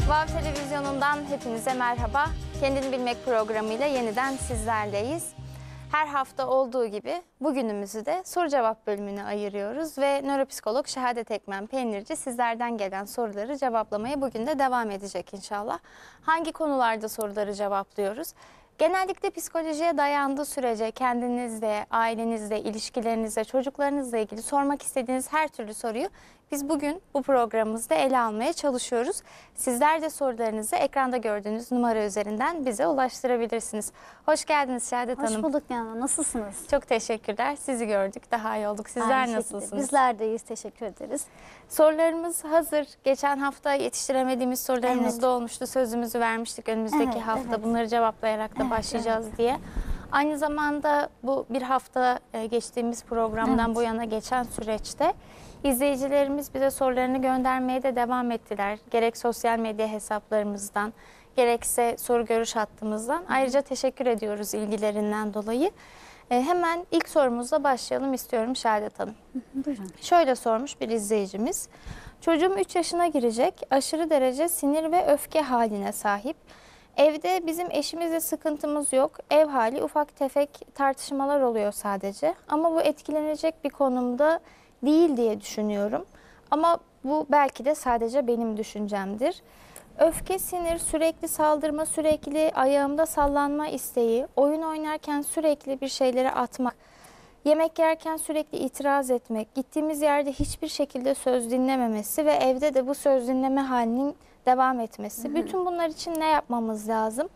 Vav Televizyonu'ndan hepinize merhaba. Kendini Bilmek programıyla yeniden sizlerleyiz. Her hafta olduğu gibi bugünümüzü de soru cevap bölümüne ayırıyoruz ve nöropsikolog Şehadet Ekmen Peynirci sizlerden gelen soruları cevaplamaya bugün de devam edecek inşallah. Hangi konularda soruları cevaplıyoruz? Genellikle psikolojiye dayandığı sürece kendinizle, ailenizle, ilişkilerinizle, çocuklarınızla ilgili sormak istediğiniz her türlü soruyu biz bugün bu programımızda ele almaya çalışıyoruz. Sizler de sorularınızı ekranda gördüğünüz numara üzerinden bize ulaştırabilirsiniz. Hoş geldiniz Şehadet Hanım. Hoş bulduk Yana. Nasılsınız? Çok teşekkürler. Sizi gördük. Daha iyi olduk. Sizler nasılsınız? Bizler de iyiyiz. Teşekkür ederiz. Sorularımız hazır. Geçen hafta yetiştiremediğimiz sorularımız da olmuştu. Sözümüzü vermiştik önümüzdeki hafta. Bunları cevaplayarak da başlayacağız diye. Aynı zamanda bu bir hafta geçtiğimiz programdan bu yana geçen süreçte izleyicilerimiz bize sorularını göndermeye de devam ettiler. Gerek sosyal medya hesaplarımızdan, gerekse soru görüş hattımızdan. Ayrıca teşekkür ediyoruz ilgilerinden dolayı. Hemen ilk sorumuzla başlayalım istiyorum Şehadet Hanım. Buyurun. Şöyle sormuş bir izleyicimiz. Çocuğum 3 yaşına girecek, aşırı derece sinir ve öfke haline sahip. Evde bizim eşimizle sıkıntımız yok. Ev hali ufak tefek tartışmalar oluyor sadece. Ama bu etkilenecek bir konumda değil diye düşünüyorum. Ama bu belki de sadece benim düşüncemdir. Öfke, sinir, sürekli saldırma, sürekli ayağımda sallanma isteği, oyun oynarken sürekli bir şeyleri atmak, yemek yerken sürekli itiraz etmek, gittiğimiz yerde hiçbir şekilde söz dinlememesi ve evde de bu söz dinleme halinin devam etmesi. Bütün bunlar için ne yapmamız lazım?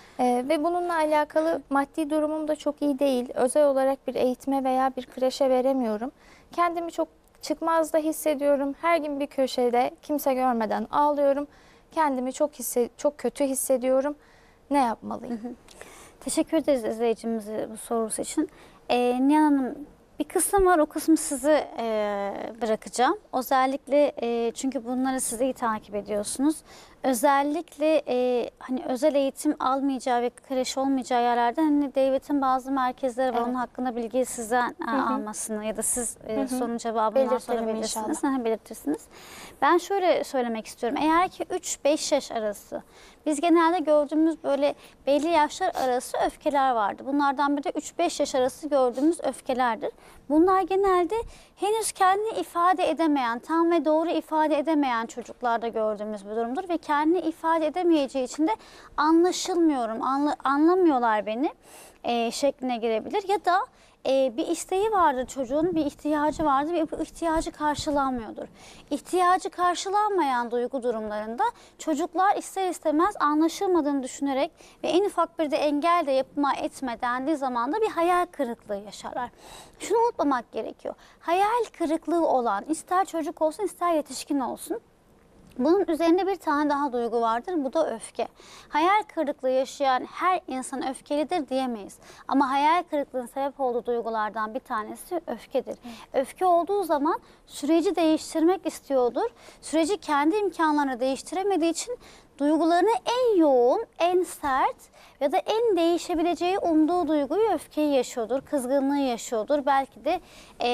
Ve bununla alakalı maddi durumum da çok iyi değil. Özel olarak bir eğitime veya bir kreşe veremiyorum. Kendimi çok çıkmazda hissediyorum. Her gün bir köşede kimse görmeden ağlıyorum. Kendimi çok kötü hissediyorum. Ne yapmalıyım? Teşekkür ederiz izleyicimize bu sorusu için. Nihan Hanım, bir kısım var, o kısmı size bırakacağım. Özellikle çünkü bunları siz iyi takip ediyorsunuz. Özellikle hani özel eğitim almayacağı ve kreş olmayacağı yerlerde hani devletin bazı merkezleri var. Onun hakkında bilgiyi sizden almasını ya da siz sorunun cevabından sonra belirtirsiniz. Ben şöyle söylemek istiyorum. Eğer ki 3-5 yaş arası biz genelde gördüğümüz böyle belli yaşlar arası öfkeler vardı. Bunlardan biri de 3-5 yaş arası gördüğümüz öfkelerdir. Bunlar genelde henüz kendini ifade edemeyen, tam ve doğru ifade edemeyen çocuklarda gördüğümüz bir durumdur ve kendini ifade edemeyeceği için de anlaşılmıyorum, anlamıyorlar beni şekline girebilir ya da bir isteği vardır çocuğun, bir ihtiyacı vardır ve bu ihtiyacı karşılanmıyordur. İhtiyacı karşılanmayan duygu durumlarında çocuklar ister istemez anlaşılmadığını düşünerek ve en ufak bir de engel de yapma etme dendiği zaman da bir hayal kırıklığı yaşarlar. Şunu unutmamak gerekiyor. Hayal kırıklığı olan ister çocuk olsun ister yetişkin olsun, bunun üzerinde bir tane daha duygu vardır. Bu da öfke. Hayal kırıklığı yaşayan her insan öfkelidir diyemeyiz. Ama hayal kırıklığının sebep olduğu duygulardan bir tanesi öfkedir. Öfke olduğu zaman süreci değiştirmek istiyordur. Süreci kendi imkanlarını değiştiremediği için duygularını en yoğun, en sert ya da en değişebileceği umduğu duyguyu, öfkeyi yaşıyordur. Kızgınlığı yaşıyordur. Belki de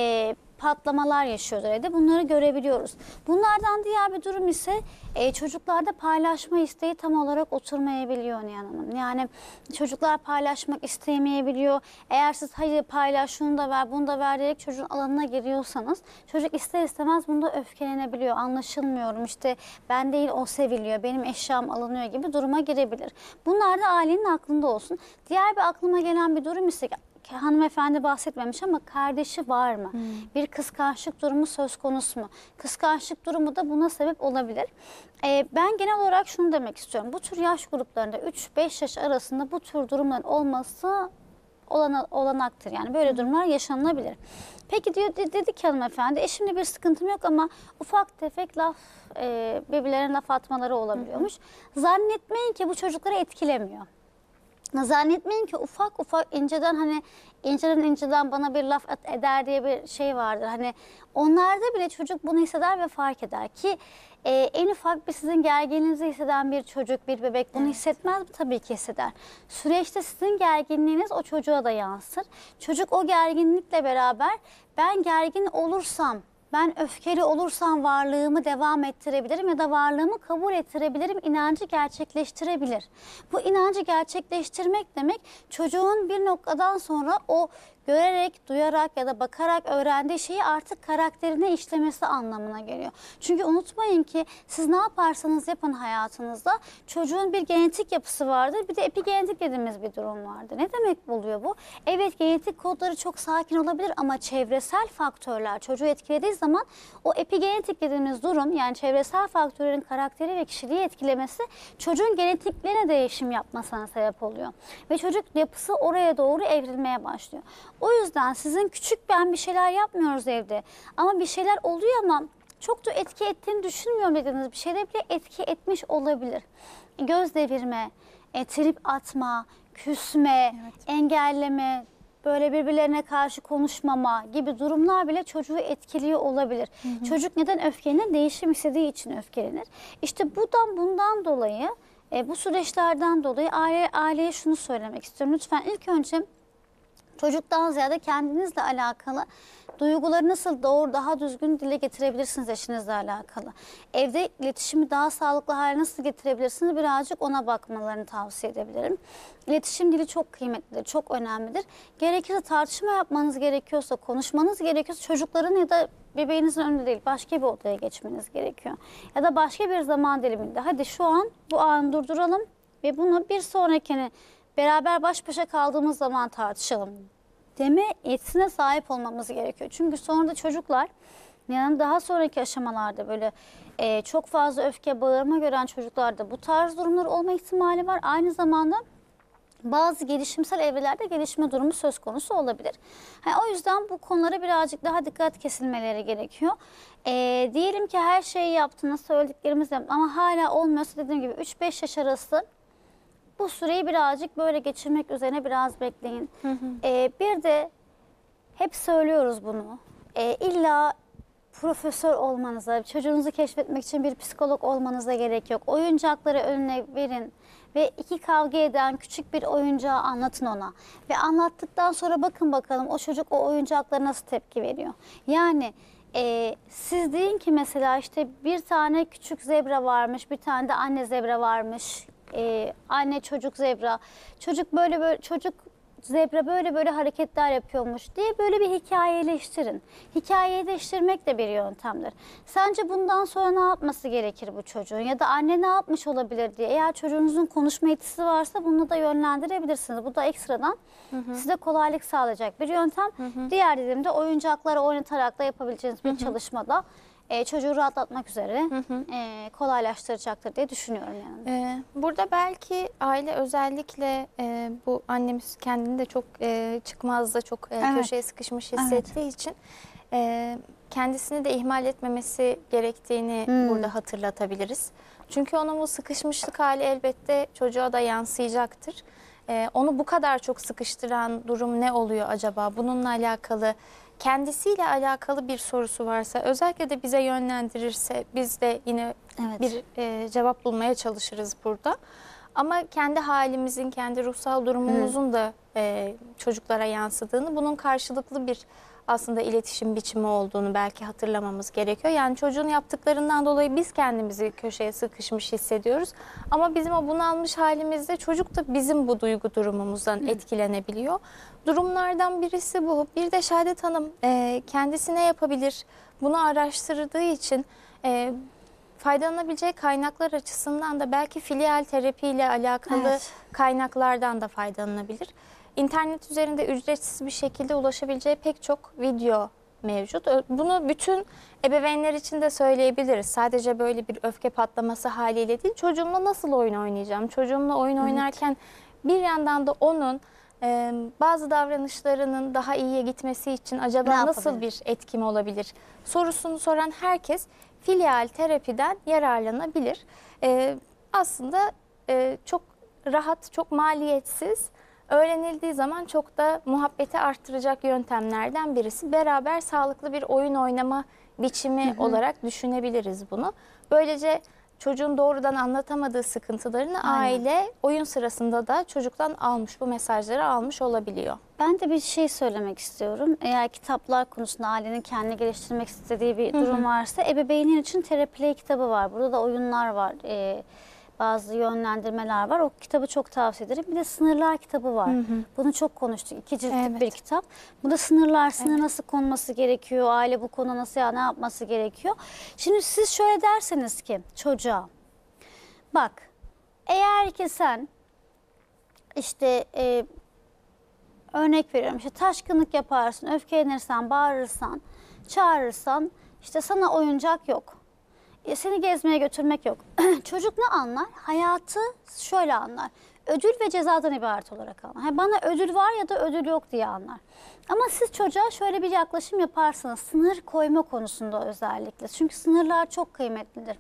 patlamalar yaşıyordur evde. Bunları görebiliyoruz. Bunlardan diğer bir durum ise çocuklarda paylaşma isteği tam olarak oturmayabiliyor Nihan Hanım. Yani çocuklar paylaşmak istemeyebiliyor. Eğer siz hayır paylaş, şunu da ver, bunu da ver diyerek çocuğun alanına giriyorsanız çocuk ister istemez bunda öfkelenebiliyor. Anlaşılmıyorum, işte ben değil o seviliyor, benim eşyam alınıyor gibi duruma girebilir. Bunlar da ailenin aklında olsun. Diğer bir aklıma gelen bir durum ise hanımefendi bahsetmemiş ama kardeşi var mı? Bir kıskançlık durumu söz konusu mu? Kıskançlık durumu da buna sebep olabilir. Ben genel olarak şunu demek istiyorum. Bu tür yaş gruplarında 3-5 yaş arasında bu tür durumların olması olanaktır. Yani böyle durumlar yaşanılabilir. Peki dedi ki hanımefendi, eşimle bir sıkıntım yok ama ufak tefek birbirlerine laf atmaları olabiliyormuş. Zannetmeyin ki bu çocukları etkilemiyor. Zannetmeyin ki ufak inceden hani inceden bana bir laf eder diye bir şey vardır. Hani onlarda bile çocuk bunu hisseder ve fark eder ki en ufak bir sizin gerginliğinizi hisseden bir çocuk, bir bebek bunu hissetmez mi? Tabii ki hisseder. Süreçte sizin gerginliğiniz o çocuğa da yansır. Çocuk o gerginlikle beraber ben gergin olursam ben öfkeli olursam varlığımı devam ettirebilirim ya da varlığımı kabul ettirebilirim inancı gerçekleştirebilir. Bu inancı gerçekleştirmek demek çocuğun bir noktadan sonra o görerek, duyarak ya da bakarak öğrendiği şeyi artık karakterine işlemesi anlamına geliyor. Çünkü unutmayın ki siz ne yaparsanız yapın hayatınızda çocuğun bir genetik yapısı vardır. Bir de epigenetik dediğimiz bir durum vardır. Ne demek oluyor bu? Evet, genetik kodları çok sakin olabilir ama çevresel faktörler çocuğu etkilediği zaman o epigenetik dediğimiz durum, yani çevresel faktörlerin karakteri ve kişiliği etkilemesi çocuğun genetiklerine değişim yapmasına sebep oluyor. Ve çocuk yapısı oraya doğru evrilmeye başlıyor. O yüzden sizin küçükken bir şeyler yapmıyoruz evde ama bir şeyler oluyor ama çok da etki ettiğini düşünmüyorum dediğiniz bir şeyde bile etki etmiş olabilir. Göz devirme, trip atma, küsme, engelleme, böyle birbirlerine karşı konuşmama gibi durumlar bile çocuğu etkiliyor olabilir. Çocuk neden öfkelenir? Değişim istediği için öfkelenir. İşte bundan dolayı, bu süreçlerden dolayı aileye şunu söylemek istiyorum. Lütfen ilk önce çocuktan ziyade kendinizle alakalı duyguları nasıl doğru, daha düzgün dile getirebilirsiniz eşinizle alakalı. Evde iletişimi daha sağlıklı hale nasıl getirebilirsiniz, birazcık ona bakmalarını tavsiye edebilirim. İletişim dili çok kıymetlidir, çok önemlidir. Gerekirse tartışma yapmanız gerekiyorsa, konuşmanız gerekiyorsa çocukların ya da bebeğinizin önünde değil, başka bir odaya geçmeniz gerekiyor. Ya da başka bir zaman diliminde, hadi şu an bu anı durduralım ve bunu bir sonrakini beraber baş başa kaldığımız zaman tartışalım deme yetisine sahip olmamız gerekiyor. Çünkü sonra da çocuklar, yani daha sonraki aşamalarda böyle çok fazla öfke, bağırma gören çocuklarda bu tarz durumlar olma ihtimali var. Aynı zamanda bazı gelişimsel evrelerde gelişme durumu söz konusu olabilir. O yüzden bu konulara birazcık daha dikkat kesilmeleri gerekiyor. Diyelim ki her şeyi yaptınız, söylediklerimizi yaptınız ama hala olmuyorsa, dediğim gibi 3-5 yaş arası bu süreyi birazcık böyle geçirmek üzerine biraz bekleyin. Bir de hep söylüyoruz bunu. İlla profesör olmanıza, çocuğunuzu keşfetmek için bir psikolog olmanıza gerek yok. Oyuncakları önüne verin ve iki kavga eden küçük bir oyuncağı anlatın ona. Ve anlattıktan sonra bakın bakalım o çocuk o oyuncaklara nasıl tepki veriyor. Yani siz deyin ki mesela işte bir tane küçük zebra varmış, bir tane de anne zebra varmış. Anne çocuk zebra, çocuk zebra böyle hareketler yapıyormuş diye böyle bir hikayeleştirin. Hikayeleştirmek de bir yöntemdir. Sence bundan sonra ne yapması gerekir bu çocuğun ya da anne ne yapmış olabilir diye, eğer çocuğunuzun konuşma yetisi varsa bunu da yönlendirebilirsiniz. Bu da ekstradan size kolaylık sağlayacak bir yöntem. Diğer dilimde oyuncakları oynatarak da yapabileceğiniz bir çalışmada çocuğu rahatlatmak üzere kolaylaştıracaktır diye düşünüyorum yani. Burada belki aile özellikle bu annemiz kendini de çok çıkmazda, çok köşeye sıkışmış hissettiği için kendisini de ihmal etmemesi gerektiğini burada hatırlatabiliriz. Çünkü onun bu sıkışmışlık hali elbette çocuğa da yansıyacaktır. Onu bu kadar çok sıkıştıran durum ne oluyor acaba? Bununla alakalı, kendisiyle alakalı bir sorusu varsa özellikle de bize yönlendirirse biz de yine bir cevap bulmaya çalışırız burada. Ama kendi halimizin, kendi ruhsal durumumuzun da çocuklara yansıdığını, bunun karşılıklı bir aslında iletişim biçimi olduğunu belki hatırlamamız gerekiyor. Yani çocuğun yaptıklarından dolayı biz kendimizi köşeye sıkışmış hissediyoruz. Ama bizim o bunalmış halimizde çocuk da bizim bu duygu durumumuzdan etkilenebiliyor. Durumlardan birisi bu. Bir de Şahadet Hanım kendisi ne yapabilir? Bunu araştırdığı için faydalanabileceği kaynaklar açısından da belki filial terapiyle alakalı kaynaklardan da faydalanabilir. İnternet üzerinde ücretsiz bir şekilde ulaşabileceği pek çok video mevcut. Bunu bütün ebeveynler için de söyleyebiliriz. Sadece böyle bir öfke patlaması haliyle değil, çocuğumla nasıl oyun oynayacağım? Çocuğumla oyun oynarken bir yandan da onun bazı davranışlarının daha iyiye gitmesi için acaba nasıl bir etkim olabilir sorusunu soran herkes filial terapiden yararlanabilir. Aslında çok rahat, çok maliyetsiz, öğrenildiği zaman çok da muhabbeti arttıracak yöntemlerden birisi. Beraber sağlıklı bir oyun oynama biçimi olarak düşünebiliriz bunu. Böylece çocuğun doğrudan anlatamadığı sıkıntılarını aile oyun sırasında da çocuktan almış, bu mesajları almış olabiliyor. Ben de bir şey söylemek istiyorum. Eğer kitaplar konusunda ailenin kendini geliştirmek istediği bir durum varsa ebeveynler için Teraplay kitabı var. Burada da oyunlar var. Bazı yönlendirmeler var. O kitabı çok tavsiye ederim. Bir de Sınırlar kitabı var. Bunu çok konuştuk. 2 ciltlik bir kitap. Bu da sınır nasıl konması gerekiyor, aile bu konuda nasıl ne yapması gerekiyor. Şimdi siz şöyle derseniz ki çocuğa, bak eğer ki sen işte örnek veriyorum, işte taşkınlık yaparsın, öfkelenirsen, bağırırsan, çağırırsan, işte sana oyuncak yok. Seni gezmeye götürmek yok. Çocuk ne anlar? Hayatı şöyle anlar. Ödül ve cezadan ibaret olarak anlar. Yani bana ödül var ya da ödül yok diye anlar. Ama siz çocuğa şöyle bir yaklaşım yaparsanız, sınır koyma konusunda özellikle. Çünkü sınırlar çok kıymetlidir.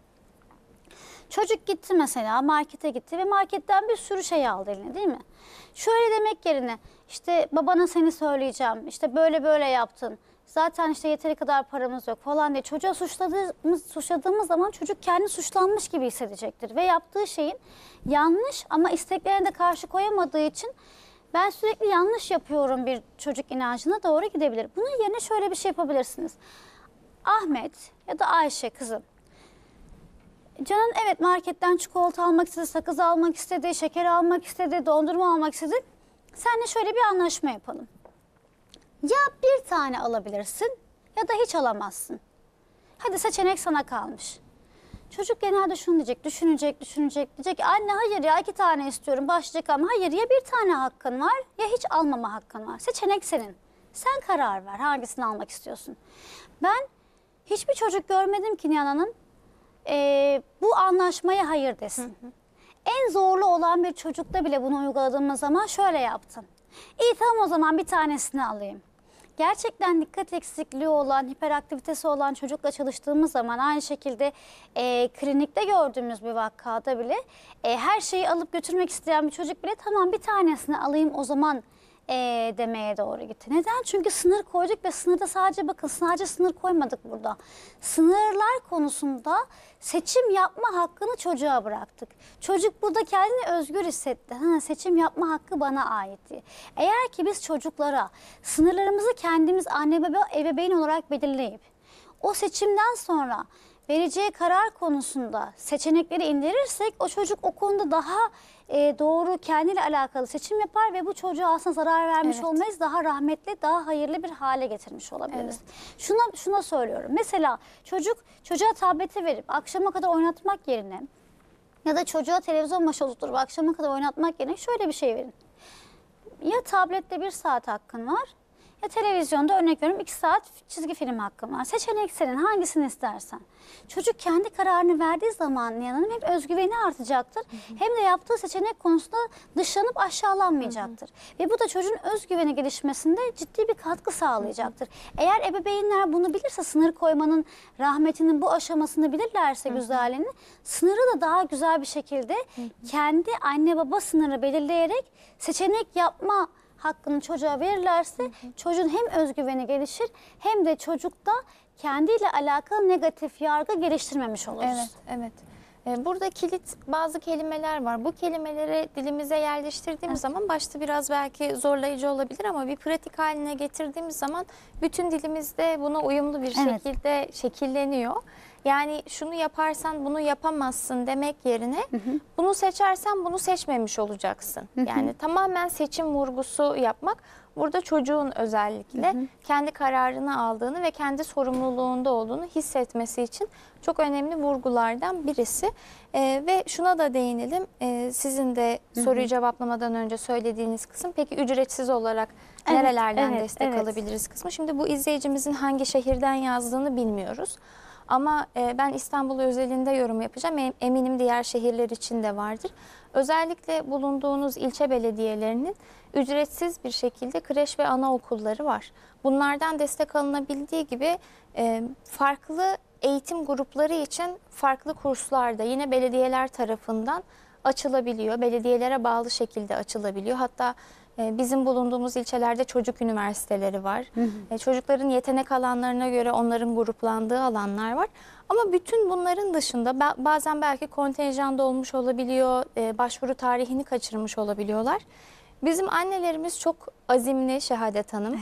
Çocuk gitti mesela, markete gitti ve marketten bir sürü şey aldı eline, değil mi? Şöyle demek yerine, işte babana seni söyleyeceğim, işte böyle böyle yaptın, zaten işte yeteri kadar paramız yok falan diye çocuğa suçladığımız zaman çocuk kendini suçlanmış gibi hissedecektir. Ve yaptığı şeyin yanlış ama isteklerine de karşı koyamadığı için ben sürekli yanlış yapıyorum bir çocuk inancına doğru gidebilir. Bunun yerine şöyle bir şey yapabilirsiniz. Ahmet ya da Ayşe kızım, Can'ın evet marketten çikolata almak istedi, sakız almak istedi, şeker almak istedi, dondurma almak istedi. Seninle şöyle bir anlaşma yapalım. Ya bir tane alabilirsin ya da hiç alamazsın. Hadi seçenek sana kalmış. Çocuk genelde şunu diyecek, düşünecek. Diyecek ki anne hayır ya 2 tane istiyorum başlayacak ama hayır ya bir tane hakkın var ya hiç almama hakkın var. Seçenek senin. Sen karar ver hangisini almak istiyorsun. Ben hiçbir çocuk görmedim ki Nihan Hanım bu anlaşmaya hayır desin. En zorlu olan bir çocukta bile bunu uyguladığımız zaman şöyle yaptın. İyi tamam o zaman bir tanesini alayım. Gerçekten dikkat eksikliği olan, hiperaktivitesi olan çocukla çalıştığımız zaman aynı şekilde klinikte gördüğümüz bir vakada bile her şeyi alıp götürmek isteyen bir çocuk bile tamam bir tanesini alayım o zaman demeye doğru gitti. Neden? Çünkü sınır koyduk ve sınırda sadece sınır koymadık burada. Sınırlar konusunda seçim yapma hakkını çocuğa bıraktık. Çocuk burada kendini özgür hissetti. Seçim yapma hakkı bana ait diye. Eğer ki biz çocuklara sınırlarımızı kendimiz anne baba ebeveyn olarak belirleyip o seçimden sonra vereceği karar konusunda seçenekleri indirirsek o çocuk o konuda daha doğru kendiyle alakalı seçim yapar ve bu çocuğa aslında zarar vermiş olmayız. Daha rahmetli, daha hayırlı bir hale getirmiş olabiliriz. Şuna söylüyorum. Mesela çocuğa tableti verip akşama kadar oynatmak yerine ya da çocuğa televizyon maçı oturtup akşama kadar oynatmak yerine şöyle bir şey verin. Ya tablette 1 saat hakkın var ya televizyonda örnek veriyorum 2 saat çizgi film hakkın var. Seçenek senin, hangisini istersen. Çocuk kendi kararını verdiği zaman Nihan Hanım hem özgüveni artacaktır hem de yaptığı seçenek konusunda dışlanıp aşağılanmayacaktır. Ve bu da çocuğun özgüveni gelişmesinde ciddi bir katkı sağlayacaktır. Eğer ebeveynler bunu bilirse sınır koymanın rahmetinin bu aşamasını bilirlerse güzelliğini sınırı da daha güzel bir şekilde kendi anne baba sınırı belirleyerek seçenek yapma hakkını çocuğa verirlerse çocuğun hem özgüveni gelişir hem de çocukta kendiyle alakalı negatif yargı geliştirmemiş oluruz. Evet. Burada kilit bazı kelimeler var. Bu kelimeleri dilimize yerleştirdiğimiz zaman başta biraz belki zorlayıcı olabilir ama bir pratik haline getirdiğimiz zaman bütün dilimizde buna uyumlu bir şekilde şekilleniyor. Yani şunu yaparsan bunu yapamazsın demek yerine bunu seçersen bunu seçmemiş olacaksın. Yani tamamen seçim vurgusu yapmak burada çocuğun özellikle kendi kararını aldığını ve kendi sorumluluğunda olduğunu hissetmesi için çok önemli vurgulardan birisi. Ve şuna da değinelim, sizin de soruyu cevaplamadan önce söylediğiniz kısım peki ücretsiz olarak nerelerden destek alabiliriz kısmı. Şimdi bu izleyicimizin hangi şehirden yazdığını bilmiyoruz. Ama ben İstanbul özelinde yorum yapacağım. Eminim diğer şehirler için de vardır. Özellikle bulunduğunuz ilçe belediyelerinin ücretsiz bir şekilde kreş ve anaokulları var. Bunlardan destek alınabildiği gibi farklı eğitim grupları için farklı kurslar da yine belediyeler tarafından açılabiliyor. Belediyelere bağlı şekilde açılabiliyor. Hatta Bizim bulunduğumuz ilçelerde çocuk üniversiteleri var. Çocukların yetenek alanlarına göre onların gruplandığı alanlar var. Ama bütün bunların dışında bazen belki kontenjanda olmuş olabiliyor, başvuru tarihini kaçırmış olabiliyorlar. Bizim annelerimiz çok azimli Şehadet Hanım.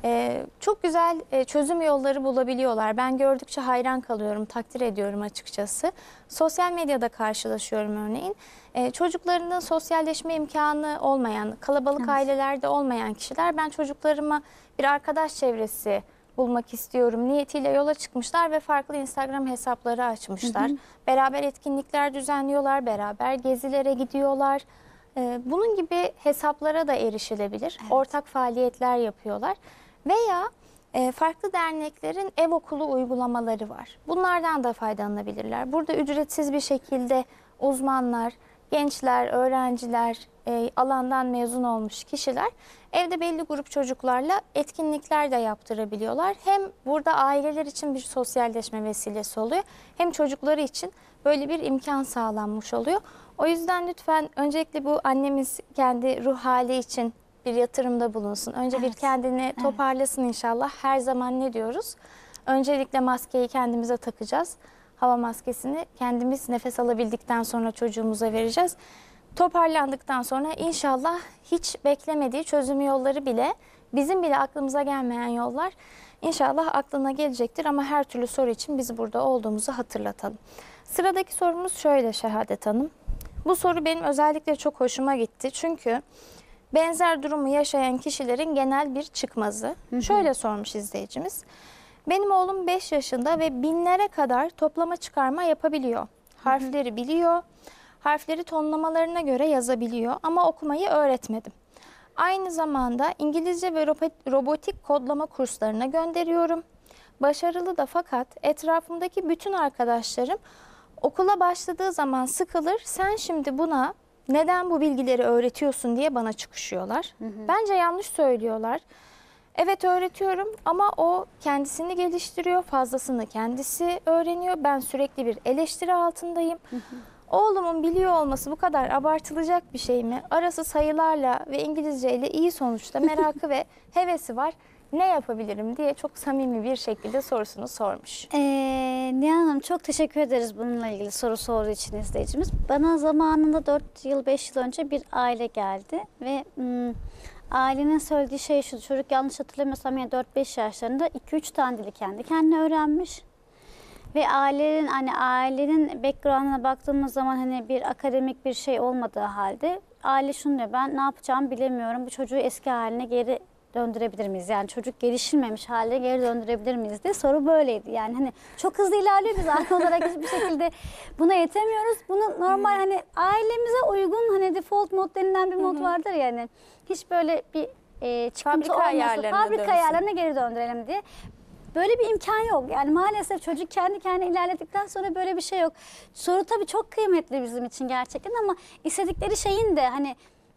Çok güzel çözüm yolları bulabiliyorlar. Ben gördükçe hayran kalıyorum, takdir ediyorum açıkçası. Sosyal medyada karşılaşıyorum örneğin. Çocuklarının sosyalleşme imkanı olmayan, kalabalık ailelerde olmayan kişiler, ben çocuklarıma bir arkadaş çevresi bulmak istiyorum niyetiyle yola çıkmışlar ve farklı Instagram hesapları açmışlar. Beraber etkinlikler düzenliyorlar, beraber gezilere gidiyorlar. Bunun gibi hesaplara da erişilebilir. Ortak faaliyetler yapıyorlar. Veya farklı derneklerin ev okulu uygulamaları var. Bunlardan da faydalanabilirler. Burada ücretsiz bir şekilde uzmanlar, gençler, öğrenciler, alandan mezun olmuş kişiler evde belli grup çocuklarla etkinlikler de yaptırabiliyorlar. Hem burada aileler için bir sosyalleşme vesilesi oluyor, hem çocukları için böyle bir imkan sağlanmış oluyor. O yüzden lütfen öncelikle bu annemiz kendi ruh hali için bir yatırımda bulunsun. Önce bir kendini toparlasın inşallah. Her zaman ne diyoruz? Öncelikle maskeyi kendimize takacağız. Hava maskesini kendimiz nefes alabildikten sonra çocuğumuza vereceğiz. Toparlandıktan sonra inşallah hiç beklemediği çözüm yolları bile, bizim bile aklımıza gelmeyen yollar inşallah aklına gelecektir. Ama her türlü soru için biz burada olduğumuzu hatırlatalım. Sıradaki sorumuz şöyle Şehadet Hanım. Bu soru benim özellikle çok hoşuma gitti. Çünkü benzer durumu yaşayan kişilerin genel bir çıkmazı. Şöyle sormuş izleyicimiz. Benim oğlum 5 yaşında ve binlere kadar toplama çıkarma yapabiliyor. Harfleri biliyor. Harfleri tonlamalarına göre yazabiliyor ama okumayı öğretmedim. Aynı zamanda İngilizce ve robotik kodlama kurslarına gönderiyorum. Başarılı da, fakat etrafımdaki bütün arkadaşlarım okula başladığı zaman sıkılır, sen şimdi buna neden bu bilgileri öğretiyorsun diye bana çıkışıyorlar. Bence yanlış söylüyorlar. Evet, öğretiyorum ama o kendisini geliştiriyor, fazlasını kendisi öğreniyor. Ben sürekli bir eleştiri altındayım. Oğlumun biliyor olması bu kadar abartılacak bir şey mi? Arası sayılarla ve İngilizce ile iyi, sonuçta merakı ve hevesi var. Ne yapabilirim diye çok samimi bir şekilde sorusunu sormuş. Nihan Hanım, çok teşekkür ederiz bununla ilgili soru sorduğu için izleyicimiz. Bana zamanında 4 yıl 5 yıl önce bir aile geldi ve ailenin söylediği şey şu: çocuk yanlış hatırlamıyorsam yani 4-5 yaşlarında 2-3 tane dili kendi kendine öğrenmiş. Ve ailenin background'ına baktığımız zaman hani bir akademik bir şey olmadığı halde aile şunu diyor: ben ne yapacağımı bilemiyorum, bu çocuğu eski haline geri döndürebilir miyiz? Yani çocuk gelişilmemiş haline geri döndürebilir miyiz diye soru böyleydi. Yani hani çok hızlı ilerliyor, biz aile olarak hiçbir şekilde buna yetemiyoruz. Bunu normal hani ailemize uygun hani default mod denilen bir mod vardır yani. Hiç böyle bir çıkıntı olmasın, fabrika ayarlarına geri döndürelim diye. Böyle bir imkan yok. Yani maalesef çocuk kendi kendine ilerledikten sonra böyle bir şey yok. Soru tabii çok kıymetli bizim için gerçekten, ama istedikleri şeyin de hani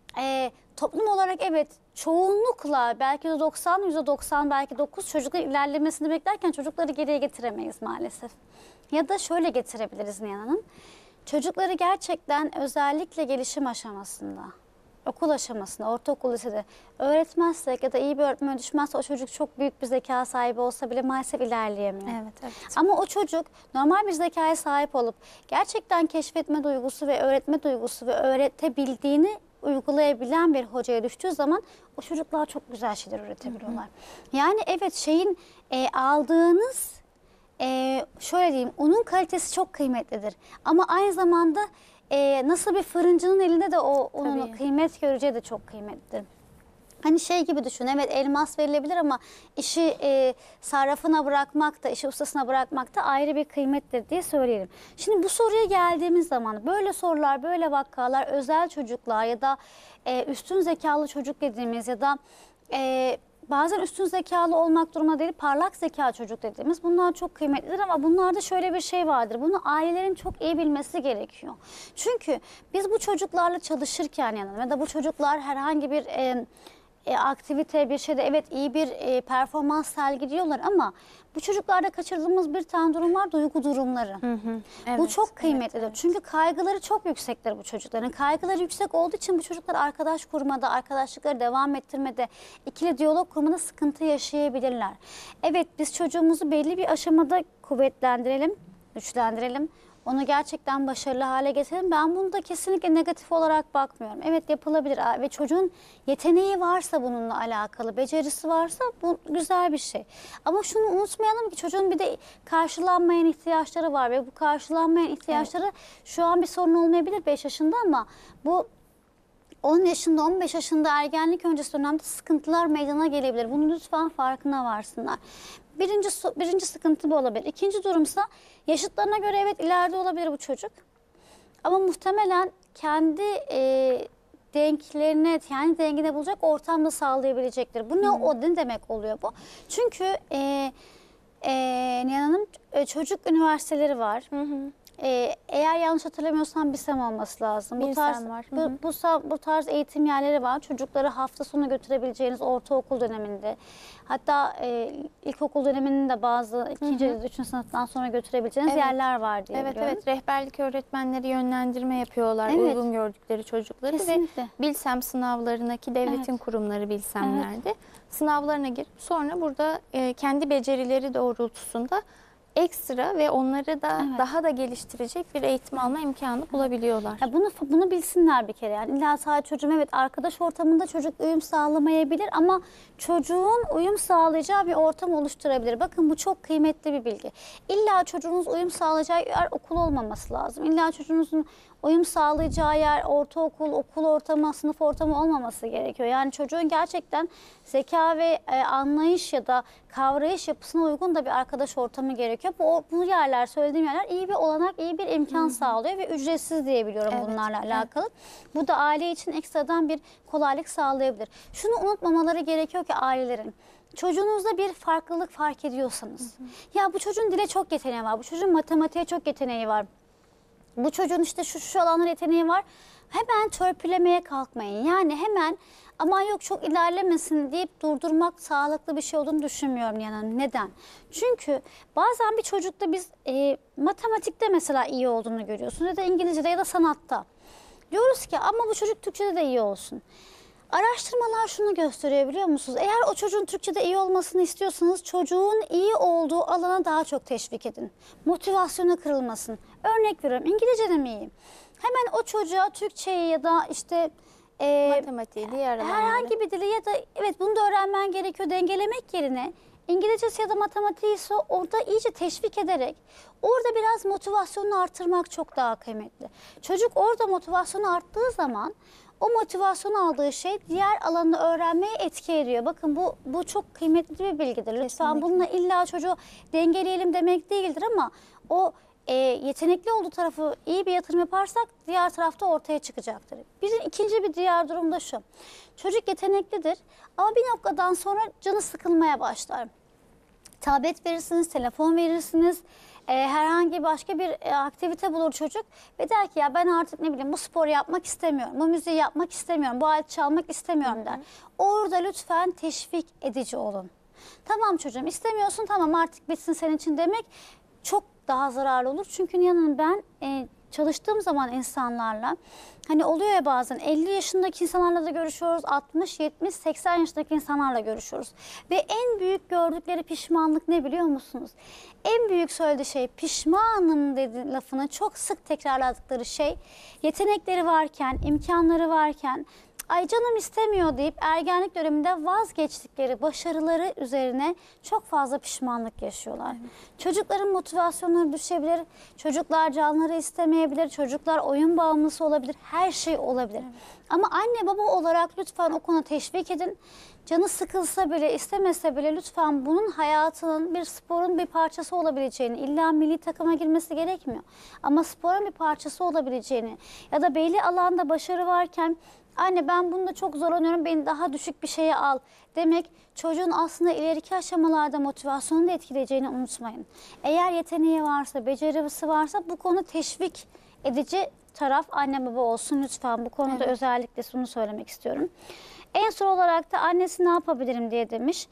toplum olarak evet çoğunlukla belki de %90 belki 9 çocukların ilerlemesini beklerken çocukları geriye getiremeyiz maalesef. Ya da şöyle getirebiliriz Nihan Hanım. Çocukları gerçekten özellikle gelişim aşamasında, okul aşamasında, ortaokul, lisede öğretmezsek ya da iyi bir öğretmen düşmezse o çocuk çok büyük bir zeka sahibi olsa bile maalesef ilerleyemiyor. Evet. Ama o çocuk normal bir zekaya sahip olup gerçekten keşfetme duygusu ve öğretme duygusu ve öğretebildiğini uygulayabilen bir hocaya düştüğü zaman o çocuklar çok güzel şeyler üretebiliyorlar. Yani evet, aldığınız şöyle diyeyim, unun kalitesi çok kıymetlidir. Ama aynı zamanda nasıl bir fırıncının elinde de o unun kıymet göreceği de çok kıymetlidir. Hani şey gibi düşün, evet elmas verilebilir ama işi sarrafına bırakmak da, işi ustasına bırakmak da ayrı bir kıymettir diye söyleyelim. Şimdi bu soruya geldiğimiz zaman böyle sorular, böyle vakalar, özel çocuklar ya da üstün zekalı çocuk dediğimiz ya da bazen üstün zekalı olmak durumunda değil, parlak zeka çocuk dediğimiz, bunlar çok kıymetlidir ama bunlarda şöyle bir şey vardır. Bunu ailelerin çok iyi bilmesi gerekiyor. Çünkü biz bu çocuklarla çalışırken ya da bu çocuklar herhangi bir aktivite, bir şeyde evet iyi bir performans sergiliyorlar ama bu çocuklarda kaçırdığımız bir tane durum var, duygu durumları. Bu Evet, çok kıymetlidir. evet. Çünkü kaygıları çok yüksektir bu çocukların. Kaygıları yüksek olduğu için bu çocuklar arkadaş kurmada, arkadaşlıkları devam ettirmede, ikili diyalog kurmada sıkıntı yaşayabilirler. Evet, biz çocuğumuzu belli bir aşamada kuvvetlendirelim, güçlendirelim. Onu gerçekten başarılı hale getirelim. Ben bunu da kesinlikle negatif olarak bakmıyorum. Evet, yapılabilir ve çocuğun yeteneği varsa bununla alakalı, becerisi varsa bu güzel bir şey. Ama şunu unutmayalım ki çocuğun bir de karşılanmayan ihtiyaçları var ve bu karşılanmayan ihtiyaçları şu an bir sorun olmayabilir 5 yaşında ama bu 10 yaşında, 15 yaşında ergenlik öncesi dönemde sıkıntılar meydana gelebilir. Bunu lütfen farkına varsınlar. Birinci sıkıntı bu olabilir. İkinci durumsa yaşıtlarına göre evet ileride olabilir bu çocuk. Ama muhtemelen kendi denklerine, kendi dengine bulacak ortamda sağlayabilecektir. Bu ne demek oluyor bu? Çünkü Nihan Hanım çocuk üniversiteleri var. Eğer yanlış hatırlamıyorsam BİSEM olması lazım. BİSEM var. Bu tarz eğitim yerleri var. Çocukları hafta sonu götürebileceğiniz ortaokul döneminde. Hatta ilkokul döneminin de bazı ikinci ya da üçüncü sınıftan sonra götürebileceğiniz yerler var diye biliyorum. Evet, rehberlik öğretmenleri yönlendirme yapıyorlar uygun gördükleri çocukları. Kesinlikle. Ve Bilsem sınavlarına ki devletin kurumları Bilsemler'de sınavlarına girip sonra burada kendi becerileri doğrultusunda ekstra ve onları da daha da geliştirecek bir eğitim alma imkanı bulabiliyorlar. Ya bunu bilsinler bir kere. Yani illa sadece çocuğum evet arkadaş ortamında çocuk uyum sağlamayabilir ama çocuğun uyum sağlayacağı bir ortam oluşturabilir. Bakın bu çok kıymetli bir bilgi. İlla çocuğunuz uyum sağlayacağı yer okul olmaması lazım. İlla çocuğunuzun uyum sağlayacağı yer ortaokul, okul ortamı, sınıf ortamı olmaması gerekiyor. Yani çocuğun gerçekten zeka ve anlayış ya da kavrayış yapısına uygun da bir arkadaş ortamı gerekiyor. Bu yerler, söylediğim yerler iyi bir olanak, iyi bir imkan sağlıyor ve ücretsiz diyebiliyorum bunlarla alakalı. Bu da aile için ekstradan bir kolaylık sağlayabilir. Şunu unutmamaları gerekiyor ki ailelerin. Çocuğunuzda bir farklılık fark ediyorsanız, ya bu çocuğun dile çok yeteneği var, bu çocuğun matematiğe çok yeteneği var, bu çocuğun işte şu alanlar yeteneği var. Hemen törpülemeye kalkmayın. Yani hemen aman yok çok ilerlemesin deyip durdurmak sağlıklı bir şey olduğunu düşünmüyorum yani. Neden? Çünkü bazen bir çocukta biz matematikte mesela iyi olduğunu görüyorsunuz ya da İngilizce'de ya da sanatta. Diyoruz ki ama bu çocuk Türkçe'de de iyi olsun. Araştırmalar şunu gösteriyor biliyor musunuz? Eğer o çocuğun Türkçe'de iyi olmasını istiyorsanız çocuğun iyi olduğu alana daha çok teşvik edin. Motivasyonu kırılmasın. Örnek veriyorum İngilizce'de mi iyi? Hemen o çocuğa Türkçeyi ya da işte Matematiği, diğer alanları. herhangi bir dili ya da evet bunu da öğrenmen gerekiyor dengelemek yerine İngilizcesi ya da matematiği ise orada iyice teşvik ederek orada biraz motivasyonunu artırmak çok daha kıymetli. Çocuk orada motivasyonu arttığı zaman o motivasyon aldığı şey diğer alanda öğrenmeye etki ediyor. Bakın bu çok kıymetli bir bilgidir. Lütfen Kesinlikle. bununla illa çocuğu dengeleyelim demek değildir ama o yetenekli olduğu tarafı iyi bir yatırım yaparsak diğer tarafta ortaya çıkacaktır. İkinci bir diğer durum da şu. Çocuk yeteneklidir ama bir noktadan sonra canı sıkılmaya başlar. Tablet verirsiniz, telefon verirsiniz, herhangi başka bir aktivite bulur çocuk ve der ki ya ben artık ne bileyim bu sporu yapmak istemiyorum, bu müziği yapmak istemiyorum, bu alet çalmak istemiyorum der. Orada lütfen teşvik edici olun. Tamam çocuğum istemiyorsun tamam artık bitsin senin için demek çok daha zararlı olur. Çünkü Nihan Hanım ben çalıştığım zaman insanlarla hani oluyor ya bazen 50 yaşındaki insanlarla da görüşüyoruz, 60, 70, 80 yaşındaki insanlarla görüşüyoruz. Ve en büyük gördükleri pişmanlık ne biliyor musunuz? En büyük söylediği şey pişmanım dedi lafını çok sık tekrarladıkları şey yetenekleri varken, imkanları varken ay canım istemiyor deyip ergenlik döneminde vazgeçtikleri başarıları üzerine çok fazla pişmanlık yaşıyorlar. Evet. Çocukların motivasyonları düşebilir, çocuklar canları istemeyebilir, çocuklar oyun bağımlısı olabilir, her şey olabilir. Evet. Ama anne baba olarak lütfen o konuda teşvik edin. Canı sıkılsa bile istemese bile lütfen bunun hayatının bir sporun bir parçası olabileceğini, illa milli takıma girmesi gerekmiyor. Ama sporun bir parçası olabileceğini ya da belli alanda başarı varken anne ben bunda çok zorlanıyorum beni daha düşük bir şeye al demek çocuğun aslında ileriki aşamalarda motivasyonunu da etkileyeceğini unutmayın. Eğer yeteneği varsa, becerisi varsa bu konu teşvik edici taraf anne baba olsun lütfen. Bu konuda özellikle şunu söylemek istiyorum. En son olarak da annesi ne yapabilirim diye demiş.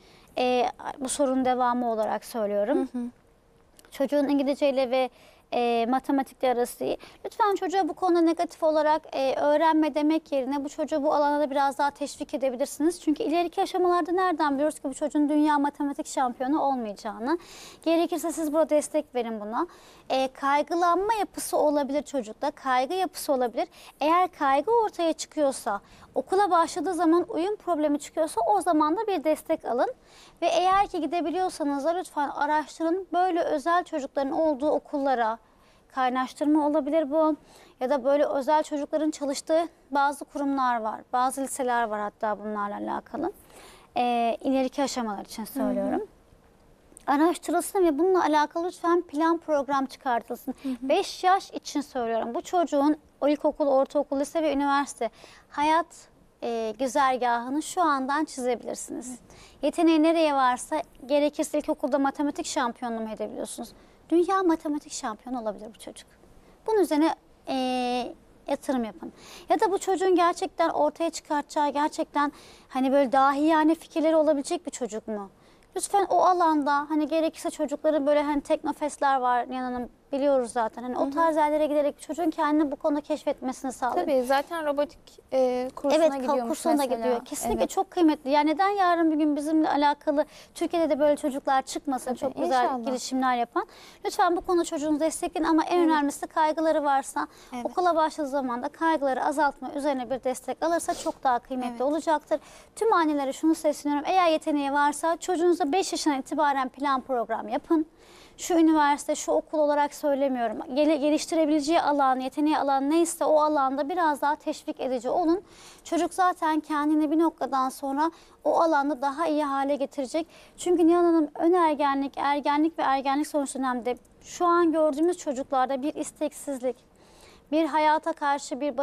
Bu sorunun devamı olarak söylüyorum. Çocuğun İngilizce ile ve matematikle arası iyi. Lütfen çocuğa bu konuda negatif olarak öğrenme demek yerine bu çocuğu bu alana da biraz daha teşvik edebilirsiniz. Çünkü ileriki aşamalarda nereden biliyoruz ki bu çocuğun dünya matematik şampiyonu olmayacağını. Gerekirse siz burada destek verin buna. Kaygılanma yapısı olabilir çocukta. Kaygı yapısı olabilir. Eğer kaygı ortaya çıkıyorsa, okula başladığı zaman uyum problemi çıkıyorsa o zaman da bir destek alın. Ve eğer ki gidebiliyorsanız da lütfen araştırın. Böyle özel çocukların olduğu okullara kaynaştırma olabilir bu. Ya da böyle özel çocukların çalıştığı bazı kurumlar var. Bazı liseler var hatta bunlarla alakalı. İleriki aşamalar için söylüyorum. Araştırılsın ve bununla alakalı lütfen plan program çıkartılsın. 5 yaş için söylüyorum. Bu çocuğun ilkokul, ortaokul, lise ve üniversite hayat güzergahını şu andan çizebilirsiniz. Yeteneği nereye varsa gerekirse ilkokulda matematik şampiyonluğu mu edebiliyorsunuz? Dünya matematik şampiyonu olabilir bu çocuk. Bunun üzerine yatırım yapın. Ya da bu çocuğun gerçekten ortaya çıkartacağı gerçekten hani böyle dahiyane fikirleri olabilecek bir çocuk mu? Lütfen o alanda hani gerekirse çocukların böyle hani teknofestler var yanının biliyoruz zaten. Hani o tarz yerlere giderek çocuğun kendini bu konuda keşfetmesini sağlayın. Tabii zaten robotik kursuna gidiyormuş kursuna da mesela. gidiyor. Kesinlikle Evet. çok kıymetli. Yani neden yarın bir gün bizimle alakalı Türkiye'de de böyle çocuklar çıkmasın, Tabii, çok güzel inşallah. girişimler yapan. Lütfen bu konuda çocuğunuzu destekleyin ama en önemlisi kaygıları varsa okula başladığı zaman da kaygıları azaltma üzerine bir destek alırsa çok daha kıymetli olacaktır. Tüm annelere şunu sesleniyorum. Eğer yeteneği varsa çocuğunuza 5 yaşından itibaren plan program yapın. Şu üniversite, şu okul olarak söylemiyorum. Geliştirebileceği alan, yeteneği alan neyse o alanda biraz daha teşvik edici olun. Çocuk zaten kendini bir noktadan sonra o alanda daha iyi hale getirecek. Çünkü Nihan Hanım ön ergenlik, ergenlik ve ergenlik sonrası dönemde şu an gördüğümüz çocuklarda bir isteksizlik, bir hayata karşı bir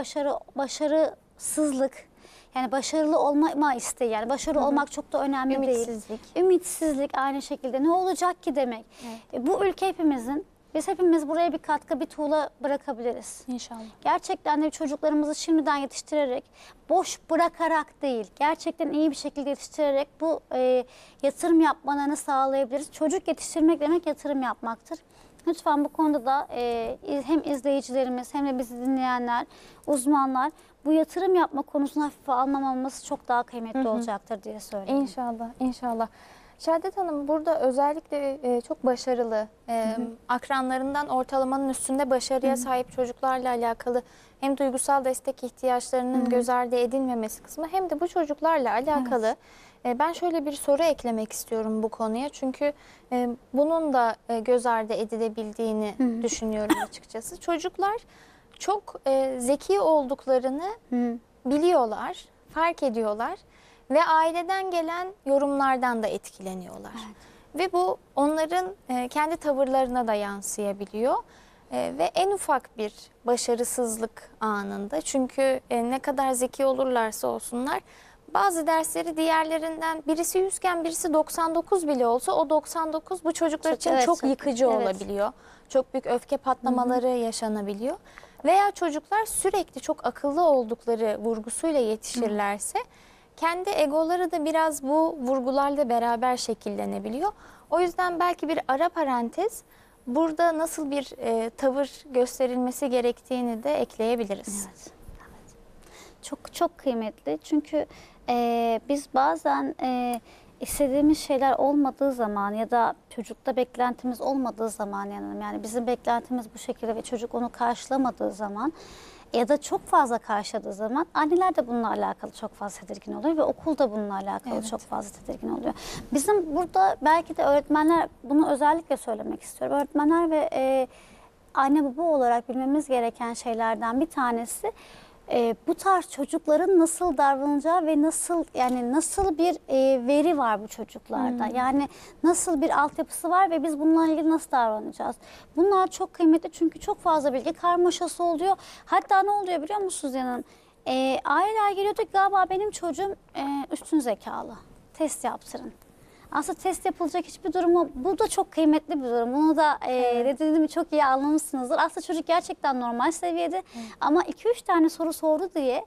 başarısızlık, yani başarılı olma isteği, yani başarılı olmak çok da önemli Ümitsizlik. değil. Ümitsizlik aynı şekilde. Ne olacak ki demek. Bu ülke hepimizin. Biz hepimiz buraya bir katkı, bir tuğla bırakabiliriz. İnşallah. Gerçekten de çocuklarımızı şimdiden yetiştirerek, boş bırakarak değil, gerçekten iyi bir şekilde yetiştirerek bu yatırım yapmalarını sağlayabiliriz. Çocuk yetiştirmek demek yatırım yapmaktır. Lütfen bu konuda da hem izleyicilerimiz hem de bizi dinleyenler, uzmanlar bu yatırım yapma konusunu hafife almamamız çok daha kıymetli olacaktır diye söyleyeyim. İnşallah, inşallah. Şehadet Hanım burada özellikle çok başarılı, akranlarından ortalamanın üstünde başarıya sahip çocuklarla alakalı hem duygusal destek ihtiyaçlarının göz ardı edilmemesi kısmı hem de bu çocuklarla alakalı ben şöyle bir soru eklemek istiyorum bu konuya. Çünkü bunun da göz ardı edilebildiğini düşünüyorum açıkçası. Çocuklar çok zeki olduklarını biliyorlar, fark ediyorlar. Ve aileden gelen yorumlardan da etkileniyorlar. Ve bu onların kendi tavırlarına da yansıyabiliyor. Ve en ufak bir başarısızlık anında, çünkü ne kadar zeki olurlarsa olsunlar, bazı dersleri diğerlerinden birisi 100 iken birisi 99 bile olsa o 99 bu çocuklar için çok yıkıcı olabiliyor. Çok büyük öfke patlamaları yaşanabiliyor. Veya çocuklar sürekli çok akıllı oldukları vurgusuyla yetişirlerse kendi egoları da biraz bu vurgularla beraber şekillenebiliyor. O yüzden belki bir ara parantez burada nasıl bir tavır gösterilmesi gerektiğini de ekleyebiliriz. Evet. Çok çok kıymetli çünkü biz bazen istediğimiz şeyler olmadığı zaman ya da çocukta beklentimiz olmadığı zaman yani bizim beklentimiz bu şekilde ve çocuk onu karşılamadığı zaman ya da çok fazla karşıladığı zaman anneler de bununla alakalı çok fazla tedirgin oluyor ve okul da bununla alakalı çok fazla tedirgin oluyor. Bizim burada belki de öğretmenler, bunu özellikle söylemek istiyorum. Öğretmenler ve anne baba olarak bilmemiz gereken şeylerden bir tanesi bu tarz çocukların nasıl davranacağı ve nasıl bir veri var bu çocuklarda. Yani nasıl bir altyapısı var ve biz bunlarla ilgili nasıl davranacağız? Bunlar çok kıymetli çünkü çok fazla bilgi karmaşası oluyor. Hatta ne oluyor biliyor musunuz yanım? Aileler geliyordu galiba benim çocuğum üstün zekalı. Test yaptırın. Aslında test yapılacak hiçbir durumu, bu da çok kıymetli bir durum. Bunu da dediğimi çok iyi anlamışsınızdır. Aslında çocuk gerçekten normal seviyede ama 2-3 tane soru sordu diye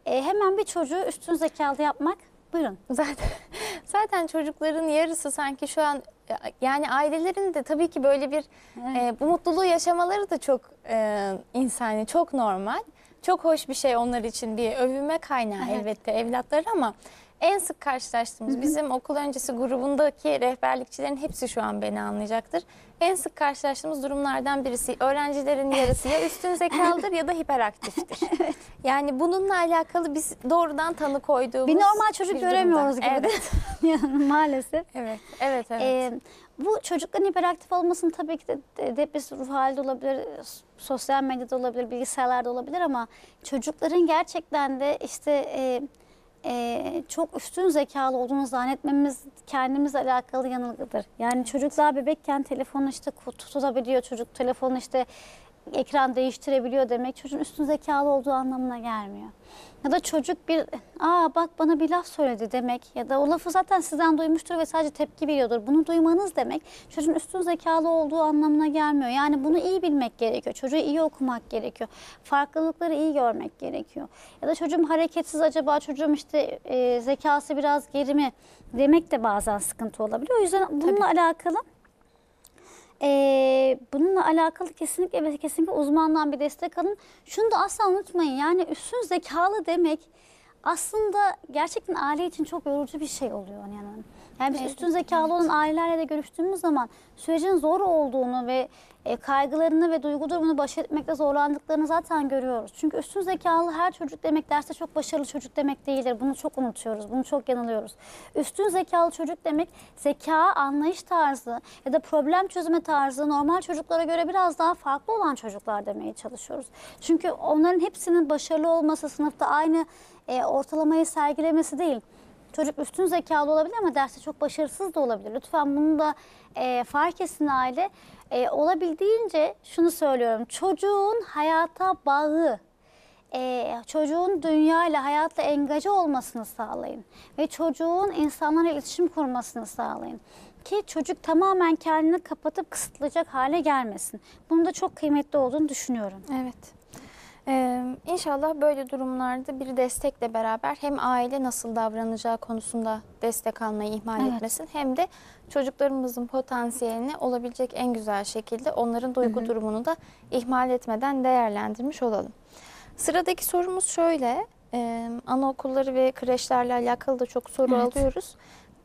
Hemen bir çocuğu üstün zekalı yapmak. Buyurun. Zaten çocukların yarısı sanki şu an, yani ailelerin de tabii ki böyle bir bu mutluluğu yaşamaları da çok insani, çok normal. Çok hoş bir şey onlar için, bir övünme kaynağı elbette evlatları, ama en sık karşılaştığımız bizim okul öncesi grubundaki rehberlikçilerin hepsi şu an beni anlayacaktır. En sık karşılaştığımız durumlardan birisi, öğrencilerin yarısı ya üstün zekalıdır ya da hiperaktiftir. Yani bununla alakalı biz doğrudan tanı koyduğumuz Bir normal çocuk bir göremiyoruz durumda. gibi. Yani maalesef. Evet. Bu çocukların hiperaktif olmasının tabii ki de biz ruh halde olabilir, sosyal medyada olabilir, bilgisayarlarda olabilir, ama çocukların gerçekten de işte çok üstün zekalı olduğunu zannetmemiz kendimizle alakalı yanılgıdır. Yani çocuklar bebekken telefonu işte tutabiliyor, çocuk telefonu işte ekran değiştirebiliyor demek çocuğun üstün zekalı olduğu anlamına gelmiyor. Ya da çocuk bak bana bir laf söyledi demek, ya da o lafı zaten sizden duymuştur ve sadece tepki veriyordur. Bunu duymanız demek çocuğun üstün zekalı olduğu anlamına gelmiyor. Yani bunu iyi bilmek gerekiyor. Çocuğu iyi okumak gerekiyor. Farklılıkları iyi görmek gerekiyor. Ya da çocuğum hareketsiz, acaba çocuğum işte zekası biraz geri mi demek de bazen sıkıntı olabiliyor. O yüzden bununla alakalı kesinlikle ve kesinlikle uzmandan bir destek alın. Şunu da asla unutmayın, yani üstün zekalı demek aslında gerçekten aile için çok yorucu bir şey oluyor. Yani biz üstün zekalı olan ailelerle de görüştüğümüz zaman sürecin zor olduğunu ve kaygılarını ve duygu durumunu baş etmekte zorlandıklarını zaten görüyoruz. Çünkü üstün zekalı her çocuk demek derste çok başarılı çocuk demek değildir. Bunu çok unutuyoruz, bunu çok yanılıyoruz. Üstün zekalı çocuk demek zeka, anlayış tarzı ya da problem çözme tarzı normal çocuklara göre biraz daha farklı olan çocuklar demeye çalışıyoruz. Çünkü onların hepsinin başarılı olması, sınıfta aynı ortalamayı sergilemesi değil. Çocuk üstün zekalı olabilir ama derste çok başarısız da olabilir. Lütfen bunu da fark etsin aile. Olabildiğince şunu söylüyorum. Çocuğun hayata bağı, çocuğun dünyayla, hayatla engaje olmasını sağlayın. Ve çocuğun insanlarla iletişim kurmasını sağlayın. Ki çocuk tamamen kendini kapatıp kısıtlayacak hale gelmesin. Bunun da çok kıymetli olduğunu düşünüyorum. Evet. İnşallah böyle durumlarda bir destekle beraber hem aile nasıl davranacağı konusunda destek almayı ihmal etmesin, hem de çocuklarımızın potansiyelini olabilecek en güzel şekilde onların duygu durumunu da ihmal etmeden değerlendirmiş olalım. Sıradaki sorumuz şöyle, anaokulları ve kreşlerle alakalı da çok soru alıyoruz.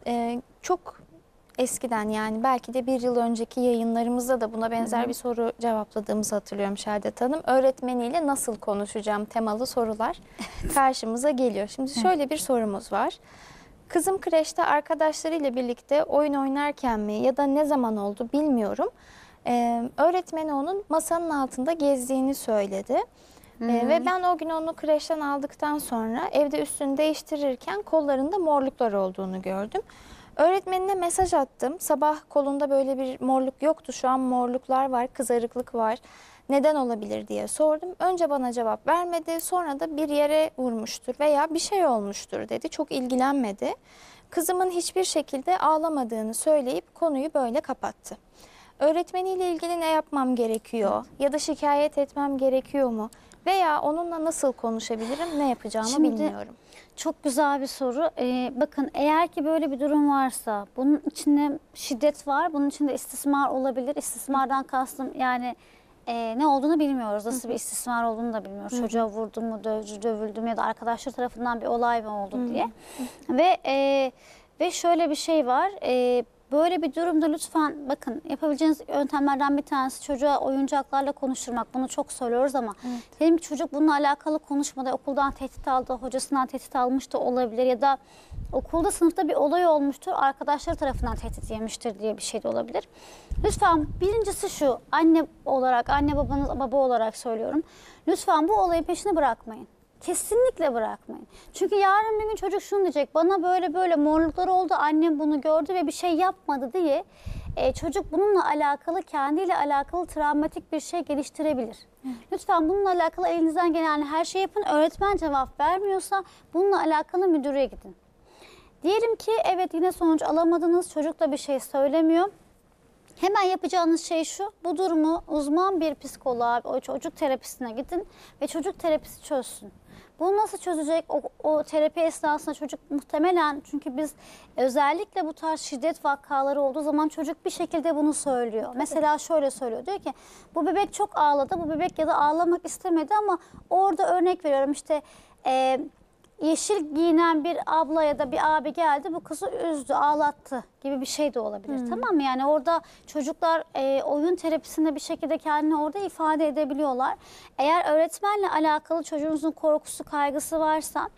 Çok eskiden, yani belki de bir yıl önceki yayınlarımızda da buna benzer bir soru cevapladığımızı hatırlıyorum Şehadet Hanım. Öğretmeniyle nasıl konuşacağım temalı sorular karşımıza geliyor. Şimdi şöyle bir sorumuz var. Kızım kreşte arkadaşlarıyla birlikte oyun oynarken mi ya da ne zaman oldu bilmiyorum. Öğretmeni onun masanın altında gezdiğini söyledi. Ve ben o gün onu kreşten aldıktan sonra evde üstünü değiştirirken kollarında morluklar olduğunu gördüm. Öğretmenine mesaj attım. Sabah kolunda böyle bir morluk yoktu. Şu an morluklar var, kızarıklık var. Neden olabilir diye sordum. Önce bana cevap vermedi. Sonra da bir yere vurmuştur veya bir şey olmuştur dedi. Çok ilgilenmedi. Kızımın hiçbir şekilde ağlamadığını söyleyip konuyu böyle kapattı. Öğretmeniyle ilgili ne yapmam gerekiyor? Ya da şikayet etmem gerekiyor mu? Veya onunla nasıl konuşabilirim, ne yapacağımı bilmiyorum. Çok güzel bir soru. Bakın, eğer ki böyle bir durum varsa, bunun içinde şiddet var, bunun içinde istismar olabilir. İstismardan kastım yani ne olduğunu bilmiyoruz. Nasıl bir istismar olduğunu da bilmiyoruz. Çocuğa vurdum mu, dövüldüm ya da arkadaşlar tarafından bir olay mı oldu diye. Ve şöyle bir şey var. Böyle bir durumda lütfen bakın, yapabileceğiniz yöntemlerden bir tanesi çocuğa oyuncaklarla konuşturmak. Bunu çok söylüyoruz ama diyelim ki çocuk bununla alakalı konuşmadı, okuldan tehdit aldı, hocasından tehdit almış da olabilir ya da okulda, sınıfta bir olay olmuştur, arkadaşları tarafından tehdit yemiştir diye bir şey de olabilir. Lütfen birincisi şu, anne baba olarak söylüyorum. Lütfen bu olayın peşini bırakmayın. Kesinlikle bırakmayın. Çünkü yarın bir gün çocuk şunu diyecek, bana böyle böyle morluklar oldu, annem bunu gördü ve bir şey yapmadı diye çocuk bununla alakalı, kendiyle alakalı travmatik bir şey geliştirebilir. Lütfen bununla alakalı elinizden gelen her şeyi yapın. Öğretmen cevap vermiyorsa bununla alakalı müdüre gidin. Diyelim ki evet, yine sonuç alamadınız, çocuk da bir şey söylemiyor. Hemen yapacağınız şey şu, bu durumu uzman bir psikoloğa, o çocuk terapisine gidin ve çocuk terapisi çözsün. Bunu nasıl çözecek? O terapi esnasında çocuk muhtemelen, çünkü biz özellikle bu tarz şiddet vakaları olduğu zaman çocuk bir şekilde bunu söylüyor. Mesela şöyle söylüyor, diyor ki bu bebek çok ağladı, bu bebek ya da ağlamak istemedi ama orada örnek veriyorum işte yeşil giyinen bir abla ya da bir abi geldi, bu kızı üzdü, ağlattı gibi bir şey de olabilir. Tamam mı? Yani orada çocuklar oyun terapisinde bir şekilde kendini orada ifade edebiliyorlar. Eğer öğretmenle alakalı çocuğunuzun korkusu, kaygısı varsa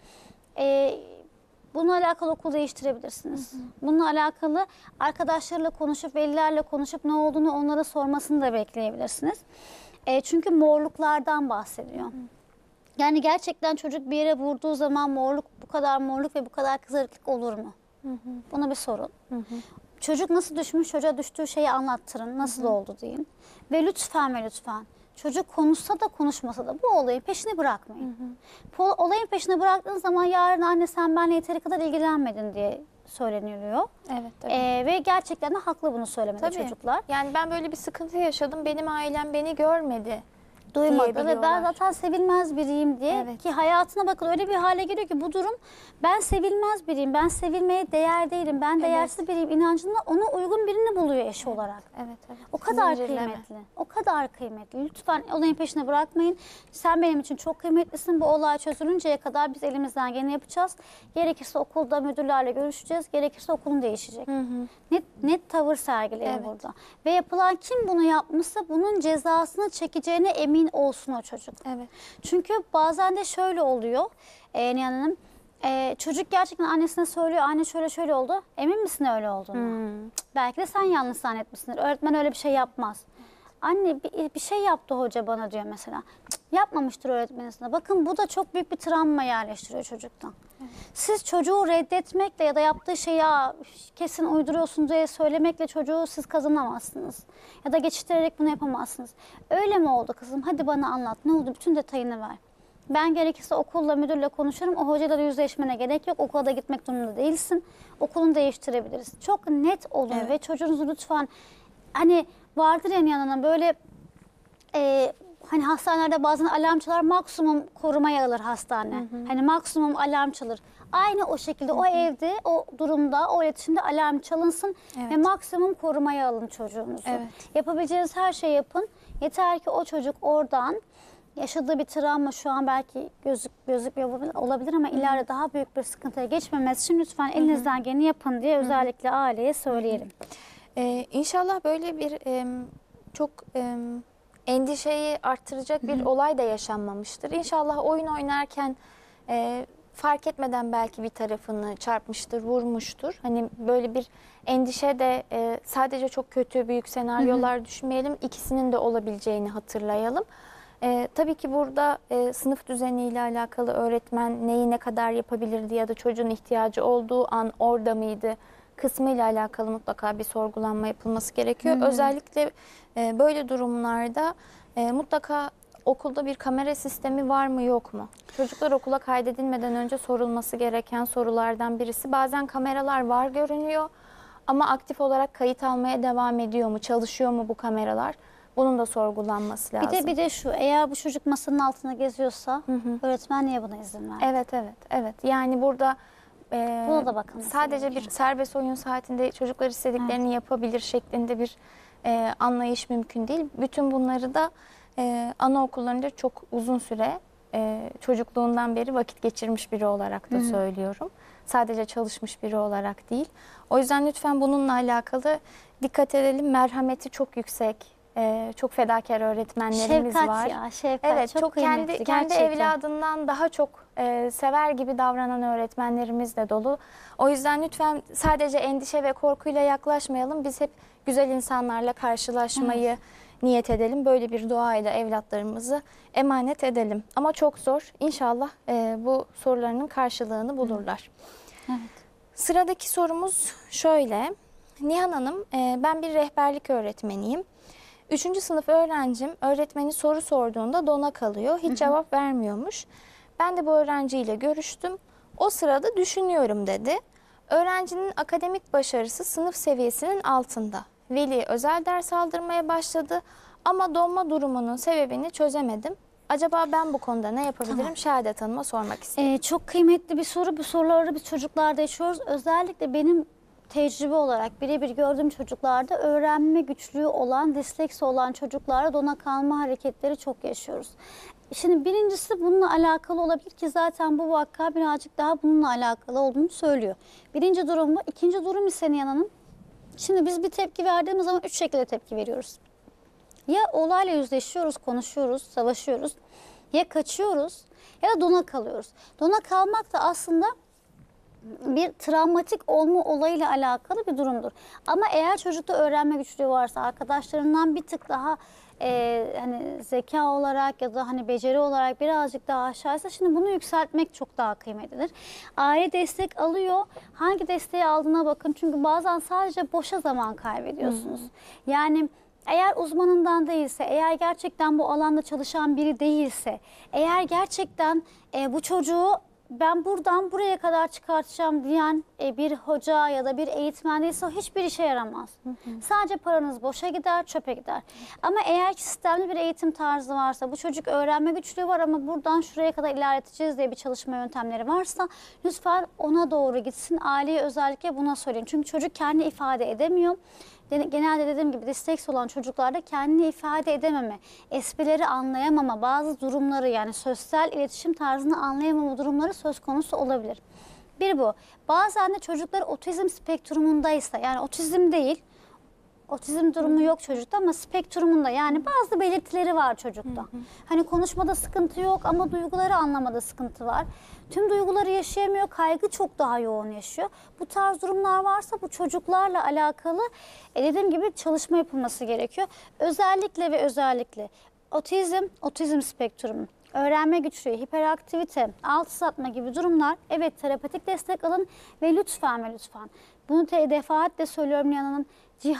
bununla alakalı okul değiştirebilirsiniz. Bununla alakalı arkadaşlarıyla konuşup, velilerle konuşup ne olduğunu onlara sormasını da bekleyebilirsiniz. Çünkü morluklardan bahsediyor. Yani gerçekten çocuk bir yere vurduğu zaman bu kadar morluk ve bu kadar kızarıklık olur mu? Buna bir sorun. Çocuk nasıl düşmüş, çocuğa düştüğü şeyi anlattırın. Nasıl oldu deyin. Ve lütfen çocuk konuşsa da konuşmasa da bu olayın peşini bırakmayın. Olayın peşini bıraktığınız zaman yarın anne sen benimle yeteri kadar ilgilenmedin diye söyleniliyor. Evet, tabii. Ve gerçekten de haklı bunu söylemede çocuklar. Yani ben böyle bir sıkıntı yaşadım, benim ailem beni görmedi. Duymadı ve ben zaten sevilmez biriyim diye ki hayatına bakın öyle bir hale geliyor ki bu durum, ben sevilmez biriyim, ben sevilmeye değer değilim, ben değersiz biriyim inancında ona uygun birini buluyor eş olarak. O kadar kıymetli, o kadar kıymetli. Lütfen olayın peşine bırakmayın. Sen benim için çok kıymetlisin. Bu olay çözülünceye kadar biz elimizden geleni yapacağız. Gerekirse okulda müdürlerle görüşeceğiz. Gerekirse okulun değişecek. Net tavır sergileyin burada. Ve yapılan kim bunu yapmışsa bunun cezasını çekeceğine emin olsun o çocuk. Çünkü bazen de şöyle oluyor Nihan Hanım. Çocuk gerçekten annesine söylüyor, anne şöyle oldu. Emin misin öyle olduğunu? Belki de sen yanlış zannetmişsindir. Öğretmen öyle bir şey yapmaz. Anne bir şey yaptı hoca bana diyor mesela. Yapmamıştır öğretmenisine. Bakın bu da çok büyük bir travma yerleştiriyor çocuktan. Siz çocuğu reddetmekle ya da yaptığı şeyi kesin uyduruyorsun diye söylemekle çocuğu siz kazanamazsınız. Ya da geçiştirerek bunu yapamazsınız. Öyle mi oldu kızım? Hadi bana anlat. Ne oldu? Bütün detayını ver. Ben gerekirse okulla, müdürle konuşurum. O hocayla da yüzleşmene gerek yok. Okula da gitmek durumunda değilsin. Okulunu değiştirebiliriz. Çok net olun ve çocuğunuzu lütfen, hani vardır ya Nihan Hanım, böyle hani hastanelerde bazen alarm çalar, maksimum korumaya alır hastane. Hani maksimum alarm çalır. Aynı o şekilde o evde, o durumda, o iletişimde alarm çalınsın ve maksimum korumaya alın çocuğunuzu. Yapabileceğiniz her şeyi yapın. Yeter ki o çocuk oradan yaşadığı bir travma şu an belki gözükmüyor olabilir ama ileride daha büyük bir sıkıntıya geçmemesi için lütfen elinizden geleni yapın diye özellikle aileye söyleyelim. İnşallah böyle bir çok endişeyi arttıracak bir olay da yaşanmamıştır. İnşallah oyun oynarken fark etmeden belki bir tarafını çarpmıştır, vurmuştur. Hani böyle bir endişe de sadece çok kötü büyük senaryolar düşünmeyelim. İkisinin de olabileceğini hatırlayalım. Tabii ki burada sınıf düzeniyle alakalı öğretmen neyi ne kadar yapabilirdi ya da çocuğun ihtiyacı olduğu an orada mıydı kısmıyla alakalı mutlaka bir sorgulanma yapılması gerekiyor. Özellikle böyle durumlarda mutlaka okulda bir kamera sistemi var mı yok mu? Çocuklar okula kaydedilmeden önce sorulması gereken sorulardan birisi. Bazen kameralar var görünüyor ama aktif olarak kayıt almaya devam ediyor mu? Çalışıyor mu bu kameralar? Bunun da sorgulanması lazım. Bir de şu, eğer bu çocuk masanın altına geziyorsa öğretmen niye buna izin verdi? Evet. Yani burada buna da bakın. sadece bir serbest oyun saatinde çocuklar istediklerini yapabilir şeklinde bir anlayış mümkün değil. Bütün bunları da anaokullarında çok uzun süre çocukluğundan beri vakit geçirmiş biri olarak da söylüyorum. Sadece çalışmış biri olarak değil. O yüzden lütfen bununla alakalı dikkat edelim. Merhameti çok yüksek. Çok fedakar öğretmenlerimiz var. Şefkat evet, çok kıymetli, kendi evladından daha çok sever gibi davranan öğretmenlerimiz de dolu. O yüzden lütfen sadece endişe ve korkuyla yaklaşmayalım. Biz hep güzel insanlarla karşılaşmayı niyet edelim. Böyle bir duayla evlatlarımızı emanet edelim. Ama çok zor. İnşallah bu sorularının karşılığını bulurlar. Sıradaki sorumuz şöyle. Nihan Hanım, ben bir rehberlik öğretmeniyim. 3. sınıf öğrencim öğretmeni soru sorduğunda dona kalıyor. Hiç cevap vermiyormuş. Ben de bu öğrenciyle görüştüm. O sırada düşünüyorum dedi. Öğrencinin akademik başarısı sınıf seviyesinin altında. veli özel ders aldırmaya başladı. Ama donma durumunun sebebini çözemedim. Acaba ben bu konuda ne yapabilirim? Tamam. Şehadet Hanım'a sormak istedim. Çok kıymetli bir soru. Bu soruları biz çocuklarda yaşıyoruz. Özellikle benim tecrübe olarak birebir gördüğüm çocuklarda öğrenme güçlüğü olan, disleksi olan çocuklarda dona kalma hareketleri çok yaşıyoruz. Şimdi birincisi bununla alakalı olabilir ki zaten bu vaka birazcık daha bununla alakalı olduğunu söylüyor. Birinci durum bu. İkinci durum ise Nihan Hanım. Şimdi biz bir tepki verdiğimiz zaman 3 şekilde tepki veriyoruz. Ya olayla yüzleşiyoruz, konuşuyoruz, savaşıyoruz. Ya kaçıyoruz ya da dona kalıyoruz. Dona kalmak da aslında bir travmatik olma olayıyla alakalı bir durumdur. Ama eğer çocukta öğrenme güçlüğü varsa, arkadaşlarından bir tık daha hani zeka olarak ya da hani beceri olarak birazcık daha aşağıysa, şimdi bunu yükseltmek çok daha kıymetlidir. Aile destek alıyor. Hangi desteği aldığına bakın. Çünkü bazen sadece boşa zaman kaybediyorsunuz. Yani eğer uzmanından değilse, eğer gerçekten bu alanda çalışan biri değilse, eğer gerçekten bu çocuğu ben buradan buraya kadar çıkartacağım diyen bir hoca ya da bir eğitmen değilse, o hiçbir işe yaramaz. Sadece paranız boşa gider, çöpe gider. Ama eğer ki sistemli bir eğitim tarzı varsa, bu çocuk öğrenme güçlüğü var ama buradan şuraya kadar ilerleteceğiz diye bir çalışma yöntemleri varsa, lütfen ona doğru gitsin. Aileye özellikle buna söyleyin. Çünkü çocuk kendi ifade edemiyor. Genelde dediğim gibi disleksi olan çocuklarda kendini ifade edememe, esprileri anlayamama, bazı durumları, yani sosyal iletişim tarzını anlayamama durumları söz konusu olabilir. Bir bu. Bazen de çocuklar otizm spektrumundaysa, yani otizm değil, otizm durumu yok çocukta ama spektrumunda, yani bazı belirtileri var çocukta. Hani konuşmada sıkıntı yok ama duyguları anlamada sıkıntı var. Tüm duyguları yaşayamıyor, kaygı çok daha yoğun yaşıyor. Bu tarz durumlar varsa bu çocuklarla alakalı dediğim gibi çalışma yapılması gerekiyor. Özellikle ve özellikle otizm spektrumu, öğrenme güçlüğü, hiperaktivite, altı satma gibi durumlar, evet terapetik destek alın ve lütfen ve lütfen, bunu defaatle söylüyorum Nihan Hanım,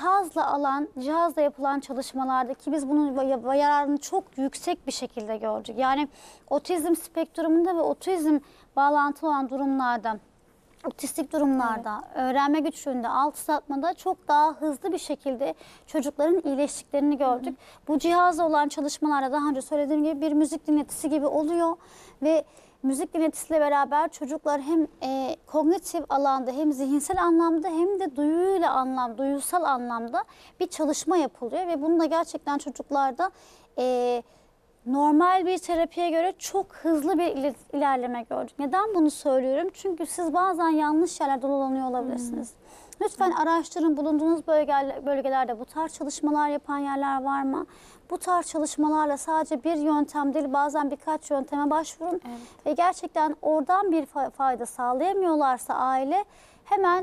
cihazla yapılan çalışmalarda, ki biz bunun yararını çok yüksek bir şekilde gördük. Yani otizm spektrumunda ve otizm bağlantılı olan durumlarda, otistik durumlarda, öğrenme güçlüğünde, altı satmada çok daha hızlı bir şekilde çocukların iyileştiklerini gördük. Bu cihazla olan çalışmalarda daha önce söylediğim gibi bir müzik dinletisi gibi oluyor ve müzik dinletisiyle beraber çocuklar hem kognitif alanda, hem zihinsel anlamda, hem de duyusal anlamda bir çalışma yapılıyor ve bununla gerçekten çocuklarda normal bir terapiye göre çok hızlı bir ilerleme gördük. Neden bunu söylüyorum? Çünkü siz bazen yanlış yerlerde dolanıyor olabilirsiniz. Lütfen araştırın, bulunduğunuz bölgelerde bu tarz çalışmalar yapan yerler var mı? Bu tarz çalışmalarla sadece bir yöntem değil, bazen birkaç yönteme başvurun. Evet. Ve gerçekten oradan bir fayda sağlayamıyorlarsa aile, hemen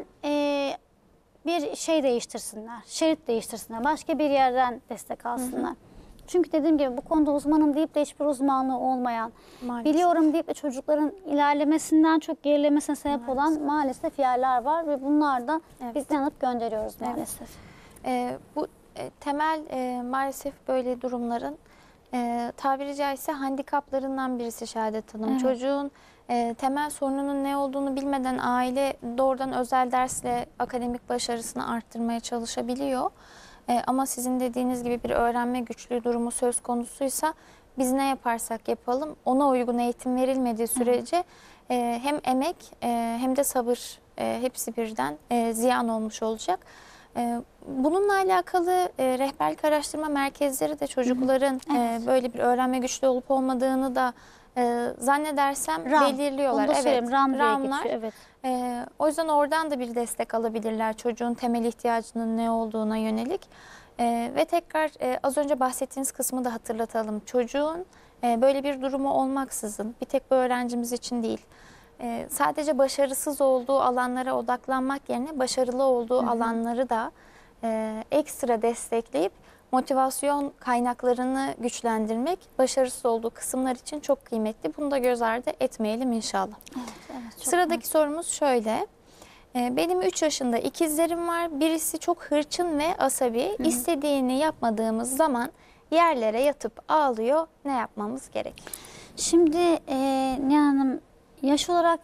bir şey değiştirsinler, şerit değiştirsinler, başka bir yerden destek alsınlar. Çünkü dediğim gibi bu konuda uzmanım deyip de hiçbir uzmanlığı olmayan, biliyorum deyip de çocukların ilerlemesinden çok gerilemesine sebep olan maalesef yerler var ve bunlar da biz yanıp gönderiyoruz maalesef. Bu temel maalesef böyle durumların tabiri caizse handikaplarından birisi Şehadet Hanım. Çocuğun temel sorununun ne olduğunu bilmeden aile doğrudan özel dersle akademik başarısını arttırmaya çalışabiliyor. Ama sizin dediğiniz gibi bir öğrenme güçlüğü durumu söz konusuysa, biz ne yaparsak yapalım ona uygun eğitim verilmediği sürece hem emek hem de sabır hepsi birden ziyan olmuş olacak. Bununla alakalı rehberlik araştırma merkezleri de çocukların böyle bir öğrenme güçlüğü olup olmadığını da zannedersem belirliyorlar. Evet, RAM'lar. Evet. O yüzden oradan da bir destek alabilirler çocuğun temel ihtiyacının ne olduğuna yönelik. Ve tekrar az önce bahsettiğiniz kısmı da hatırlatalım. Çocuğun böyle bir durumu olmaksızın, bir tek bu öğrencimiz için değil, sadece başarısız olduğu alanlara odaklanmak yerine başarılı olduğu alanları da ekstra destekleyip motivasyon kaynaklarını güçlendirmek başarısız olduğu kısımlar için çok kıymetli. Bunu da göz ardı etmeyelim inşallah. Sıradaki sorumuz şöyle. Benim 3 yaşında ikizlerim var. Birisi çok hırçın ve asabi. İstediğini yapmadığımız zaman yerlere yatıp ağlıyor. Ne yapmamız gerek? Şimdi Nihan Hanım, yaş olarak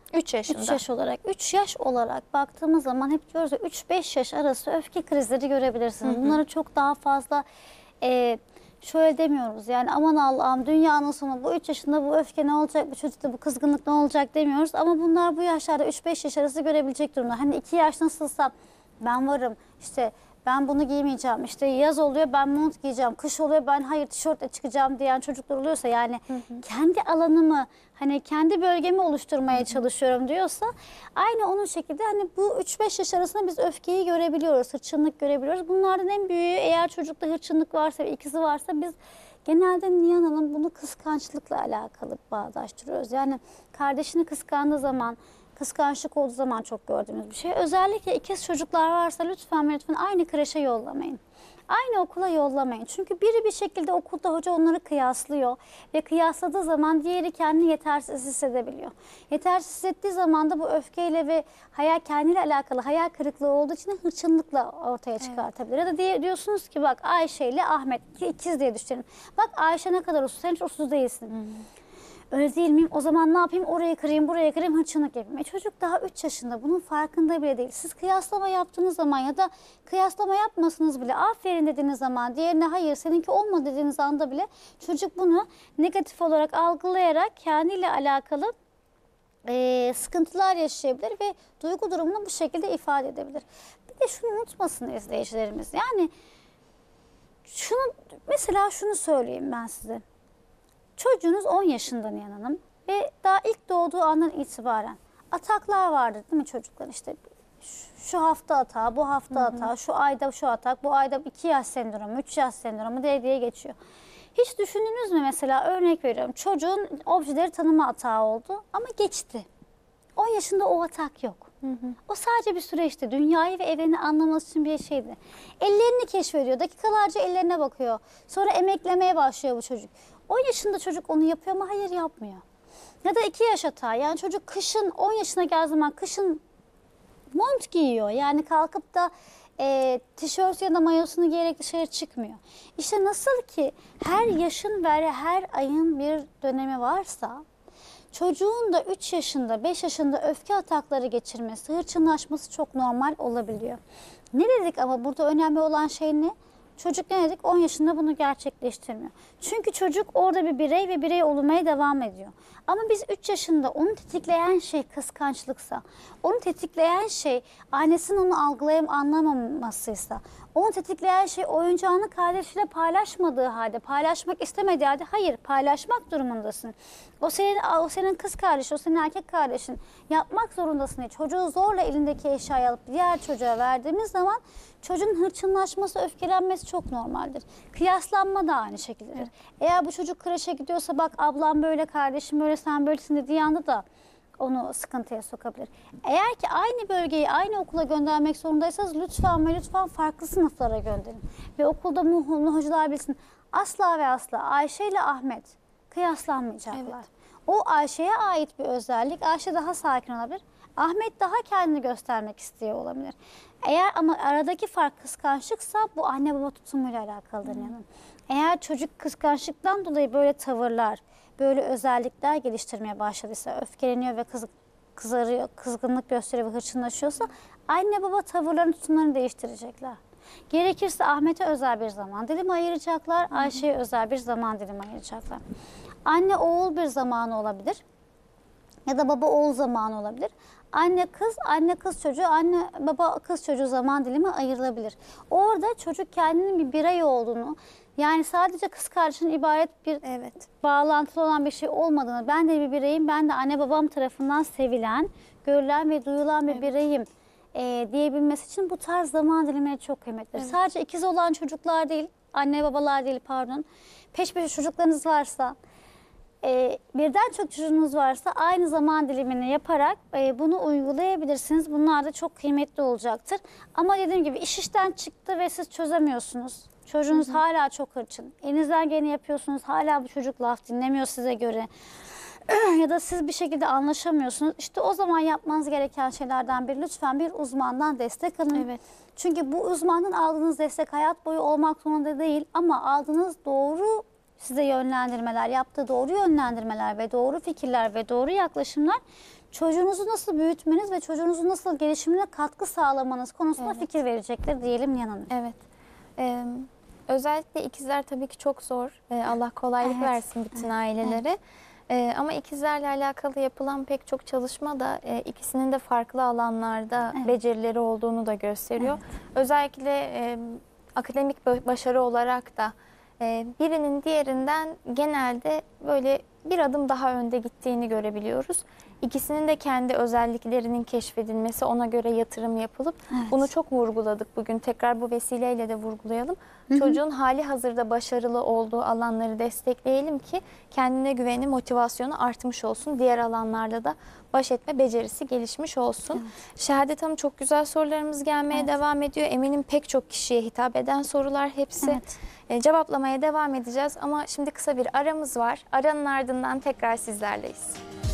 3 yaşında. 3 yaş olarak baktığımız zaman hep diyoruz ya 3-5 yaş arası öfke krizleri görebilirsiniz. Bunları çok daha fazla şöyle demiyoruz yani aman Allah'ım dünyanın sonu bu 3 yaşında bu öfke ne olacak, bu çocukta bu kızgınlık ne olacak demiyoruz. Ama bunlar bu yaşlarda 3-5 yaş arası görebilecek durumda. Hani 2 yaş nasılsa ben varım işte ben bunu giymeyeceğim, işte yaz oluyor ben mont giyeceğim, kış oluyor ben hayır tişörtle çıkacağım diyen çocuklar oluyorsa yani kendi alanımı hani kendi bölgemi oluşturmaya çalışıyorum diyorsa aynı onun şekilde hani bu 3-5 yaş arasında biz öfkeyi görebiliyoruz, hırçınlık görebiliyoruz. Bunlardan en büyüğü eğer çocukta hırçınlık varsa ve ikizi varsa biz genelde Nihan Hanım bunu kıskançlıkla alakalı bağdaştırıyoruz. Yani kardeşini kıskandığı zaman kıskançlık olduğu zaman çok gördüğümüz bir şey. Özellikle ikiz çocuklar varsa lütfen ve lütfen aynı kreşe yollamayın. Aynı okula yollamayın. Çünkü biri bir şekilde okulda hoca onları kıyaslıyor ve kıyasladığı zaman diğeri kendini yetersiz hissedebiliyor. Yetersiz hissettiği zaman da bu öfkeyle ve kendiyle alakalı hayal kırıklığı olduğu için de hırçınlıkla ortaya çıkartabilir. Ya da diyorsunuz ki bak Ayşe ile Ahmet ikiz diye düşünelim. Bak Ayşe ne kadar uslu, sen hiç uslu değilsin. Öyle değil miyim? O zaman ne yapayım? Orayı kırayım, buraya kırayım, hırçınlık yapayım. Çocuk daha 3 yaşında. Bunun farkında bile değil. Siz kıyaslama yaptığınız zaman ya da kıyaslama yapmasınız bile aferin dediğiniz zaman diğerine hayır seninki olmadı dediğiniz anda bile çocuk bunu negatif olarak algılayarak kendiyle alakalı sıkıntılar yaşayabilir ve duygu durumunu bu şekilde ifade edebilir. Bir de şunu unutmasın izleyicilerimiz. Yani mesela şunu söyleyeyim ben size. Çocuğunuz 10 yaşında Nihan Hanım ve daha ilk doğduğu andan itibaren ataklar vardır değil mi çocuklar? İşte şu hafta atağı, bu hafta atağı, şu ayda şu atak, bu ayda 2 yaş sendromu, 3 yaş sendromu diye geçiyor. Hiç düşündünüz mü mesela örnek veriyorum çocuğun objeleri tanıma atağı oldu ama geçti. 10 yaşında o atak yok. O sadece bir süreçti. Dünyayı ve evreni anlaması için bir şeydi. Ellerini keşfediyor. Dakikalarca ellerine bakıyor. Sonra emeklemeye başlıyor bu çocuk. 10 yaşında çocuk onu yapıyor mu? Hayır yapmıyor. Ya da 2 yaş hata. Yani çocuk kışın 10 yaşına geldiği zaman kışın mont giyiyor. Yani kalkıp da tişört ya da mayosunu giyerek dışarı çıkmıyor. İşte nasıl ki her yaşın ve her ayın bir dönemi varsa çocuğun da 3 yaşında, 5 yaşında öfke atakları geçirmesi, hırçınlaşması çok normal olabiliyor. Ne dedik ama burada önemli olan şey ne? Çocuk ne dedik? 10 yaşında bunu gerçekleştirmiyor. Çünkü çocuk orada bir birey ve birey olmaya devam ediyor. Ama biz 3 yaşında onu tetikleyen şey kıskançlıksa, onu tetikleyen şey annesinin onu anlamamasıysa, onu tetikleyen şey oyuncağını kardeşiyle paylaşmadığı halde, paylaşmak istemediği halde hayır paylaşmak durumundasın. O senin kız kardeşin, o senin erkek kardeşin yapmak zorundasın. Çocuğu zorla elindeki eşyayı alıp diğer çocuğa verdiğimiz zaman çocuğun hırçınlaşması, öfkelenmesi çok normaldir. Kıyaslanma da aynı şekildedir. Evet. Eğer bu çocuk kreşe gidiyorsa bak ablam böyle, kardeşim böyle, sen böylesin dediği anda da onu sıkıntıya sokabilir. Eğer ki aynı bölgeyi aynı okula göndermek zorundaysanız lütfen ve lütfen farklı sınıflara gönderin. Ve okulda muhtemelen hocalar bilsin asla ve asla Ayşe ile Ahmet kıyaslanmayacaklar. Evet. O Ayşe'ye ait bir özellik. Ayşe daha sakin olabilir. Ahmet daha kendini göstermek istiyor olabilir. Eğer ama aradaki fark kıskançlıksa bu anne baba tutumuyla alakalıdır. Yani. Eğer çocuk kıskançlıktan dolayı böyle tavırlar, böyle özellikler geliştirmeye başladıysa, öfkeleniyor ve kızarıyor, kızgınlık gösteriyor ve hırçınlaşıyorsa anne baba tavırlarını, tutumlarını değiştirecekler. Gerekirse Ahmet'e özel bir zaman dilimi ayıracaklar, Ayşe'ye özel bir zaman dilimi ayıracaklar. Anne oğul bir zamanı olabilir ya da baba oğul zamanı olabilir. Anne kız çocuğu, anne baba kız çocuğu zaman dilimi ayrılabilir. Orada çocuk kendinin bir birey olduğunu, yani sadece kız kardeşinin ibaret bir bağlantılı olan bir şey olmadığını, ben de bir bireyim, ben de anne babam tarafından sevilen, görülen ve duyulan bir bireyim diyebilmesi için bu tarz zaman dilimleri çok kıymetli. Sadece ikiz olan çocuklar değil, anne babalar değil pardon, peş peşe çocuklarınız varsa, birden çok çocuğunuz varsa aynı zaman dilimini yaparak bunu uygulayabilirsiniz. Bunlar da çok kıymetli olacaktır. Ama dediğim gibi iş işten çıktı ve siz çözemiyorsunuz. Çocuğunuz hala çok hırçın. Elinizden geleni yapıyorsunuz. Hala bu çocuk laf dinlemiyor size göre. Ya da siz bir şekilde anlaşamıyorsunuz. İşte o zaman yapmanız gereken şeylerden biri lütfen bir uzmandan destek alın. Evet. Çünkü bu uzmandan aldığınız destek hayat boyu olmak zorunda değil ama aldığınız doğru size yönlendirmeler, yaptığı doğru yönlendirmeler ve doğru fikirler ve doğru yaklaşımlar çocuğunuzu nasıl büyütmeniz ve çocuğunuzun nasıl gelişimine katkı sağlamanız konusunda fikir verecektir diyelim Nihan Hanım. Evet. Özellikle ikizler tabii ki çok zor. Allah kolaylık versin bütün ailelere. Ama ikizlerle alakalı yapılan pek çok çalışma da ikisinin de farklı alanlarda becerileri olduğunu da gösteriyor. Özellikle akademik başarı olarak da birinin diğerinden genelde böyle bir adım daha önde gittiğini görebiliyoruz. İkisinin de kendi özelliklerinin keşfedilmesi, ona göre yatırım yapılıp bunu çok vurguladık bugün. Tekrar bu vesileyle de vurgulayalım. Çocuğun hali hazırda başarılı olduğu alanları destekleyelim ki kendine güveni, motivasyonu artmış olsun. Diğer alanlarda da baş etme becerisi gelişmiş olsun. Şehadet Hanım, çok güzel sorularımız gelmeye devam ediyor. Eminim pek çok kişiye hitap eden sorular hepsi. Cevaplamaya devam edeceğiz ama şimdi kısa bir aramız var. Aranın ardından tekrar sizlerleyiz.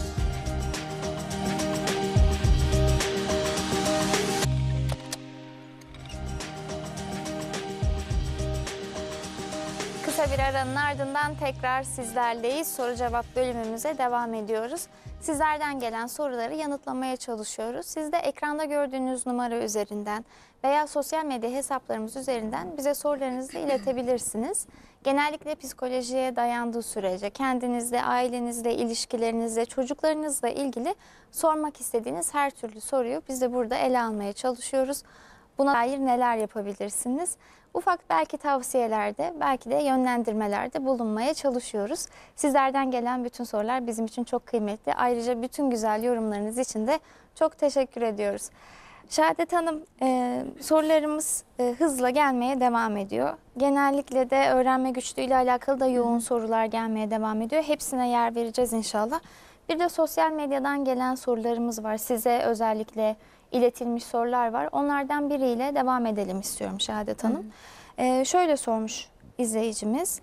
Kısa bir aranın ardından tekrar sizlerleyiz. Soru cevap bölümümüze devam ediyoruz. Sizlerden gelen soruları yanıtlamaya çalışıyoruz. Siz de ekranda gördüğünüz numara üzerinden veya sosyal medya hesaplarımız üzerinden bize sorularınızı iletebilirsiniz. Genellikle psikolojiye dayandığı sürece kendinizle, ailenizle, ilişkilerinizle, çocuklarınızla ilgili sormak istediğiniz her türlü soruyu biz de burada ele almaya çalışıyoruz. Buna dair neler yapabilirsiniz? Ufak belki tavsiyelerde, belki de yönlendirmelerde bulunmaya çalışıyoruz. Sizlerden gelen bütün sorular bizim için çok kıymetli. Ayrıca bütün güzel yorumlarınız için de çok teşekkür ediyoruz. Şehadet Hanım, sorularımız hızla gelmeye devam ediyor. Genellikle de öğrenme güçlüğüyle alakalı da yoğun sorular gelmeye devam ediyor. Hepsine yer vereceğiz inşallah. Bir de sosyal medyadan gelen sorularımız var. Size özellikle iletilmiş sorular var. Onlardan biriyle devam edelim istiyorum Şehadet Hanım. Şöyle sormuş izleyicimiz.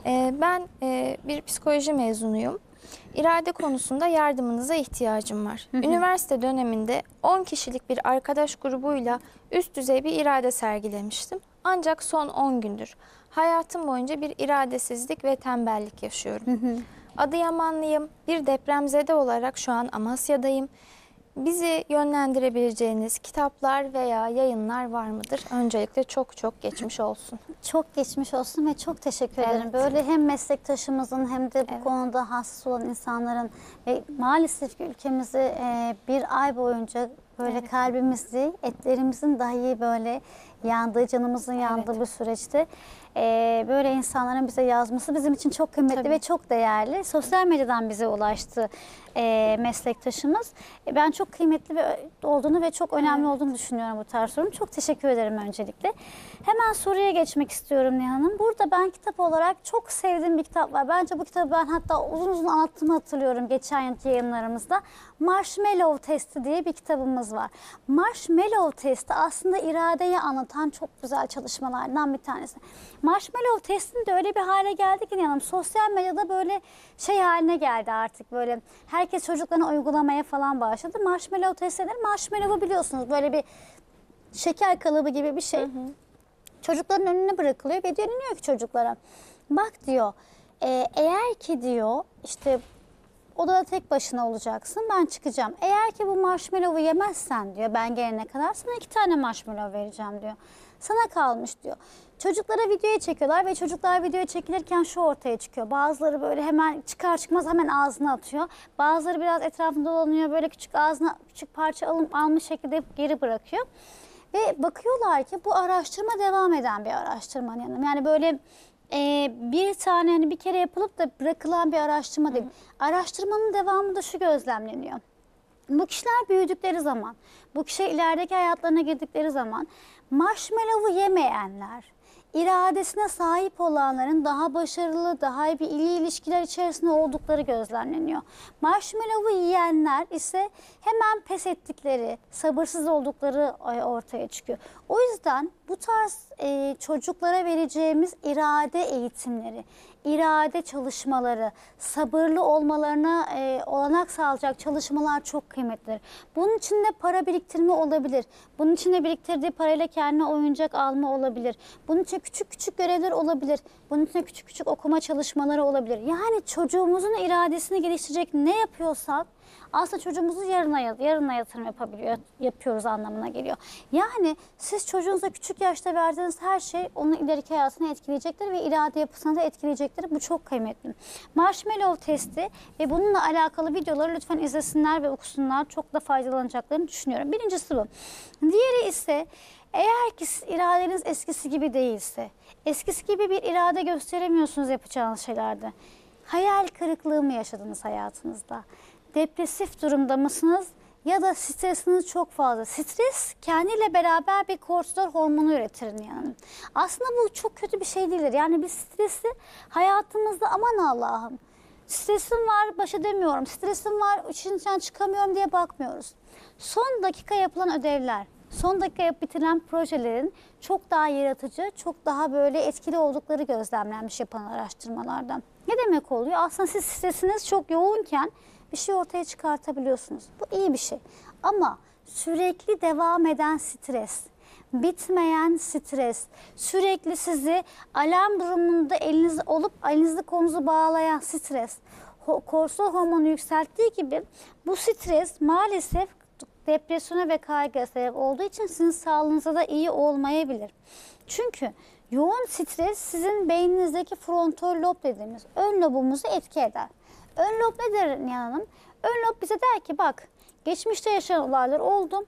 Ben bir psikoloji mezunuyum. İrade konusunda yardımınıza ihtiyacım var. Üniversite döneminde 10 kişilik bir arkadaş grubuyla üst düzey bir irade sergilemiştim. Ancak son 10 gündür hayatım boyunca bir iradesizlik ve tembellik yaşıyorum. Adıyamanlıyım. Bir depremzede olarak şu an Amasya'dayım. Bizi yönlendirebileceğiniz kitaplar veya yayınlar var mıdır? Öncelikle çok çok geçmiş olsun. Çok geçmiş olsun ve çok teşekkür ederim. Böyle hem meslektaşımızın hem de bu konuda hassas olan insanların ve maalesef ki ülkemizi bir ay boyunca böyle kalbimizi, etlerimizin dahi böyle yandığı, canımızın yandığı bir süreçte böyle insanların bize yazması bizim için çok kıymetli ve çok değerli. Sosyal medyadan bize ulaştı meslektaşımız. Ben çok kıymetli olduğunu ve çok önemli olduğunu düşünüyorum bu tarz sorun. Çok teşekkür ederim öncelikle. Hemen soruya geçmek istiyorum Nihan Hanım. Burada ben kitap olarak çok sevdiğim bir kitap var. Bence bu kitabı ben hatta uzun uzun anlattığımı hatırlıyorum geçen yılki yayınlarımızda. Marshmallow Testi diye bir kitabımız var. Marshmallow Testi aslında iradeyi anlatan çok güzel çalışmalardan bir tanesi. Marshmallow Testi'nin de öyle bir hale geldi ki Nihan Hanım, sosyal medyada böyle şey haline geldi artık, böyle herkes çocuklarına uygulamaya falan başladı. Marshmallow Testi nedir? Marshmallow biliyorsunuz, böyle bir şeker kalıbı gibi bir şey. Çocukların önüne bırakılıyor ve deniliyor ki çocuklara, bak diyor, eğer ki diyor işte odada tek başına olacaksın, ben çıkacağım. Eğer ki bu marshmallow'u yemezsen diyor, ben gelene kadar sana 2 tane marshmallow vereceğim diyor. Sana kalmış diyor. Çocuklara videoya çekiyorlar ve çocuklar videoya çekilirken şu ortaya çıkıyor. Bazıları böyle hemen çıkar çıkmaz hemen ağzına atıyor. Bazıları biraz etrafında dolanıyor, böyle küçük ağzına küçük parça almış şekilde geri bırakıyor. Ve bakıyorlar ki bu araştırma devam eden bir araştırma. Yani böyle bir tane hani bir kere yapılıp da bırakılan bir araştırma değil. Araştırmanın devamında şu gözlemleniyor. Bu kişiler büyüdükleri zaman, bu kişiler ilerideki hayatlarına girdikleri zaman marshmallow'u yemeyenler, iradesine sahip olanların daha başarılı, daha iyi ilişkiler içerisinde oldukları gözlemleniyor. Marshmallow'u yiyenler ise hemen pes ettikleri, sabırsız oldukları ortaya çıkıyor. O yüzden bu tarz çocuklara vereceğimiz irade eğitimleri, irade çalışmaları, sabırlı olmalarına olanak sağlayacak çalışmalar çok kıymetlidir. Bunun içinde para biriktirme olabilir. Bunun içinde biriktirdiği parayla kendine oyuncak alma olabilir. Bunun için küçük küçük görevler olabilir. Bunun için küçük küçük okuma çalışmaları olabilir. Yani çocuğumuzun iradesini geliştirecek ne yapıyorsak aslında çocuğumuzu yarına yatırım yapıyoruz anlamına geliyor. Yani siz çocuğunuza küçük yaşta verdiğiniz her şey onun ileriki hayatını etkileyecektir ve irade yapısını da etkileyecektir. Bu çok kıymetli. Marshmallow testi ve bununla alakalı videoları lütfen izlesinler ve okusunlar. Çok da faydalanacaklarını düşünüyorum. Birincisi bu. Diğeri ise eğer ki iradeniz eskisi gibi değilse, eskisi gibi bir irade gösteremiyorsunuz yapacağınız şeylerde, hayal kırıklığı mı yaşadınız hayatınızda? Depresif durumda mısınız ya da stresiniz çok fazla? Stres kendiyle beraber bir kortizol hormonu üretir yani. Aslında bu çok kötü bir şey değildir. Yani biz stresi hayatımızda aman Allah'ım stresim var baş edemiyorum, stresim var içinden çıkamıyorum diye bakmıyoruz. Son dakika yapılan ödevler, son dakika bitirilen projelerin çok daha yaratıcı, çok daha böyle etkili oldukları gözlemlenmiş yapılan araştırmalardan. Ne demek oluyor? Aslında siz stresiniz çok yoğunken bir şey ortaya çıkartabiliyorsunuz. Bu iyi bir şey. Ama sürekli devam eden stres, bitmeyen stres, sürekli sizi alarm durumunda elinizde kolunuzu bağlayan stres, kortizol hormonu yükselttiği gibi bu stres maalesef depresyona ve kaygıya sebep olduğu için sizin sağlığınıza da iyi olmayabilir. Çünkü yoğun stres sizin beyninizdeki frontal lob dediğimiz ön lobumuzu etki eder. Ön lob nedir Nihan Hanım? Ön lob bize der ki bak geçmişte yaşanan olaylar oldu.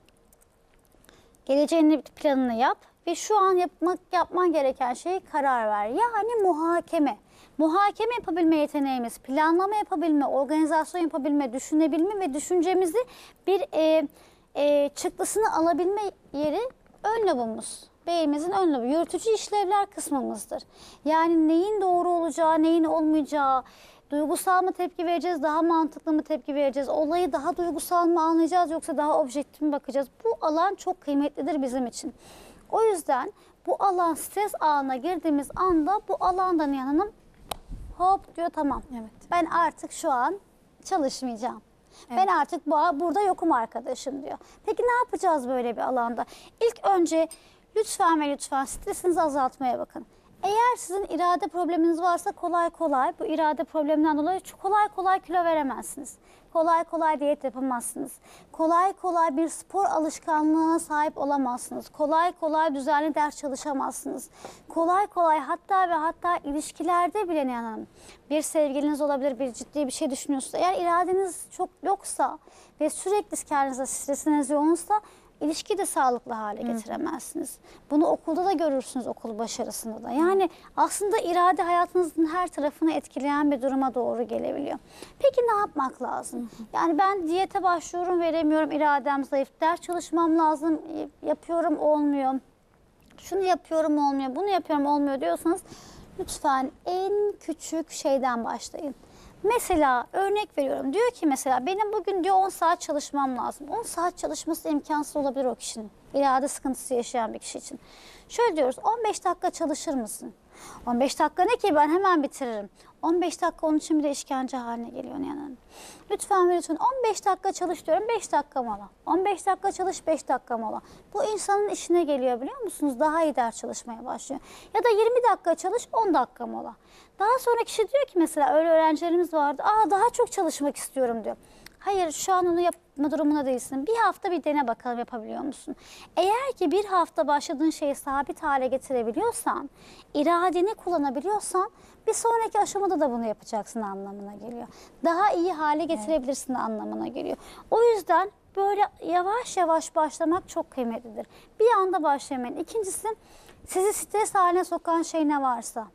Geleceğinin planını yap ve şu an yapman gereken şeyi karar ver. Yani muhakeme. Muhakeme yapabilme yeteneğimiz, planlama yapabilme, organizasyon yapabilme, düşünebilme ve düşüncemizi bir çıktısını alabilme yeri ön lobumuz. Beynimizin ön lobu, yürütücü işlevler kısmımızdır. Yani neyin doğru olacağı, neyin olmayacağı, duygusal mı tepki vereceğiz, daha mantıklı mı tepki vereceğiz, olayı daha duygusal mı anlayacağız yoksa daha objektif mi bakacağız? Bu alan çok kıymetlidir bizim için. O yüzden bu alan stres ağına girdiğimiz anda bu alandan yanım hop diyor tamam. Evet. Ben artık şu an çalışmayacağım. Evet. Ben artık burada yokum arkadaşım diyor. Peki ne yapacağız böyle bir alanda? İlk önce lütfen ve lütfen stresinizi azaltmaya bakın. Eğer sizin irade probleminiz varsa kolay kolay bu irade probleminden dolayı kolay kolay kilo veremezsiniz. Kolay kolay diyet yapamazsınız. Kolay kolay bir spor alışkanlığına sahip olamazsınız. Kolay kolay düzenli ders çalışamazsınız. Kolay kolay hatta ilişkilerde bile yani bir sevgiliniz olabilir, bir ciddi bir şey düşünüyorsunuz. Eğer iradeniz çok yoksa ve sürekli kendinize stresiniz yoğunsa İlişkiyi de sağlıklı hale getiremezsiniz. Bunu okulda da görürsünüz, okul başarısında da. Yani aslında irade hayatınızın her tarafını etkileyen bir duruma doğru gelebiliyor. Peki ne yapmak lazım? Yani ben diyete başlıyorum, veremiyorum, iradem zayıf. Ders çalışmam lazım, yapıyorum, olmuyor. Şunu yapıyorum, olmuyor, bunu yapıyorum, olmuyor diyorsanız lütfen en küçük şeyden başlayın. Mesela örnek veriyorum, diyor ki mesela benim bugün diyor 10 saat çalışmam lazım. 10 saat çalışması imkansız olabilir o kişinin. İrade sıkıntısı yaşayan bir kişi için. Şöyle diyoruz, 15 dakika çalışır mısın? 15 dakika ne ki, ben hemen bitiririm. 15 dakika onun için bile işkence haline geliyor yani. Lütfen ve lütfen 15 dakika çalış diyorum, 5 dakika mola. 15 dakika çalış, 5 dakika mola. Bu insanın işine geliyor biliyor musunuz? Daha iyi ders çalışmaya başlıyor. Ya da 20 dakika çalış, 10 dakika mola. Daha sonra kişi diyor ki mesela öyle öğrencilerimiz vardı. Daha çok çalışmak istiyorum diyor. Hayır, şu an onu yapma durumuna değilsin. Bir hafta bir dene bakalım yapabiliyor musun? Eğer ki bir hafta başladığın şeyi sabit hale getirebiliyorsan, iradeni kullanabiliyorsan bir sonraki aşamada da bunu yapacaksın anlamına geliyor. Daha iyi hale getirebilirsin anlamına geliyor. O yüzden böyle yavaş yavaş başlamak çok kıymetlidir. Bir anda başlamayın. İkincisi, sizi stres haline sokan şey ne varsa.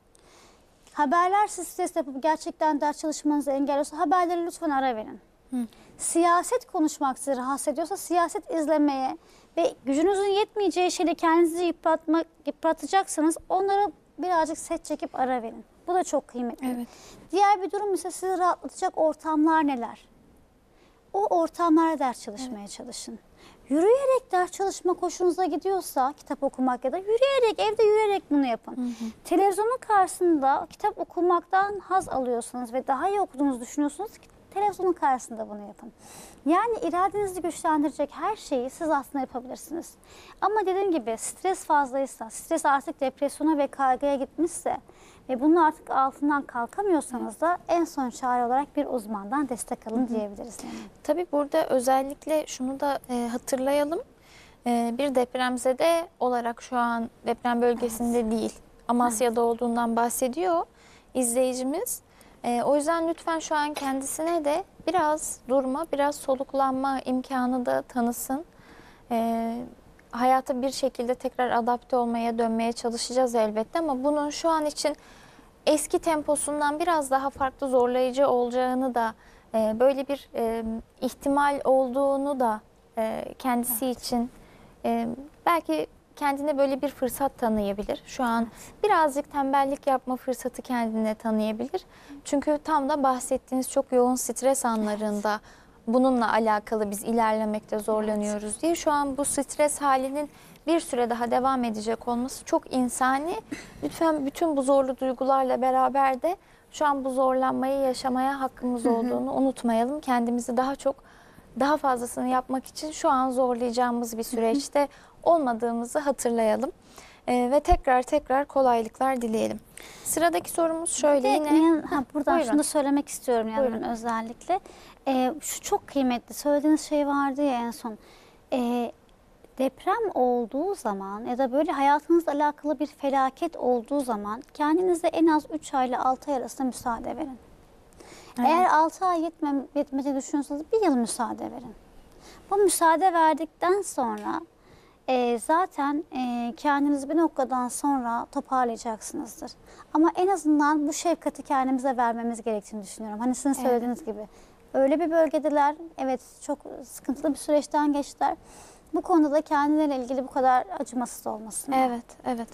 Haberler sizi stres yapıp gerçekten ders çalışmanızı engelliyorsa haberleri lütfen ara verin. Siyaset konuşmak sizi rahatsız ediyorsa siyaset izlemeye ve gücünüzün yetmeyeceği şeyle kendinizi yıpratacaksanız onları birazcık set çekip ara verin. Bu da çok kıymetli. Evet. Diğer bir durum ise sizi rahatlatacak ortamlar neler? O ortamlara ders çalışmaya çalışın. Yürüyerek ders çalışmak hoşunuza gidiyorsa, kitap okumak ya da yürüyerek, evde yürüyerek bunu yapın. Televizyonun karşısında kitap okumaktan haz alıyorsanız ve daha iyi okuduğunuzu düşünüyorsunuz, televizyonun karşısında bunu yapın. Yani iradenizi güçlendirecek her şeyi siz aslında yapabilirsiniz. Ama dediğim gibi stres fazlaysa, stres artık depresyona ve kaygıya gitmişse ve bunun artık altından kalkamıyorsanız da en son çare olarak bir uzmandan destek alın diyebiliriz. Yani. Tabii burada özellikle şunu da hatırlayalım. Bir depremzede olarak şu an deprem bölgesinde değil, Amasya'da olduğundan bahsediyor izleyicimiz. O yüzden lütfen şu an kendisine de biraz durma, biraz soluklanma imkanı da tanısın. Hayata bir şekilde tekrar adapte olmaya, dönmeye çalışacağız elbette ama bunun şu an için eski temposundan biraz daha farklı, zorlayıcı olacağını da, böyle bir ihtimal olduğunu da kendisi için belki kendine böyle bir fırsat tanıyabilir. Şu an birazcık tembellik yapma fırsatı kendine tanıyabilir. Çünkü tam da bahsettiğiniz çok yoğun stres anlarında bununla alakalı biz ilerlemekte zorlanıyoruz diye. Şu an bu stres halinin bir süre daha devam edecek olması çok insani. Lütfen bütün bu zorlu duygularla beraber de şu an bu zorlanmayı yaşamaya hakkımız olduğunu unutmayalım. Kendimizi daha fazlasını yapmak için şu an zorlayacağımız bir süreçte olmadığımızı hatırlayalım. Ve tekrar kolaylıklar dileyelim. Sıradaki sorumuz şöyle yine. Buradan Buyurun. şunu da söylemek istiyorum yani özellikle. Şu çok kıymetli söylediğiniz şey vardı ya en son. Deprem olduğu zaman ya da böyle hayatınızla alakalı bir felaket olduğu zaman kendinize en az 3 ay ile 6 ay arasında müsaade verin. Evet. Eğer 6 ay yetmediğini düşünüyorsanız 1 yıl müsaade verin. Bu müsaade verdikten sonra zaten kendinizi bir noktadan sonra toparlayacaksınızdır. Ama en azından bu şefkati kendimize vermemiz gerektiğini düşünüyorum. Hani sizin söylediğiniz gibi. Öyle bir bölgedeler, evet çok sıkıntılı bir süreçten geçtiler. Bu konuda da kendileriyle ilgili bu kadar acımasız olmasın. Evet.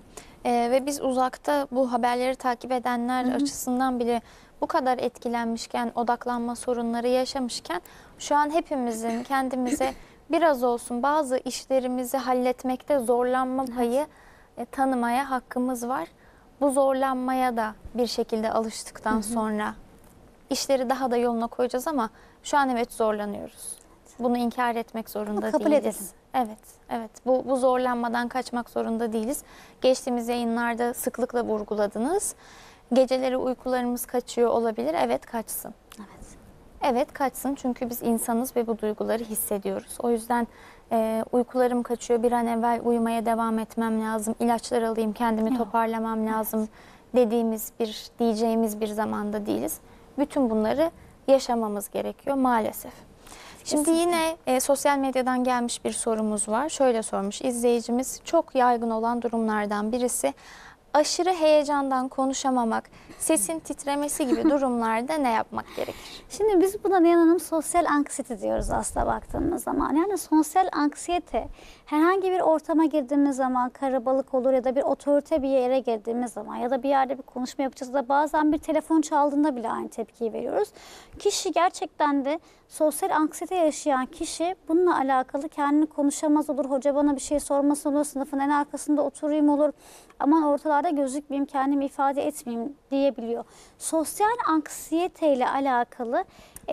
Ve biz uzakta bu haberleri takip edenler açısından bile bu kadar etkilenmişken, odaklanma sorunları yaşamışken şu an hepimizin kendimize biraz olsun bazı işlerimizi halletmekte zorlanma payı tanımaya hakkımız var. Bu zorlanmaya da bir şekilde alıştıktan sonra işleri daha da yoluna koyacağız ama şu an evet zorlanıyoruz. Bunu inkar etmek zorunda kabul değiliz. edelim. Evet. Bu zorlanmadan kaçmak zorunda değiliz. Geçtiğimiz yayınlarda sıklıkla vurguladınız. Geceleri uykularımız kaçıyor olabilir. Evet, kaçsın. Evet, kaçsın çünkü biz insanız ve bu duyguları hissediyoruz. O yüzden uykularım kaçıyor, bir an evvel uyumaya devam etmem lazım, ilaçlar alayım, kendimi toparlamam lazım diyeceğimiz bir zamanda değiliz. Bütün bunları yaşamamız gerekiyor maalesef. Şimdi yine sosyal medyadan gelmiş bir sorumuz var. Şöyle sormuş izleyicimiz, çok yaygın olan durumlardan birisi aşırı heyecandan konuşamamak, sesin titremesi gibi durumlarda ne yapmak gerekir? Şimdi biz buna Nihan Hanım sosyal anksiyete diyoruz aslında baktığımız zaman. Yani sosyal anksiyete herhangi bir ortama girdiğimiz zaman, karabalık olur ya da bir otorite bir yere girdiğimiz zaman ya da bir yerde bir konuşma yapacağız da bazen bir telefon çaldığında bile aynı tepkiyi veriyoruz. Kişi gerçekten de sosyal anksiyete yaşayan kişi bununla alakalı kendini konuşamaz olur, hoca bana bir şey sormasın olur, sınıfın en arkasında oturayım olur, aman ortalarda gözükmeyeyim, kendimi ifade etmeyeyim diyebiliyor. Sosyal anksiyete ile alakalı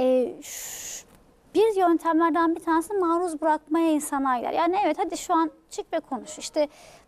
bir yöntemlerden bir tanesi maruz bırakmaya insana gider. Yani evet hadi şu an çık ve konuş. İşte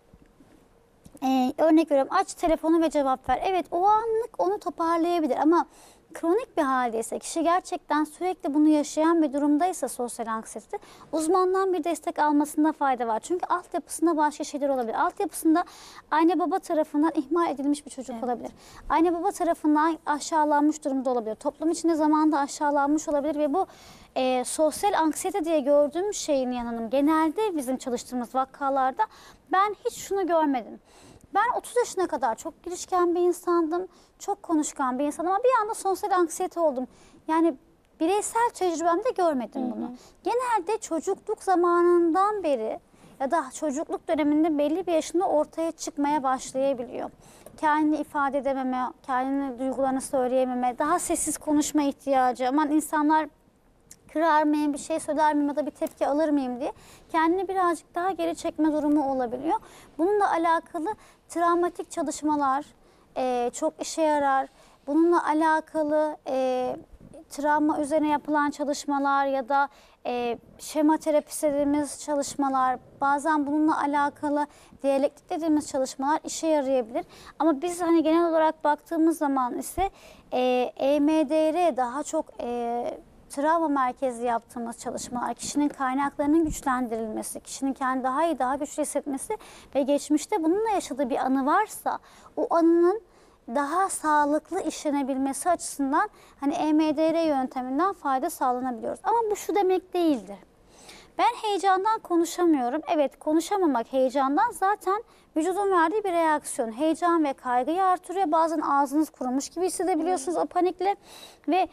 örnek veriyorum, aç telefonu ve cevap ver. Evet o anlık onu toparlayabilir ama kronik bir haldeyse, kişi gerçekten sürekli bunu yaşayan bir durumdaysa sosyal anksiyete, uzmandan bir destek almasında fayda var. Çünkü altyapısında başka şeyler olabilir. Altyapısında anne baba tarafından ihmal edilmiş bir çocuk olabilir. Anne baba tarafından aşağılanmış durumda olabilir. Toplum içinde zamanında aşağılanmış olabilir ve bu sosyal anksiyete diye gördüğüm şeyin yanının genelde bizim çalıştığımız vakalarda ben hiç şunu görmedim. Ben 30 yaşına kadar çok girişken bir insandım, çok konuşkan bir insanım ama bir anda sosyal anksiyete oldum. Yani bireysel tecrübemde görmedim bunu. Genelde çocukluk zamanından beri ya da çocukluk döneminde belli bir yaşında ortaya çıkmaya başlayabiliyor. Kendini ifade edememe, kendini duygularını söyleyememe, daha sessiz konuşma ihtiyacı. Aman insanlar kırar mıyım, bir şey söyler miyim ya da bir tepki alır mıyım diye kendini birazcık daha geri çekme durumu olabiliyor. Bununla alakalı travmatik çalışmalar çok işe yarar. Bununla alakalı travma üzerine yapılan çalışmalar ya da şema terapisi dediğimiz çalışmalar, bazen bununla alakalı diyalektik dediğimiz çalışmalar işe yarayabilir. Ama biz hani genel olarak baktığımız zaman ise EMDR daha çok travma merkezli yaptığımız çalışmalar, kişinin kaynaklarının güçlendirilmesi, kişinin kendini daha iyi, daha güçlü hissetmesi ve geçmişte bununla yaşadığı bir anı varsa o anının daha sağlıklı işlenebilmesi açısından hani EMDR yönteminden fayda sağlanabiliyoruz. Ama bu şu demek değildir. Ben heyecandan konuşamıyorum. Evet, konuşamamak heyecandan zaten vücudun verdiği bir reaksiyon. Heyecan ve kaygıyı artırıyor. Bazen ağzınız kurumuş gibi hissedebiliyorsunuz o panikle ve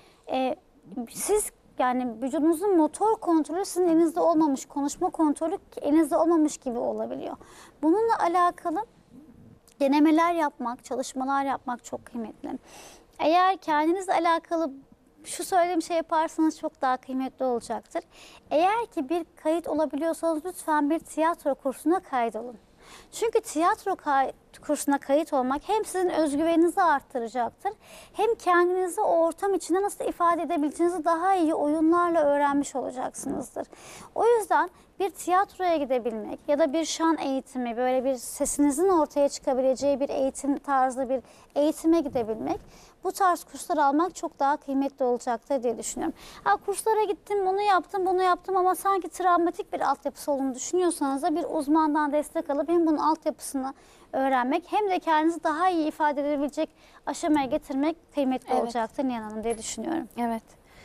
siz yani vücudunuzun motor kontrolü sizin elinizde olmamış, konuşma kontrolü elinizde olmamış gibi olabiliyor. Bununla alakalı denemeler yapmak, çalışmalar yapmak çok kıymetli. Eğer kendinizle alakalı şu söylediğim şey yaparsanız çok daha kıymetli olacaktır. Eğer ki bir kayıt olabiliyorsanız lütfen bir tiyatro kursuna kaydolun. Çünkü tiyatro kursuna kayıt olmak hem sizin özgüveninizi arttıracaktır, hem kendinizi o ortam içinde nasıl ifade edebileceğinizi daha iyi oyunlarla öğrenmiş olacaksınızdır. O yüzden bir tiyatroya gidebilmek ya da bir şan eğitimi, böyle bir sesinizin ortaya çıkabileceği bir eğitim tarzı bir eğitime gidebilmek, bu tarz kurslar almak çok daha kıymetli olacaktır diye düşünüyorum. Kurslara gittim, bunu yaptım ama sanki travmatik bir altyapısı olduğunu düşünüyorsanız da bir uzmandan destek alıp hem bunun altyapısını öğrenmek hem de kendinizi daha iyi ifade edebilecek aşamaya getirmek kıymetli olacaktır Nihan Hanım diye düşünüyorum. Evet.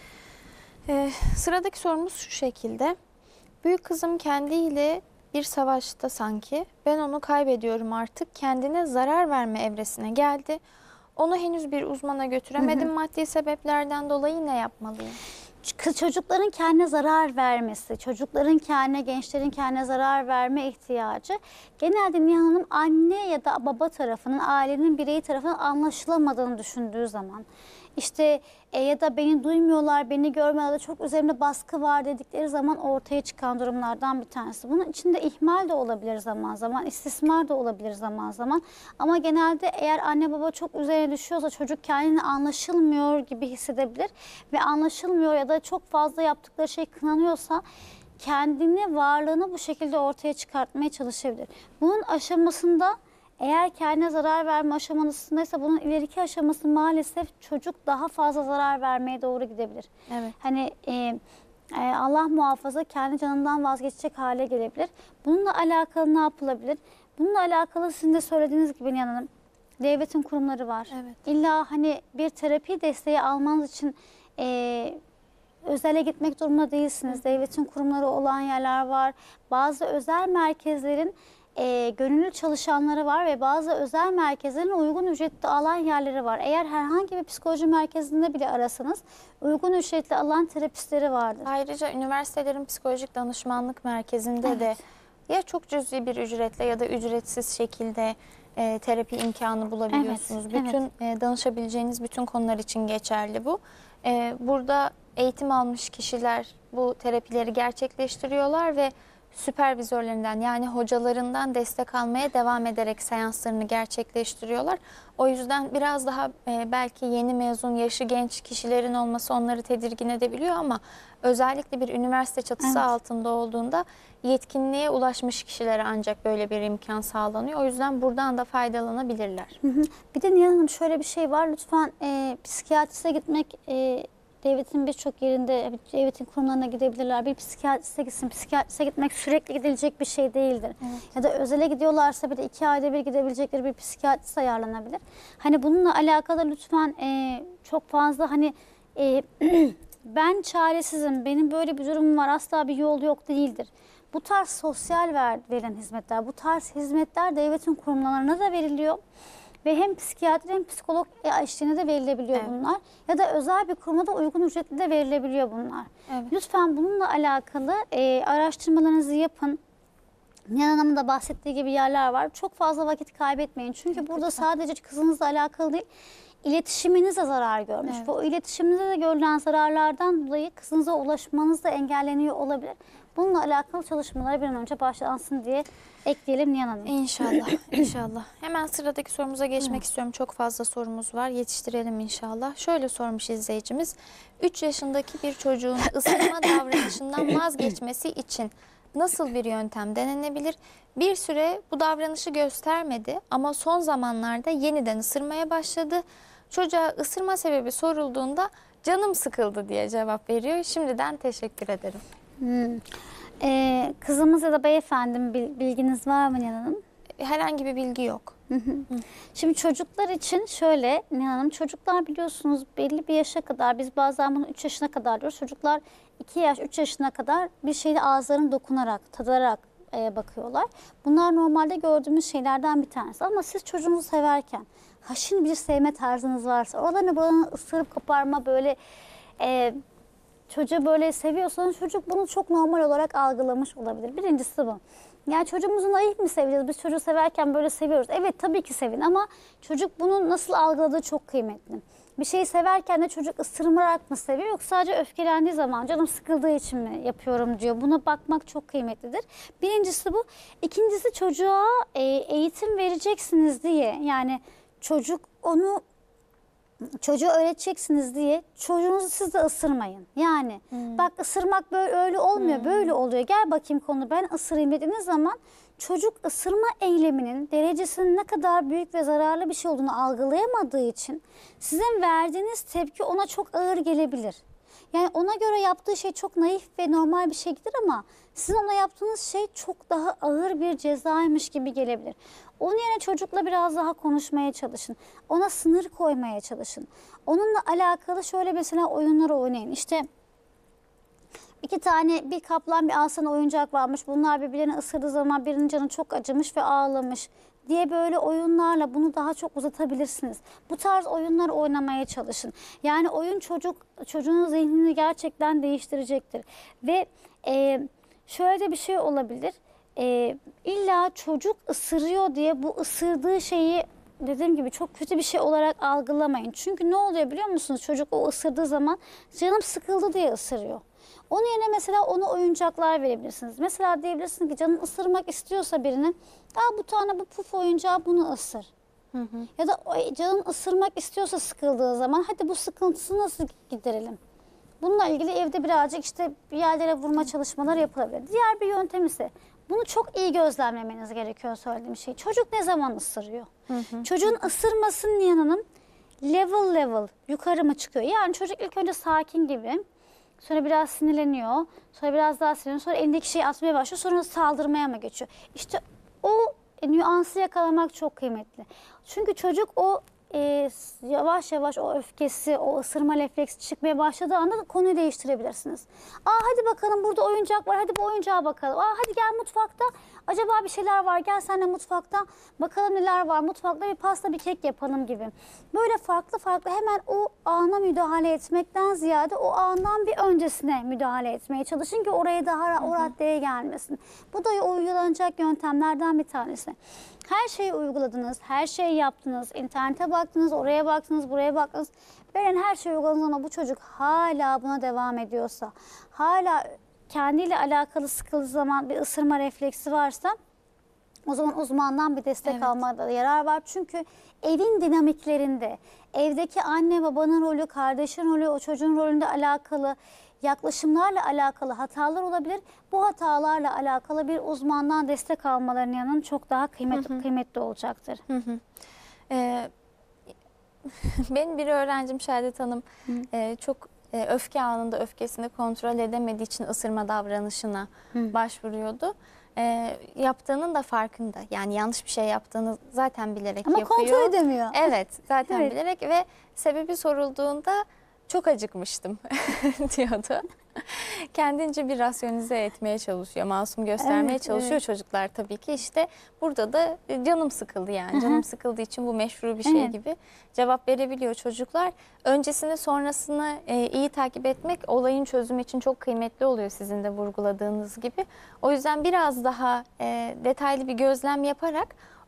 Sıradaki sorumuz şu şekilde. Büyük kızım kendiyle bir savaşta sanki. Ben onu kaybediyorum artık. Kendine zarar verme evresine geldi. Onu henüz bir uzmana götüremedim. Maddi sebeplerden dolayı ne yapmalıyım? Çocukların kendine zarar vermesi, çocukların kendine, gençlerin kendine zarar verme ihtiyacı genelde Nihan Hanım anne ya da baba tarafının, ailenin bireyi tarafından anlaşılamadığını düşündüğü zaman, işte ya da beni duymuyorlar, beni görmüyorlar, çok üzerimde baskı var dedikleri zaman ortaya çıkan durumlardan bir tanesi. Bunun içinde ihmal de olabilir zaman zaman, istismar da olabilir zaman zaman. Ama genelde eğer anne baba çok üzerine düşüyorsa çocuk kendini anlaşılmıyor gibi hissedebilir ve anlaşılmıyor ya da çok fazla yaptıkları şey kınanıyorsa kendini, varlığını bu şekilde ortaya çıkartmaya çalışabilir. Bunun aşamasında eğer kendine zarar verme aşamasındaysa bunun ileriki aşaması maalesef çocuk daha fazla zarar vermeye doğru gidebilir. Evet. Hani Allah muhafaza kendi canından vazgeçecek hale gelebilir. Bununla alakalı ne yapılabilir? Bununla alakalı sizin de söylediğiniz gibi Nihan Hanım, devletin kurumları var. Evet. İlla hani bir terapi desteği almanız için özele gitmek durumunda değilsiniz. Devletin kurumları olan yerler var. Bazı özel merkezlerin gönüllü çalışanları var ve bazı özel merkezlerin uygun ücretli alan yerleri var. Eğer herhangi bir psikoloji merkezinde bile arasanız uygun ücretli alan terapistleri vardır. Ayrıca üniversitelerin psikolojik danışmanlık merkezinde de ya çok cüzi bir ücretle ya da ücretsiz şekilde terapi imkanı bulabiliyorsunuz. Bütün danışabileceğiniz bütün konular için geçerli bu. Burada eğitim almış kişiler bu terapileri gerçekleştiriyorlar ve süpervizörlerinden yani hocalarından destek almaya devam ederek seanslarını gerçekleştiriyorlar. O yüzden biraz daha belki yeni mezun, yaşı genç kişilerin olması onları tedirgin edebiliyor ama özellikle bir üniversite çatısı altında olduğunda yetkinliğe ulaşmış kişilere ancak böyle bir imkan sağlanıyor. O yüzden buradan da faydalanabilirler. Bir de Nihan Hanım şöyle bir şey var. Lütfen psikiyatriste gitmek devletin birçok yerinde, devletin kurumlarına gidebilirler. Bir psikiyatriste gitsin. Psikiyatriste gitmek sürekli gidilecek bir şey değildir. Ya da özele gidiyorlarsa bir de 2 ayda bir gidebilecekleri bir psikiyatrist ayarlanabilir. Hani bununla alakalı lütfen çok fazla hani ben çaresizim, benim böyle bir durumum var, asla bir yol yok değildir. Bu tarz sosyal verilen hizmetler, bu tarz hizmetler devletin kurumlarına da veriliyor. Ve hem psikiyatri hem psikolog eşliğinde de verilebiliyor bunlar. Ya da özel bir kuruma da uygun ücretli de verilebiliyor bunlar. Lütfen bununla alakalı araştırmalarınızı yapın. Nihan Hanım'ın da bahsettiği gibi yerler var. Çok fazla vakit kaybetmeyin. Çünkü burada sadece kızınızla alakalı değil, iletişiminiz de zarar görmüş. Evet. Ve o iletişiminize de görülen zararlardan dolayı kızınıza ulaşmanız da engelleniyor olabilir. Bununla alakalı çalışmalara bir an önce başlansın diye ekleyelim Nihan Hanım. İnşallah, inşallah. Hemen sıradaki sorumuza geçmek istiyorum. Çok fazla sorumuz var. Yetiştirelim inşallah. Şöyle sormuş izleyicimiz. 3 yaşındaki bir çocuğun ısırma davranışından vazgeçmesi için nasıl bir yöntem denenebilir? Bir süre bu davranışı göstermedi ama son zamanlarda yeniden ısırmaya başladı. Çocuğa ısırma sebebi sorulduğunda canım sıkıldı diye cevap veriyor. Şimdiden teşekkür ederim. Kızımız ya da beyefendim bilginiz var mı Nihan Hanım? Herhangi bir bilgi yok. Şimdi çocuklar için şöyle Nihan Hanım, çocuklar biliyorsunuz belli bir yaşa kadar, biz bazen bunu 3 yaşına kadar diyoruz. Çocuklar 2 yaş 3 yaşına kadar bir şeyi ağızlarını dokunarak, tadarak bakıyorlar. Bunlar normalde gördüğümüz şeylerden bir tanesi. Ama siz çocuğunuzu severken haşin bir sevme tarzınız varsa, oralarını buralarını ısırıp koparma böyle çocuğu böyle seviyorsanız çocuk bunu çok normal olarak algılamış olabilir. Birincisi bu. Yani çocuğumuzu naif mi seveceğiz? Biz çocuğu severken böyle seviyoruz. Evet tabii ki sevin ama çocuk bunu nasıl algıladığı çok kıymetli. Bir şeyi severken de çocuk ısırmarak mı seviyor yoksa sadece öfkelendiği zaman canım sıkıldığı için mi yapıyorum diyor. Buna bakmak çok kıymetlidir. Birincisi bu. İkincisi çocuğa eğitim vereceksiniz diye, yani çocuğa öğreteceksiniz diye çocuğunuzu siz de ısırmayın. Yani bak ısırmak böyle öyle olmuyor, böyle oluyor. Gel bakayım konu, ben ısırayım dediğiniz zaman çocuk ısırma eyleminin derecesinin ne kadar büyük ve zararlı bir şey olduğunu algılayamadığı için sizin verdiğiniz tepki ona çok ağır gelebilir. Yani ona göre yaptığı şey çok naif ve normal bir şeydir ama sizin ona yaptığınız şey çok daha ağır bir cezaymış gibi gelebilir. Onun yerine çocukla biraz daha konuşmaya çalışın. Ona sınır koymaya çalışın. Onunla alakalı şöyle mesela oyunlar oynayın. İşte bir kaplan bir aslan oyuncak varmış. Bunlar birbirlerini ısırdığı zaman birinin canı çok acımış ve ağlamış diye böyle oyunlarla bunu daha çok uzatabilirsiniz. Bu tarz oyunlar oynamaya çalışın. Yani oyun çocuğun zihnini gerçekten değiştirecektir. Ve şöyle de bir şey olabilir. İlla çocuk ısırıyor diye bu ısırdığı şeyi dediğim gibi çok kötü bir şey olarak algılamayın. Çünkü ne oluyor biliyor musunuz? Çocuk o ısırdığı zaman canım sıkıldı diye ısırıyor. Onun yerine mesela ona oyuncaklar verebilirsiniz. Mesela diyebilirsiniz ki canın ısırmak istiyorsa birinin, bu puf oyuncağı, bunu ısır. Ya da canın ısırmak istiyorsa sıkıldığı zaman hadi bu sıkıntısını nasıl giderelim? Bununla ilgili evde birazcık işte bir yerlere vurma çalışmaları yapılabilir. Diğer bir yöntem ise bunu çok iyi gözlemlemeniz gerekiyor söylediğim şey. Çocuk ne zaman ısırıyor? Çocuğun ısırmasının Nihan Hanım level yukarı mı çıkıyor? Yani çocuk ilk önce sakin gibi, sonra biraz sinirleniyor, sonra biraz daha sinirleniyor, sonra elindeki şeyi atmaya başlıyor, sonra saldırmaya mı geçiyor? İşte o nüansı yakalamak çok kıymetli. Çünkü çocuk yavaş yavaş o öfkesi, o ısırma refleksi çıkmaya başladığı anda konuyu değiştirebilirsiniz. Hadi bakalım burada oyuncak var, hadi bu oyuncağa bakalım. Hadi gel mutfakta, acaba bir şeyler var, gel sen de mutfakta bakalım neler var, mutfakta bir pasta bir kek yapalım gibi. Böyle farklı hemen o ana müdahale etmekten ziyade o andan bir öncesine müdahale etmeye çalışın ki oraya daha o raddeye gelmesin. Bu da uygulanacak yöntemlerden bir tanesi. Her şeyi uyguladınız, her şeyi yaptınız, internete baktınız, oraya baktınız, buraya baktınız. Veren her şeyi uyguladınız ama bu çocuk hala buna devam ediyorsa, hala kendiyle alakalı sıkıldığı zaman bir ısırma refleksi varsa, o zaman uzmandan bir destek almada yarar var. Çünkü evin dinamiklerinde, evdeki anne babanın rolü, kardeşin rolü, o çocuğun rolünde alakalı, yaklaşımlarla alakalı hatalar olabilir. Bu hatalarla alakalı bir uzmandan destek almalarının yanında çok daha kıymetli olacaktır. Benim bir öğrencim Şehadet Hanım çok öfke anında öfkesini kontrol edemediği için ısırma davranışına başvuruyordu. Yaptığının da farkında. Yani yanlış bir şey yaptığını zaten bilerek ama yapıyor. kontrol edemiyor. Evet, zaten bilerek ve sebebi sorulduğunda çok acıkmıştım diyordu. Kendince bir rasyonize etmeye çalışıyor, masum göstermeye çalışıyor çocuklar tabii ki. İşte burada da canım sıkıldı yani. Canım sıkıldığı için bu meşru bir şey gibi cevap verebiliyor çocuklar. Öncesini sonrasını iyi takip etmek olayın çözümü için çok kıymetli oluyor sizin de vurguladığınız gibi. O yüzden biraz daha detaylı bir gözlem yaparak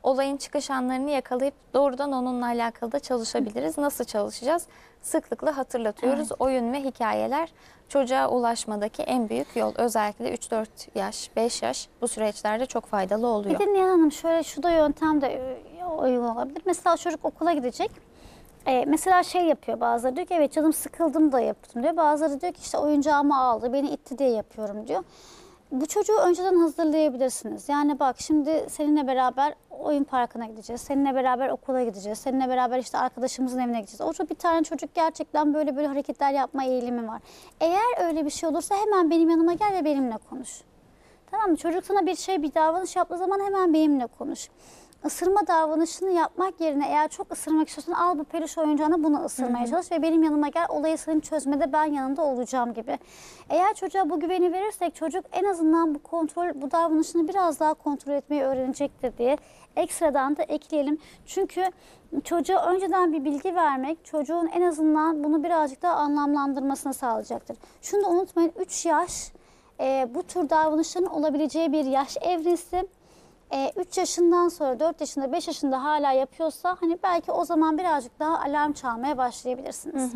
olayın çıkış anlarını yakalayıp doğrudan onunla alakalı da çalışabiliriz. Nasıl çalışacağız? Sıklıkla hatırlatıyoruz. Evet. Oyun ve hikayeler çocuğa ulaşmadaki en büyük yol. Özellikle 3-4 yaş, 5 yaş bu süreçlerde çok faydalı oluyor. Bir de Nihan Hanım şöyle şu da yöntem de uygun olabilir. Mesela çocuk okula gidecek. Mesela şey yapıyor, bazıları diyor ki evet canım sıkıldım da yaptım diyor. Bazıları diyor ki işte oyuncağımı aldı, beni itti diye yapıyorum diyor. Bu çocuğu önceden hazırlayabilirsiniz. Yani bak şimdi seninle beraber oyun parkına gideceğiz. Seninle beraber okula gideceğiz. Seninle beraber işte arkadaşımızın evine gideceğiz. Bir tane çocuk gerçekten böyle hareketler yapma eğilimi var. Eğer öyle bir şey olursa hemen benim yanıma gel ve benimle konuş. Tamam mı? Çocuk sana bir davranış yaptığı zaman hemen benimle konuş. Isırma davranışını yapmak yerine eğer çok ısırmak istiyorsan al bu peluş oyuncağını bunu ısırmaya çalış ve benim yanıma gel, olayı senin çözmede ben yanında olacağım gibi. Eğer çocuğa bu güveni verirsek çocuk en azından bu davranışını biraz daha kontrol etmeyi öğrenecektir diye ekstradan da ekleyelim. Çünkü çocuğa önceden bir bilgi vermek çocuğun en azından bunu birazcık daha anlamlandırmasını sağlayacaktır. Şunu da unutmayın, 3 yaş bu tür davranışların olabileceği bir yaş evresi. 3 yaşından sonra 4 yaşında 5 yaşında hala yapıyorsa hani belki o zaman birazcık daha alarm çalmaya başlayabilirsiniz.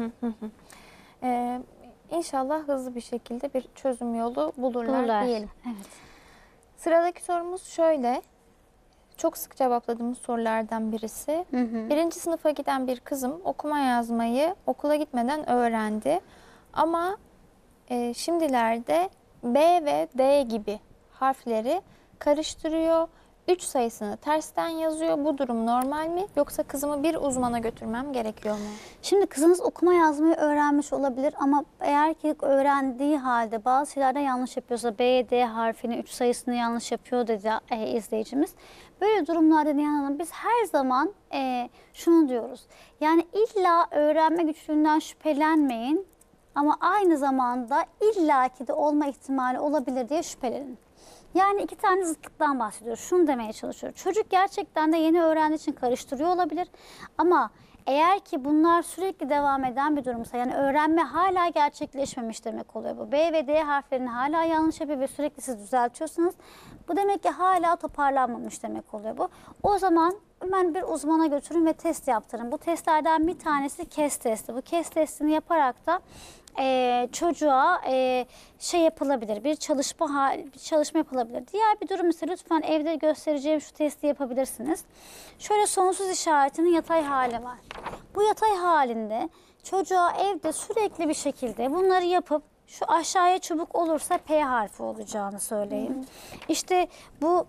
İnşallah hızlı bir şekilde bir çözüm yolu bulurlar diyelim. Evet. Sıradaki sorumuz şöyle. Çok sık cevapladığımız sorulardan birisi. Birinci sınıfa giden bir kızım okuma yazmayı okula gitmeden öğrendi. Ama şimdilerde B ve D gibi harfleri karıştırıyor. 3 sayısını tersten yazıyor. Bu durum normal mi? Yoksa kızımı bir uzmana götürmem gerekiyor mu? Şimdi kızınız okuma yazmayı öğrenmiş olabilir ama eğer ki öğrendiği halde bazı şeylerde yanlış yapıyorsa B, D harfini 3 sayısını yanlış yapıyor dedi izleyicimiz. Böyle durumlarda Nihan Hanım biz her zaman şunu diyoruz. Yani illa öğrenme güçlüğünden şüphelenmeyin ama aynı zamanda illaki de olma ihtimali olabilir diye şüphelenin. Yani 2 tane zıtlıktan bahsediyoruz. Şunu demeye çalışıyorum. Çocuk gerçekten de yeni öğrendiği için karıştırıyor olabilir. Ama eğer ki bunlar sürekli devam eden bir durumsa, yani öğrenme hala gerçekleşmemiş demek oluyor bu. B ve D harflerini hala yanlış yapıyor ve sürekli siz düzeltiyorsunuz. Bu demek ki hala toparlanmamış demek oluyor bu. O zaman hemen bir uzmana götürün ve test yaptırın. Bu testlerden bir tanesi KES testi. Bu KES testini yaparak da çocuğa şey yapılabilir, bir çalışma yapılabilir. Diğer bir durum ise lütfen evde göstereceğim şu testi yapabilirsiniz. Şöyle sonsuz işaretinin yatay hali var. Bu yatay halinde çocuğa evde sürekli bir şekilde bunları yapıp şu aşağıya çubuk olursa P harfi olacağını söyleyeyim. İşte bu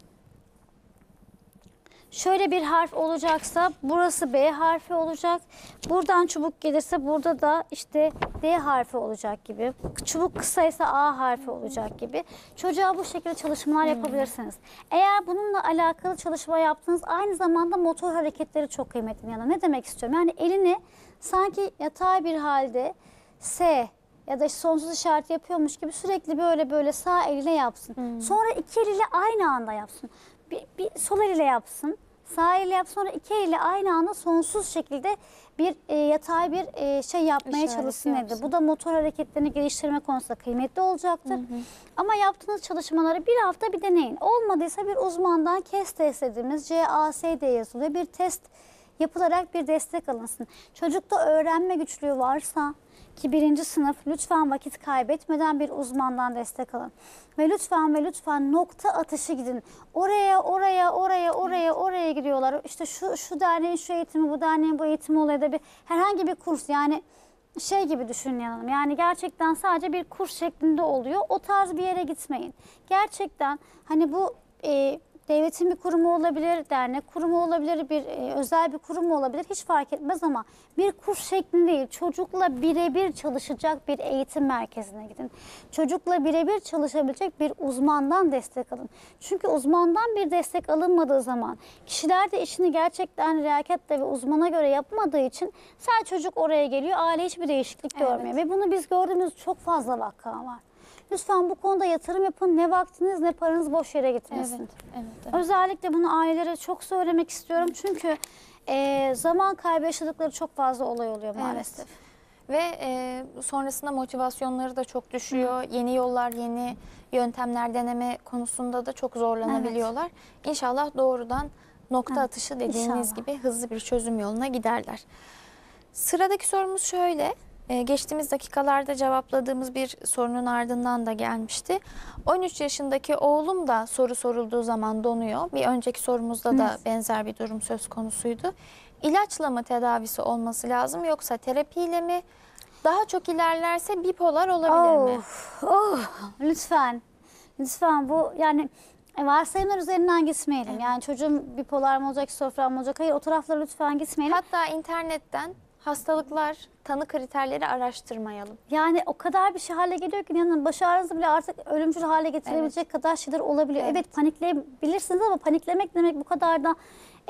şöyle bir harf olacaksa burası B harfi olacak. Buradan çubuk gelirse burada da işte D harfi olacak gibi. Çubuk kısaysa A harfi olacak gibi. Çocuğa bu şekilde çalışmalar yapabilirsiniz. Eğer bununla alakalı çalışma yaptığınız aynı zamanda motor hareketleri çok kıymetli. Yani ne demek istiyorum? Yani elini sanki yatay bir halde S ya da sonsuz işareti yapıyormuş gibi sürekli böyle sağ eliyle yapsın. Sonra 2 eliyle aynı anda yapsın. Bir sol eliyle yapsın, sağ eliyle yapsın, sonra 2 eliyle aynı anda sonsuz şekilde bir yatay bir şey yapmaya çalışsın evde. Bu da motor hareketlerini geliştirme konusunda kıymetli olacaktır. Ama yaptığınız çalışmaları bir hafta bir deneyin. Olmadıysa bir uzmandan KES test dediğimiz CAS diye yazılıyor. Bir test yapılarak bir destek alınsın. Çocukta öğrenme güçlüğü varsa ki 1. sınıf lütfen vakit kaybetmeden bir uzmandan destek alın. Ve lütfen nokta atışı gidin. Oraya gidiyorlar. İşte şu derneğin şu eğitimi, bu derneğin bu eğitimi oluyor da herhangi bir kurs yani şey gibi düşünün yanım. Yani gerçekten sadece bir kurs şeklinde oluyor. O tarz bir yere gitmeyin. Gerçekten hani bu devletin bir kurumu olabilir, dernek kurumu olabilir, bir özel bir kurum olabilir, hiç fark etmez ama bir kurs şeklinde değil, çocukla birebir çalışacak bir eğitim merkezine gidin. Çocukla birebir çalışabilecek bir uzmandan destek alın. Çünkü uzmandan bir destek alınmadığı zaman kişiler de işini gerçekten rehaketle ve uzmana göre yapmadığı için sadece çocuk oraya geliyor, aile hiçbir değişiklik görmüyor. Ve bunu biz gördüğümüz çok fazla vaka var. Lütfen bu konuda yatırım yapın. Ne vaktiniz ne paranız boş yere gitmesin. Evet. Özellikle bunu ailelere çok söylemek istiyorum. Çünkü zaman kaybı yaşadıkları çok fazla olay oluyor maalesef. Ve sonrasında motivasyonları da çok düşüyor. Yeni yollar, yeni yöntemler deneme konusunda da çok zorlanabiliyorlar. İnşallah doğrudan nokta atışı dediğimiz İnşallah. gibi hızlı bir çözüm yoluna giderler. Sıradaki sorumuz şöyle. Geçtiğimiz dakikalarda cevapladığımız bir sorunun ardından da gelmişti. 13 yaşındaki oğlum da soru sorulduğu zaman donuyor. Bir önceki sorumuzda da benzer bir durum söz konusuydu. İlaçla mı tedavisi olması lazım yoksa terapiyle mi? Daha çok ilerlerse bipolar olabilir mi? Lütfen. Lütfen bu yani varsayımlar üzerinden gitmeyelim. Yani çocuğum bipolar mı olacak, şizofren mi olacak? Hayır, o taraflara lütfen gitmeyelim. Hatta internetten hastalıklar, tanı kriterleri araştırmayalım. Yani o kadar bir şey hale geliyor ki yanın baş ağrınızı bile artık ölümcül hale getirebilecek kadar şeyler olabiliyor. Evet, panikleyebilirsiniz ama paniklemek demek bu kadar da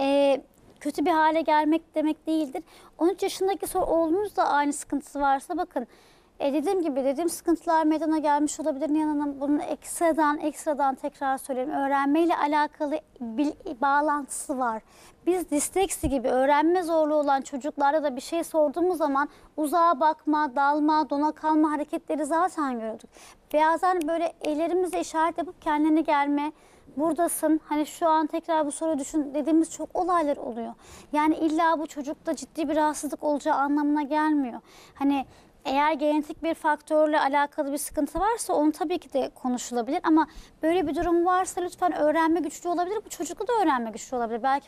kötü bir hale gelmek demek değildir. 13 yaşındaki oğlunuz da aynı sıkıntısı varsa bakın dediğim sıkıntılar meydana gelmiş olabilir. Yanına bunun ekstradan tekrar söyleyeyim. Öğrenmeyle alakalı bir bağlantısı var. Biz disleksi gibi öğrenme zorluğu olan çocuklarda da bir şey sorduğumuz zaman uzağa bakma, dalma, dona kalma hareketleri zaten gördük. Bazen böyle ellerimizle işaret yapıp kendine gelme, buradasın, hani şu an tekrar bu soruyu düşün dediğimiz çok olaylar oluyor. Yani illa bu çocukta ciddi bir rahatsızlık olacağı anlamına gelmiyor. Hani eğer genetik bir faktörle alakalı bir sıkıntı varsa onu tabii ki de konuşulabilir ama böyle bir durum varsa lütfen öğrenme güçlüğü olabilir. Bu çocukta da öğrenme güçlüğü olabilir. Belki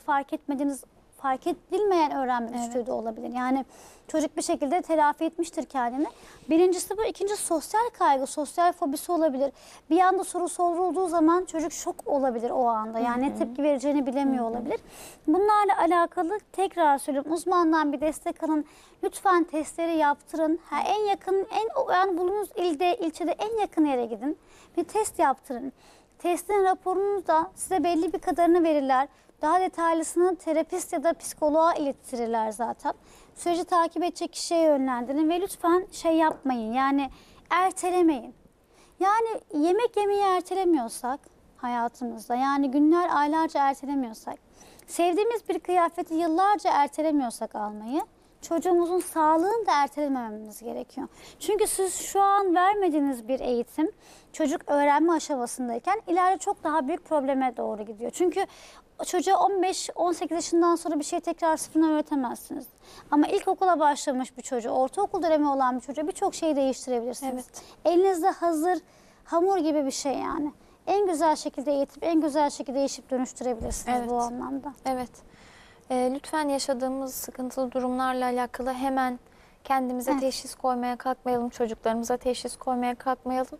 fark edilmeyen öğrenme güçlüğü de olabilir. Yani çocuk bir şekilde telafi etmiştir kendini. Birincisi bu. İkincisi sosyal kaygı, sosyal fobisi olabilir. Bir anda soru sorulduğu zaman çocuk şok olabilir o anda. Yani ne tepki vereceğini bilemiyor olabilir. Bunlarla alakalı tekrar söylüyorum. Uzmandan bir destek alın. Lütfen testleri yaptırın. En yakın, yani bulunduğunuz ilde, ilçede en yakın yere gidin. Bir test yaptırın. Testin raporunu da size belli bir kadarını verirler. Daha detaylısını terapist ya da psikoloğa ilettirirler zaten. Süreci takip edecek kişiye yönlendirin ve lütfen şey yapmayın, yani ertelemeyin. Yani yemek yemeyi ertelemiyorsak hayatımızda, yani günler aylarca ertelemiyorsak, sevdiğimiz bir kıyafeti yıllarca ertelemiyorsak almayı, çocuğumuzun sağlığını da ertelemememiz gerekiyor. Çünkü siz şu an vermediğiniz bir eğitim çocuk öğrenme aşamasındayken ileride çok daha büyük probleme doğru gidiyor. Çünkü çocuğa 15-18 yaşından sonra bir şey tekrar sıfırdan öğretemezsiniz. Ama ilkokula başlamış bir çocuğu, ortaokul dönemi olan bir çocuğa birçok şeyi değiştirebilirsiniz. Evet. Elinizde hazır hamur gibi bir şey yani. En güzel şekilde eğitip en güzel şekilde değişip dönüştürebilirsiniz bu anlamda. Evet. Lütfen yaşadığımız sıkıntılı durumlarla alakalı hemen kendimize teşhis koymaya kalkmayalım, çocuklarımıza teşhis koymaya kalkmayalım.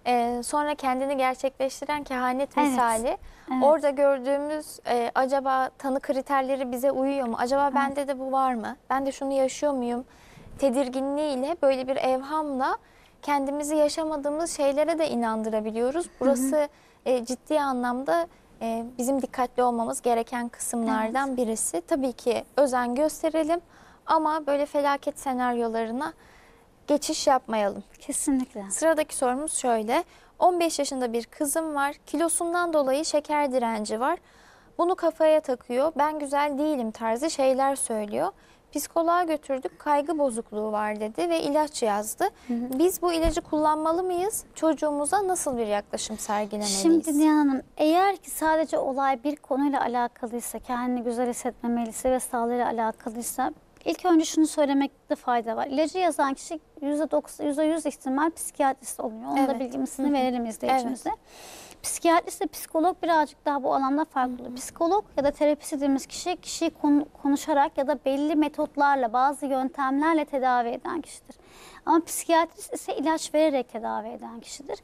Sonra kendini gerçekleştiren kehanet misali. Orada gördüğümüz acaba tanı kriterleri bize uyuyor mu? Acaba bende de bu var mı? Ben de şunu yaşıyor muyum? Tedirginliğiyle, böyle bir evhamla kendimizi yaşamadığımız şeylere de inandırabiliyoruz. Burası ciddi anlamda bizim dikkatli olmamız gereken kısımlardan birisi. Tabii ki özen gösterelim ama böyle felaket senaryolarına geçiş yapmayalım. Kesinlikle. Sıradaki sorumuz şöyle. 15 yaşında bir kızım var. Kilosundan dolayı şeker direnci var. Bunu kafaya takıyor. Ben güzel değilim tarzı şeyler söylüyor. Psikoloğa götürdük, kaygı bozukluğu var dedi ve ilaç yazdı. Biz bu ilacı kullanmalı mıyız? Çocuğumuza nasıl bir yaklaşım sergilemeliyiz? Şimdi Nihan Hanım, eğer ki sadece olay bir konuyla alakalıysa, kendini güzel hissetmemeliyse ve sağlığıyla alakalıysa, ilk önce şunu söylemekte fayda var. İlacı yazan kişi %100 ihtimal psikiyatrist oluyor. Onun da bilgisini verelim izleyicimize. Psikiyatrist ve psikolog birazcık daha bu alanda farklı. Psikolog ya da terapist dediğimiz kişi, kişiyi konuşarak ya da belli metotlarla, bazı yöntemlerle tedavi eden kişidir. Ama psikiyatrist ise ilaç vererek tedavi eden kişidir.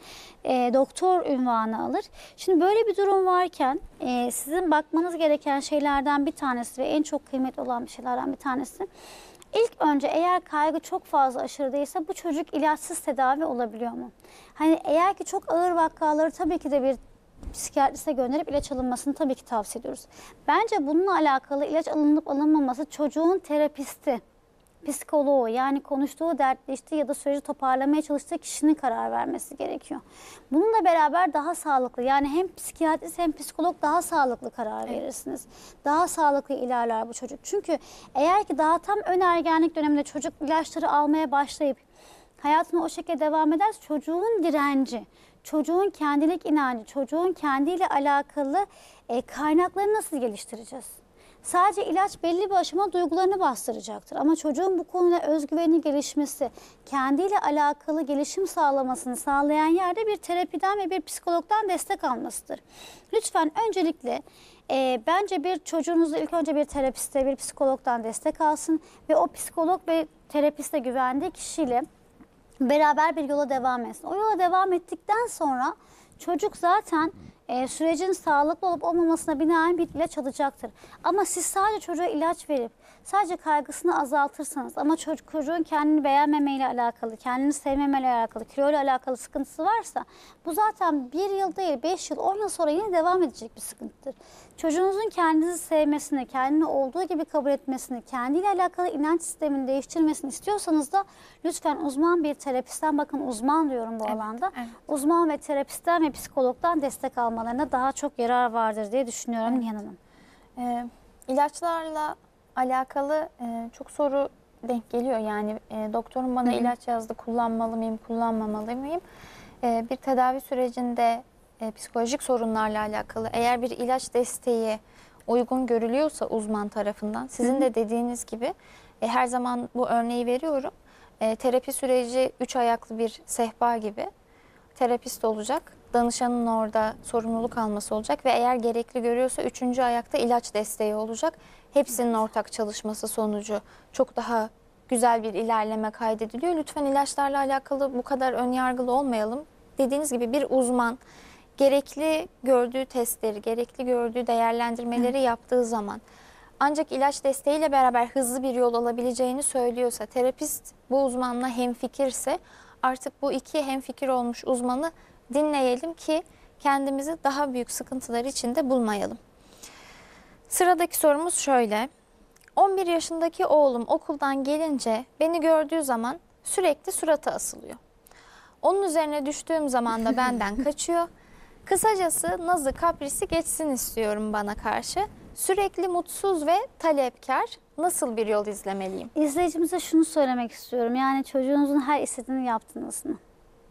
Doktor unvanı alır. Şimdi böyle bir durum varken sizin bakmanız gereken şeylerden bir tanesi ve en çok kıymetli olan bir şeylerden bir tanesi, İlk önce eğer kaygı çok fazla aşırı değilse bu çocuk ilaçsız tedavi olabiliyor mu? Hani eğer ki çok ağır vakaları tabii ki de bir psikiyatriste gönderip ilaç alınmasını tabii ki tavsiye ediyoruz. Bence bununla alakalı ilaç alınıp alınmaması çocuğun terapisti, psikoloğu, yani konuştuğu, dertleştiği ya da süreci toparlamaya çalıştığı kişinin karar vermesi gerekiyor. Bununla beraber daha sağlıklı, yani hem psikiyatrist hem psikolog daha sağlıklı karar verirsiniz. Daha sağlıklı ilerler bu çocuk. Çünkü eğer ki daha tam ön ergenlik döneminde çocuk ilaçları almaya başlayıp hayatına o şekilde devam ederse çocuğun direnci, çocuğun kendilik inancı, çocuğun kendiyle alakalı kaynakları nasıl geliştireceğiz? Sadece ilaç belli bir aşama duygularını bastıracaktır. Ama çocuğun bu konuda özgüveni gelişmesi, kendiyle alakalı gelişim sağlamasını sağlayan yerde bir terapiden ve bir psikologdan destek almasıdır. Lütfen öncelikle bence bir çocuğunuzla ilk önce bir terapiste, bir psikologdan destek alsın ve o psikolog ve terapiste güvendiği kişiyle beraber bir yola devam etsin. O yola devam ettikten sonra çocuk zaten sürecin sağlıklı olup olmamasına binaen bir ilaç alacaktır. Ama siz sadece çocuğa ilaç verip sadece kaygısını azaltırsanız ama çocuğun kendini beğenmemeyle alakalı, kendini sevmemeyle alakalı, kiloyla alakalı sıkıntısı varsa bu zaten 1 yıl değil 5 yıl 10 yıl sonra yine devam edecek bir sıkıntıdır. Çocuğunuzun kendinizi sevmesini, kendini olduğu gibi kabul etmesini, kendiyle alakalı inanç sistemini değiştirmesini istiyorsanız da lütfen uzman bir terapistten, bakın uzman diyorum bu alanda, uzman ve terapistten ve psikologdan destek almalarına daha çok yarar vardır diye düşünüyorum Nihan Hanım. İlaçlarla alakalı çok soru denk geliyor. Yani doktorum bana ilaç yazdı, kullanmalı mıyım, kullanmamalı mıyım? Bir tedavi sürecinde psikolojik sorunlarla alakalı eğer bir ilaç desteği uygun görülüyorsa uzman tarafından, sizin de dediğiniz gibi her zaman bu örneği veriyorum. Terapi süreci 3 ayaklı bir sehpa gibi. Terapist olacak, danışanın orada sorumluluk alması olacak ve eğer gerekli görüyorsa 3. ayakta ilaç desteği olacak. Hepsinin ortak çalışması sonucu çok daha güzel bir ilerleme kaydediliyor. Lütfen ilaçlarla alakalı bu kadar önyargılı olmayalım. Dediğiniz gibi bir uzman gerekli gördüğü testleri, gerekli gördüğü değerlendirmeleri yaptığı zaman ancak ilaç desteğiyle beraber hızlı bir yol alabileceğini söylüyorsa, terapist bu uzmanla hemfikirse artık bu iki hemfikir olmuş uzmanı dinleyelim ki kendimizi daha büyük sıkıntılar içinde bulmayalım. Sıradaki sorumuz şöyle. 11 yaşındaki oğlum okuldan gelince beni gördüğü zaman sürekli suratı asılıyor. Onun üzerine düştüğüm zaman da benden kaçıyor. Kısacası nazı kaprisi geçsin istiyorum bana karşı. Sürekli mutsuz ve talepkar. Nasıl bir yol izlemeliyim? İzleyicimize şunu söylemek istiyorum. Yani çocuğunuzun her istediğini yaptınız mı?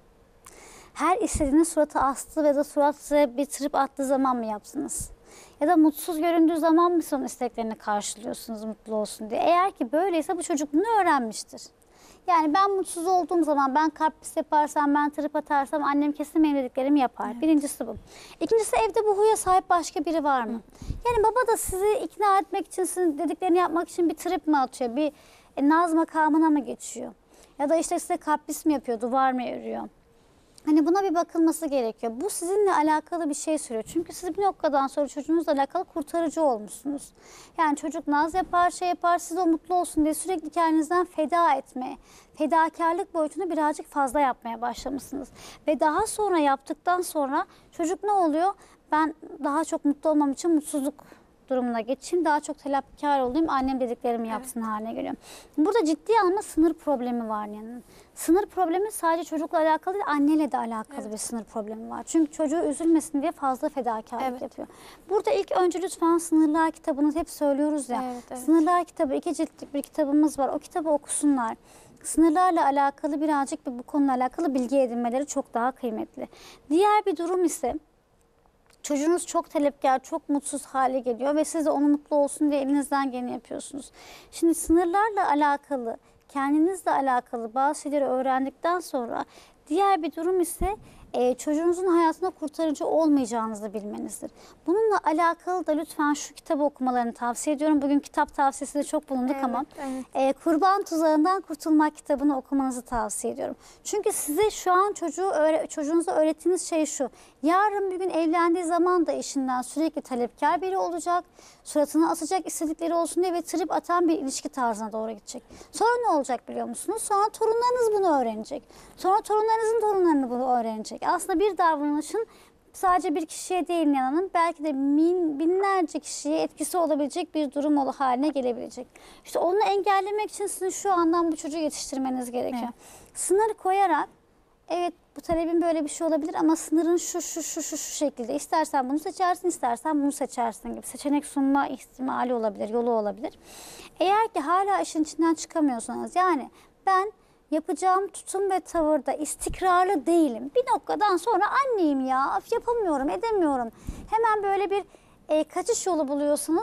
Her istediğini suratı astığı ya da suratı bir trip attığı zaman mı yaptınız? Ya da mutsuz göründüğü zaman mı son isteklerini karşılıyorsunuz mutlu olsun diye? Eğer ki böyleyse bu çocuk bunu öğrenmiştir. Yani ben mutsuz olduğum zaman, ben kalplis yaparsam, ben trip atarsam annem kesin benim dediklerimi yapar. Evet. Birincisi bu. İkincisi, evde bu huya sahip başka biri var mı? Yani baba da sizi ikna etmek için, sizin dediklerini yapmak için bir trip mi atıyor? Bir naz makamına mı geçiyor? Ya da işte size kalplis mi yapıyor, duvar mı örüyor? Hani buna bir bakılması gerekiyor. Bu sizinle alakalı bir şey söylüyor. Çünkü siz bir noktadan sonra çocuğunuzla alakalı kurtarıcı olmuşsunuz. Yani çocuk naz yapar, şey yapar, siz o mutlu olsun diye sürekli kendinizden feda etmeye, fedakarlık boyutunu birazcık fazla yapmaya başlamışsınız. Ve daha sonra yaptıktan sonra çocuk ne oluyor? Ben daha çok mutlu olmam için mutsuzluk durumuna geçeyim, daha çok telepkar olayım, annem dediklerimi yapsın haline geliyor. Burada ciddi anlamda sınır problemi var yani. Sınır problemi sadece çocukla alakalı değil, anneyle de alakalı bir sınır problemi var. Çünkü çocuğu üzülmesin diye fazla fedakarlık yapıyor. Burada ilk önce lütfen Sınırlar kitabını hep söylüyoruz ya. Sınırlar kitabı 2 ciltlik bir kitabımız var. O kitabı okusunlar. Sınırlarla alakalı birazcık bu konuyla alakalı bilgi edinmeleri çok daha kıymetli. Diğer bir durum ise çocuğunuz çok talepkar, çok mutsuz hale geliyor ve siz de onu mutlu olsun diye elinizden geleni yapıyorsunuz. Şimdi sınırlarla alakalı, kendinizle alakalı bazı şeyleri öğrendikten sonra diğer bir durum ise çocuğunuzun hayatında kurtarıcı olmayacağınızı bilmenizdir. Bununla alakalı da lütfen şu kitabı okumalarını tavsiye ediyorum. Bugün kitap tavsiyesinde çok bulunduk ama Kurban Tuzağından Kurtulmak kitabını okumanızı tavsiye ediyorum. Çünkü size şu an çocuğunuza öğrettiğiniz şey şu. Yarın bir gün evlendiği zaman da eşinden sürekli talepkar biri olacak. Suratını asacak, istedikleri olsun diye ve trip atan bir ilişki tarzına doğru gidecek. Sonra ne olacak biliyor musunuz? Sonra torunlarınız bunu öğrenecek. Sonra torunlarınızın torunlarını bunu öğrenecek. Aslında bir davranışın sadece bir kişiye değil Nihan'ın belki de binlerce kişiye etkisi olabilecek bir durum haline gelebilecek. İşte onu engellemek için sizin şu andan bu çocuğu yetiştirmeniz gerekiyor. Sınır koyarak evet bu talebin böyle bir şey olabilir ama sınırın şu şekilde. İstersen bunu seçersin, istersen bunu seçersin gibi seçenek sunma ihtimali olabilir, yolu olabilir. Eğer ki hala işin içinden çıkamıyorsanız yani ben yapacağım tutum ve tavırda istikrarlı değilim. Bir noktadan sonra anneyim ya, yapamıyorum, edemiyorum. Hemen böyle bir kaçış yolu buluyorsunuz.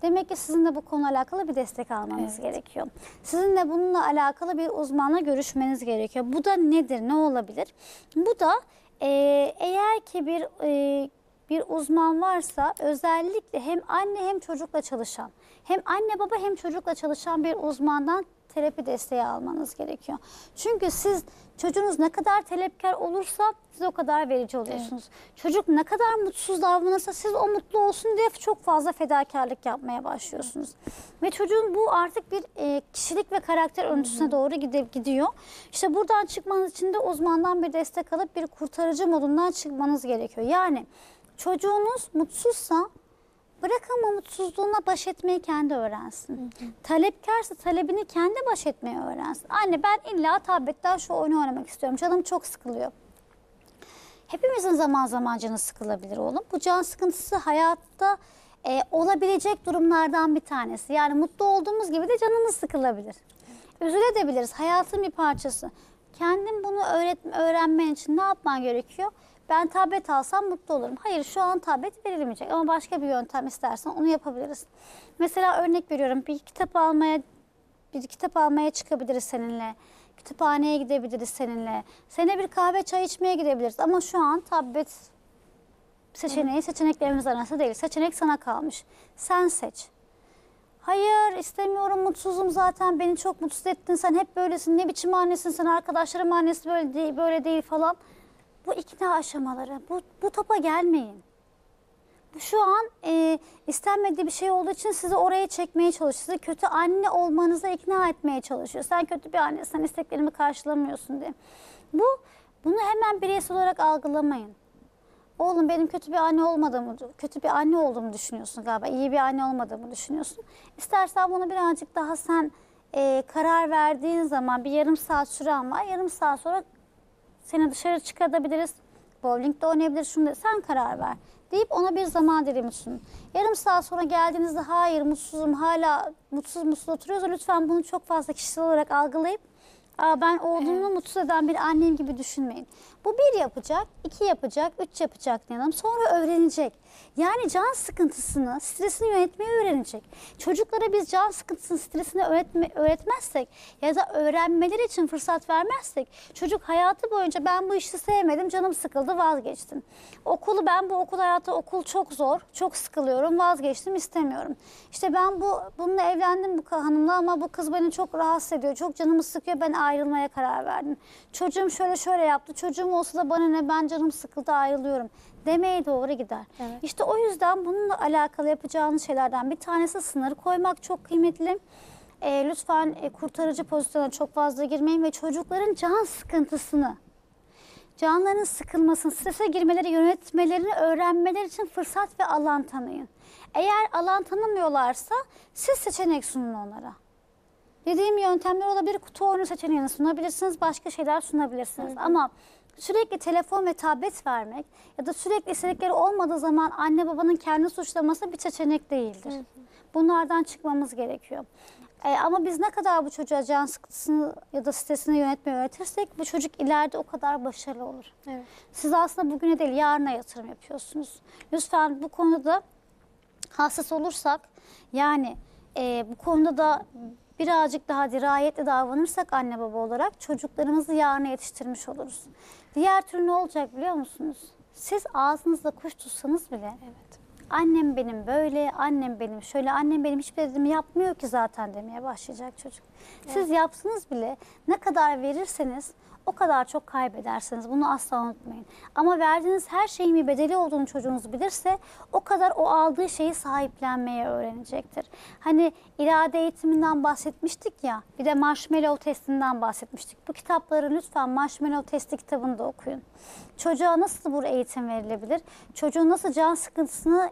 Demek ki sizin de bu konuyla alakalı bir destek almanız gerekiyor. Sizin de bununla alakalı bir uzmanla görüşmeniz gerekiyor. Bu da nedir, ne olabilir? Bu da eğer ki bir uzman varsa, özellikle hem anne hem çocukla çalışan, hem anne baba hem çocukla çalışan bir uzmandan terapi desteği almanız gerekiyor. Çünkü siz, çocuğunuz ne kadar talepkar olursa siz o kadar verici oluyorsunuz. Evet. Çocuk ne kadar mutsuz davranırsa siz o mutlu olsun diye çok fazla fedakarlık yapmaya başlıyorsunuz. Ve çocuğun bu artık bir kişilik ve karakter örüntüsüne doğru gidiyor. İşte buradan çıkmanız için de uzmandan bir destek alıp bir kurtarıcı modundan çıkmanız gerekiyor. Yani çocuğunuz mutsuzsa bırakın o mutsuzluğuna baş etmeyi kendi öğrensin. Talepkarsa talebini kendi baş etmeyi öğrensin. Anne ben illa tabletten şu oyunu oynamak istiyorum. Canım çok sıkılıyor. Hepimizin zaman zaman canı sıkılabilir oğlum. Bu can sıkıntısı hayatta olabilecek durumlardan bir tanesi. Yani mutlu olduğumuz gibi de canımız sıkılabilir. Üzülebiliriz. Hayatın bir parçası. Kendin bunu öğrenmen için ne yapman gerekiyor? Ben tablet alsam mutlu olurum. Hayır, şu an tablet verilmeyecek ama başka bir yöntem istersen onu yapabiliriz. Mesela örnek veriyorum, bir kitap almaya çıkabiliriz seninle. Kütüphaneye gidebiliriz seninle. Seninle bir kahve çay içmeye gidebiliriz ama şu an tablet seçeneklerimiz arasında değil. Seçenek sana kalmış. Sen seç. Hayır istemiyorum, mutsuzum zaten, beni çok mutsuz ettin, sen hep böylesin, ne biçim annesin sen, arkadaşlarım annesi böyle değil falan. Bu ikna aşamaları, bu topa gelmeyin. Şu an istenmediği bir şey olduğu için sizi oraya çekmeye çalışıyor. Sizi kötü anne olmanıza ikna etmeye çalışıyor. Sen kötü bir annesin, sen isteklerimi karşılamıyorsun diye. Bunu hemen bireysel olarak algılamayın. Oğlum benim kötü bir anne olduğumu düşünüyorsun galiba. İyi bir anne olmadığımı düşünüyorsun. İstersen bunu birazcık daha sen karar verdiğin zaman, bir yarım saat süren var. Yarım saat sonra seni dışarı çıkartabiliriz. Bowling de oynayabiliriz. Sen karar ver deyip ona bir zaman dilimi sunun. Yarım saat sonra geldiğinizde hayır mutsuzum, hala mutsuz oturuyorsa lütfen bunu çok fazla kişisel olarak algılayıp ben olduğunu mutsuz eden bir annem gibi düşünmeyin. Bu 1 yapacak, 2 yapacak, 3 yapacak diyelim. Sonra öğrenecek. Yani can sıkıntısını, stresini yönetmeyi öğrenecek. Çocuklara biz can sıkıntısını, stresini öğretmezsek ya da öğrenmeleri için fırsat vermezsek, çocuk hayatı boyunca ben bu işi sevmedim, canım sıkıldı, vazgeçtim. Ben bu okul çok zor, çok sıkılıyorum, vazgeçtim, istemiyorum. İşte ben bununla evlendim bu hanımla ama bu kız beni çok rahatsız ediyor, çok canımı sıkıyor, ben ayrılmaya karar verdim. Çocuğum şöyle yaptı, çocuğum olsa da bana ne, ben canım sıkıldı, ayrılıyorum demeye doğru gider. Evet. İşte o yüzden bununla alakalı yapacağınız şeylerden bir tanesi sınır koymak çok kıymetli. Lütfen kurtarıcı pozisyona çok fazla girmeyin ve çocukların can sıkıntısını, canlarının sıkılmasını, strese girmeleri, yönetmelerini öğrenmeleri için fırsat ve alan tanıyın. Eğer alan tanımıyorlarsa siz seçenek sunun onlara. Dediğim yöntemler olabilir, kutu oyunu seçeneğini sunabilirsiniz, başka şeyler sunabilirsiniz. Ama sürekli telefon ve tablet vermek ya da sürekli istedikleri olmadığı zaman anne babanın kendi suçlaması bir seçenek değildir. Bunlardan çıkmamız gerekiyor. Ama biz ne kadar bu çocuğa can sıkıntısını ya da stresini yönetmeyi öğretirsek bu çocuk ileride o kadar başarılı olur. Evet. Siz aslında bugüne değil yarına yatırım yapıyorsunuz. Lütfen bu konuda da hassas olursak, yani bu konuda da birazcık daha dirayetli davranırsak anne baba olarak çocuklarımızı yarına yetiştirmiş oluruz. Diğer türlü ne olacak biliyor musunuz? Siz ağzınızda kuş tutsanız bile annem benim böyle, annem benim şöyle, annem benim hiçbir dediğimi yapmıyor ki zaten demeye başlayacak çocuk. Siz yapsınız bile ne kadar verirseniz o kadar çok kaybedersiniz. Bunu asla unutmayın. Ama verdiğiniz her şeyin bir bedeli olduğunu çocuğunuz bilirse o kadar o aldığı şeyi sahiplenmeye öğrenecektir. Hani irade eğitiminden bahsetmiştik ya, bir de marshmallow testinden bahsetmiştik. Bu kitapları lütfen marshmallow testi kitabını da okuyun. Çocuğa nasıl bu eğitim verilebilir? Çocuğun nasıl can sıkıntısını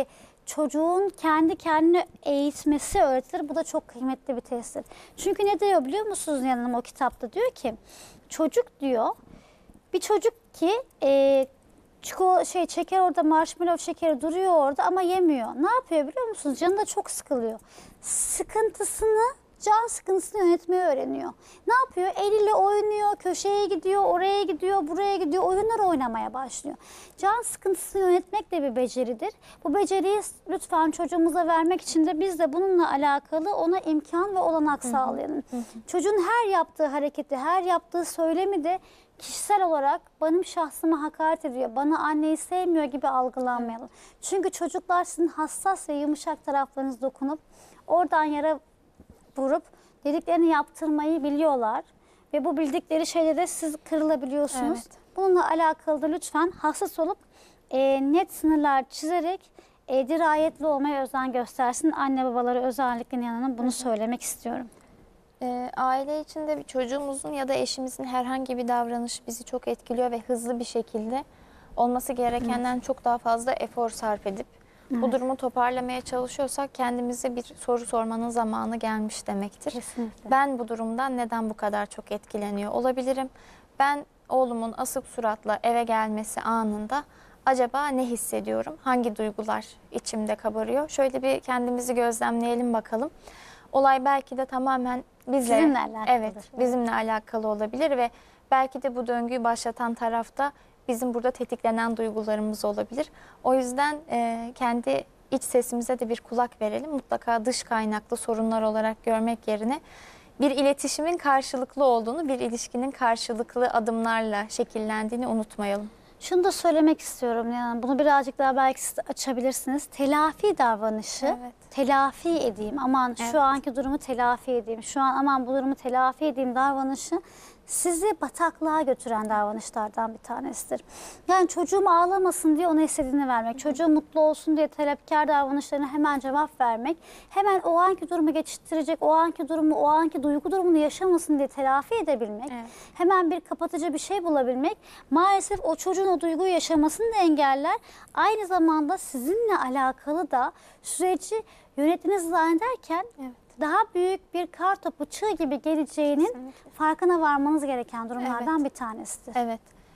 çocuğun kendi kendine eğitmesi öğretilir. Bu da çok kıymetli bir testtir. Çünkü ne diyor biliyor musunuz yanım o kitapta? Diyor ki çocuk diyor, bir çocuk ki şeker orada, marshmallow şekeri duruyor orada ama yemiyor. Ne yapıyor biliyor musunuz? Canı da çok sıkılıyor. Sıkıntısını can sıkıntısını yönetmeyi öğreniyor. Ne yapıyor? Eliyle oynuyor, köşeye gidiyor, oraya gidiyor, buraya gidiyor, oyunlar oynamaya başlıyor. Can sıkıntısını yönetmek de bir beceridir. Bu beceriyi lütfen çocuğumuza vermek için de biz de bununla alakalı ona imkan ve olanak sağlayalım. Çocuğun her yaptığı hareketi, her yaptığı söylemi de kişisel olarak benim şahsıma hakaret ediyor, bana anneyi sevmiyor gibi algılanmayalım. Çünkü çocuklar sizin hassas ve yumuşak taraflarınızı dokunup oradan yara vurup dediklerini yaptırmayı biliyorlar. Ve bu bildikleri şeylere siz kırılabiliyorsunuz. Evet. Bununla alakalı da lütfen hassas olup net sınırlar çizerek dirayetli olmaya özen göstersin. Anne babaları özellikle yanına bunu söylemek istiyorum. Aile içinde bir çocuğumuzun ya da eşimizin herhangi bir davranışı bizi çok etkiliyor ve hızlı bir şekilde olması gerekenden çok daha fazla efor sarf edip bu durumu toparlamaya çalışıyorsak kendimize bir soru sormanın zamanı gelmiş demektir. Kesinlikle. Ben bu durumdan neden bu kadar çok etkileniyor olabilirim? Ben oğlumun asık suratla eve gelmesi anında acaba ne hissediyorum? Hangi duygular içimde kabarıyor? Şöyle bir kendimizi gözlemleyelim bakalım. Olay belki de tamamen Bizimle alakalı. Evet, bizimle alakalı olabilir ve belki de bu döngüyü başlatan tarafta bizim burada tetiklenen duygularımız olabilir. O yüzden kendi iç sesimize de bir kulak verelim. Mutlaka dış kaynaklı sorunlar olarak görmek yerine bir iletişimin karşılıklı olduğunu, bir ilişkinin karşılıklı adımlarla şekillendiğini unutmayalım. Şunu da söylemek istiyorum. Yani bunu birazcık daha belki siz açabilirsiniz. Telafi davranışı, Evet. telafi edeyim. Aman Evet. şu anki durumu telafi edeyim. Şu an aman bu durumu telafi edeyim davranışı sizi bataklığa götüren davranışlardan bir tanesidir. Yani çocuğum ağlamasın diye ona istediğini vermek, çocuğum mutlu olsun diye talepkar davranışlarına hemen cevap vermek, hemen o anki durumu geçiştirecek, o anki durumu, o anki duygu durumunu yaşamasın diye telafi edebilmek, Evet. hemen bir kapatıcı bir şey bulabilmek maalesef o çocuğun o duyguyu yaşamasını da engeller. Aynı zamanda sizinle alakalı da süreci yönettiğinizi zannederken Evet. daha büyük bir kar topu çığ gibi geleceğinin Kesinlikle. farkına varmanız gereken durumlardan bir tanesidir. Evet.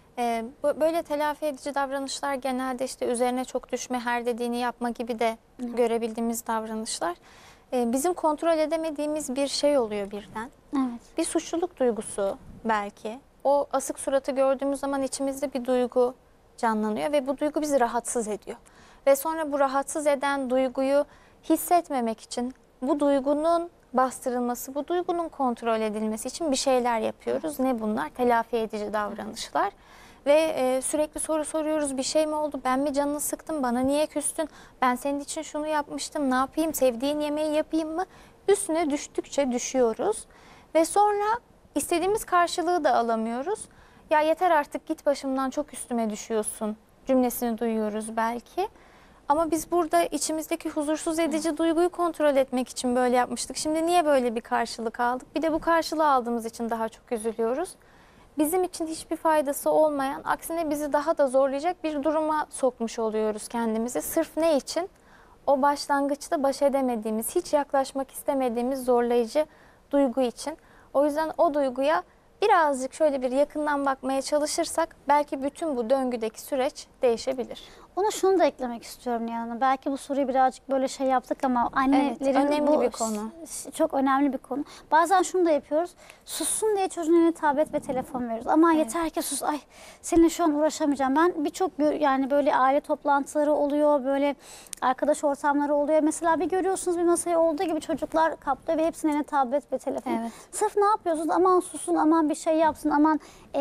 Böyle telafi edici davranışlar genelde işte üzerine çok düşme, her dediğini yapma gibi de görebildiğimiz davranışlar. Bizim kontrol edemediğimiz bir şey oluyor birden. Evet. Bir suçluluk duygusu belki. O asık suratı gördüğümüz zaman içimizde bir duygu canlanıyor ve bu duygu bizi rahatsız ediyor. Ve sonra bu rahatsız eden duyguyu hissetmemek için bu duygunun bastırılması, bu duygunun kontrol edilmesi için bir şeyler yapıyoruz. Ne bunlar? Telafi edici davranışlar. Ve sürekli soru soruyoruz. Bir şey mi oldu? Ben mi canını sıktım? Bana niye küstün? Ben senin için şunu yapmıştım. Ne yapayım? Sevdiğin yemeği yapayım mı? Üstüne düştükçe düşüyoruz. Ve sonra istediğimiz karşılığı da alamıyoruz. Ya yeter artık, git başımdan, çok üstüme düşüyorsun cümlesini duyuyoruz belki. Ama biz burada içimizdeki huzursuz edici duyguyu kontrol etmek için böyle yapmıştık. Şimdi niye böyle bir karşılık aldık? Bir de bu karşılığı aldığımız için daha çok üzülüyoruz. Bizim için hiçbir faydası olmayan, aksine bizi daha da zorlayacak bir duruma sokmuş oluyoruz kendimizi. Sırf ne için? O başlangıçta baş edemediğimiz, hiç yaklaşmak istemediğimiz zorlayıcı duygu için. O yüzden o duyguya birazcık şöyle bir yakından bakmaya çalışırsak belki bütün bu döngüdeki süreç değişebilir. Ona şunu da eklemek istiyorum yani. Belki bu soruyu birazcık böyle şey yaptık ama annelerin önemli bu bir konu. Çok önemli bir konu. Bazen şunu da yapıyoruz. Sussun diye çocuğun eline tablet ve telefon veriyoruz. Ama yeter ki sus. Ay seninle şu an uğraşamayacağım. Ben birçok yani böyle aile toplantıları oluyor. Böyle arkadaş ortamları oluyor. Mesela bir görüyorsunuz bir masaya olduğu gibi çocuklar kaplıyor ve hepsinin eline tablet ve telefon. Evet. Sırf ne yapıyorsunuz? Aman susun, aman bir şey yapsın, aman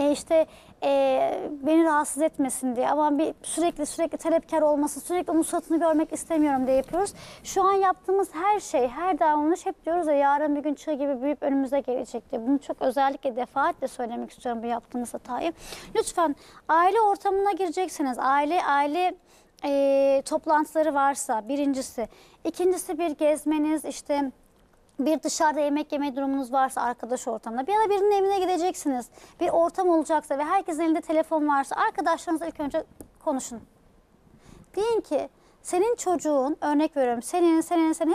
beni rahatsız etmesin diye, ama sürekli talepkar olmasın, sürekli onun suratını görmek istemiyorum diye yapıyoruz. Şu an yaptığımız her şey, her davranış, hep diyoruz ya yarın bir gün çığ gibi büyüyüp önümüze gelecek diye. Bunu çok özellikle defaatle söylemek istiyorum, bu yaptığınız hatayı. Lütfen aile ortamına gireceksiniz. Aile toplantıları varsa birincisi. İkincisi bir gezmeniz, işte bir dışarıda yemek yeme durumunuz varsa arkadaş ortamında, bir ya da birinin evine gideceksiniz. Bir ortam olacaksa ve herkesin elinde telefon varsa arkadaşlarınızla ilk önce konuşun. Deyin ki senin çocuğun, örnek veriyorum, senin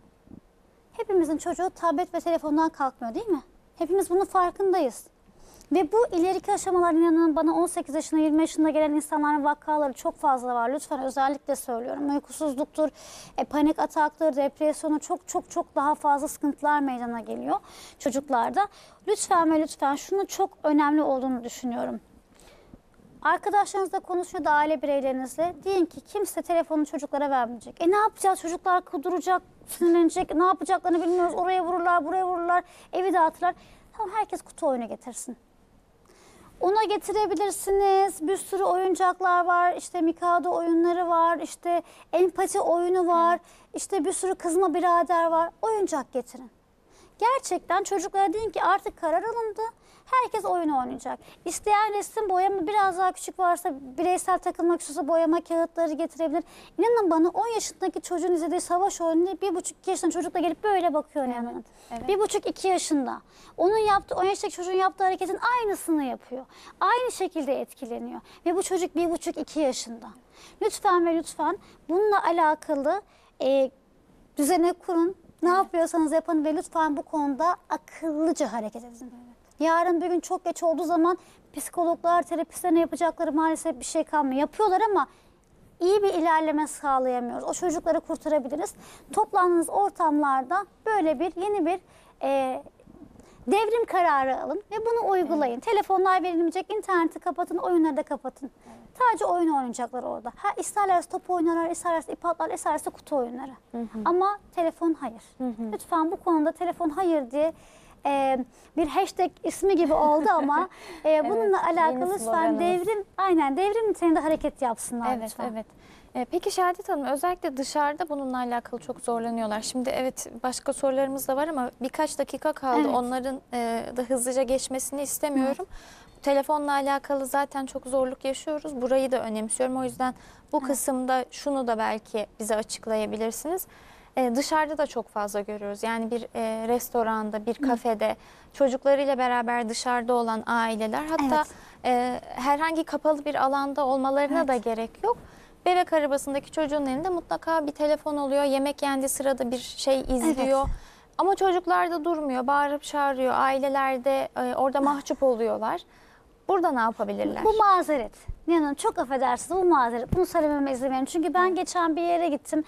hepimizin çocuğu tablet ve telefondan kalkmıyor değil mi? Hepimiz bunun farkındayız. Ve bu ileriki aşamalar, inanın bana 18 yaşında 20 yaşında gelen insanların vakaları çok fazla var. Lütfen özellikle söylüyorum. Uykusuzluktur, panik ataktır, depresyonu çok daha fazla sıkıntılar meydana geliyor çocuklarda. Lütfen ve lütfen şunu çok önemli olduğunu düşünüyorum. Arkadaşlarınızla konuşuyor da aile bireylerinizle. Deyin ki kimse telefonu çocuklara vermeyecek. Ne yapacağız? Çocuklar kuduracak, sinirlenecek. Ne yapacaklarını bilmiyoruz. Oraya vururlar, buraya vururlar, evi dağıtırlar. Tamam, herkes kutu oyunu getirsin. Ona getirebilirsiniz. Bir sürü oyuncaklar var. İşte Mikado oyunları var. İşte empati oyunu var. İşte bir sürü kızma birader var. Oyuncak getirin. Gerçekten çocuklara deyin ki artık karar alındı. Herkes oyun oynayacak. İsteyen resim, boyama, biraz daha küçük varsa, bireysel takılmak istiyorsa boyama kağıtları getirebilir. İnanın bana 10 yaşındaki çocuğun izlediği savaş oyununu 1,5-2 yaşında çocuk da gelip böyle bakıyor. Evet, evet. 1,5-2 yaşında. Onun yaptığı, 10 yaşındaki çocuğun yaptığı hareketin aynısını yapıyor. Aynı şekilde etkileniyor. Ve bu çocuk 1,5-2 yaşında. Lütfen ve lütfen bununla alakalı düzene kurun. Ne yapıyorsanız yapın ve lütfen bu konuda akıllıca hareket edin. Evet. Yarın bir gün çok geç olduğu zaman psikologlar, terapistler ne yapacakları maalesef bir şey kalmıyor. Yapıyorlar ama iyi bir ilerleme sağlayamıyoruz. O çocukları kurtarabiliriz. Toplandığınız ortamlarda böyle yeni bir devrim kararı alın ve bunu uygulayın. Evet. Telefonlar verilmeyecek, interneti kapatın, oyunları da kapatın. Evet. Sadece oyun oynayacaklar orada. İsterlerse top oynarlar, isterlerse ip atlar, isterlerse kutu oyunları. Ama telefon hayır. Lütfen bu konuda telefon hayır diye bir hashtag ismi gibi oldu ama bununla alakalı lütfen devrim niteliğinde hareket yapsınlar lütfen. Evet. Peki Şehadet Hanım, özellikle dışarıda bununla alakalı çok zorlanıyorlar. Şimdi evet, başka sorularımız da var ama birkaç dakika kaldı. Evet. Onların da hızlıca geçmesini istemiyorum. Evet. Telefonla alakalı zaten çok zorluk yaşıyoruz. Burayı da önemsiyorum. O yüzden bu kısımda şunu da belki bize açıklayabilirsiniz. Dışarıda da çok fazla görüyoruz. Yani bir restoranda, bir kafede çocuklarıyla beraber dışarıda olan aileler, hatta herhangi kapalı bir alanda olmalarına da gerek yok. Bebek arabasındaki çocuğun elinde mutlaka bir telefon oluyor. Yemek yendiği sırada bir şey izliyor. Evet. Ama çocuklar da durmuyor, bağırıp çağırıyor. Aileler de orada mahcup oluyorlar. Burada ne yapabilirler? Bu mazeret. Yani çok affedersiniz, bu mazeret. Bunu söylememe izin verin. Çünkü ben geçen bir yere gittim.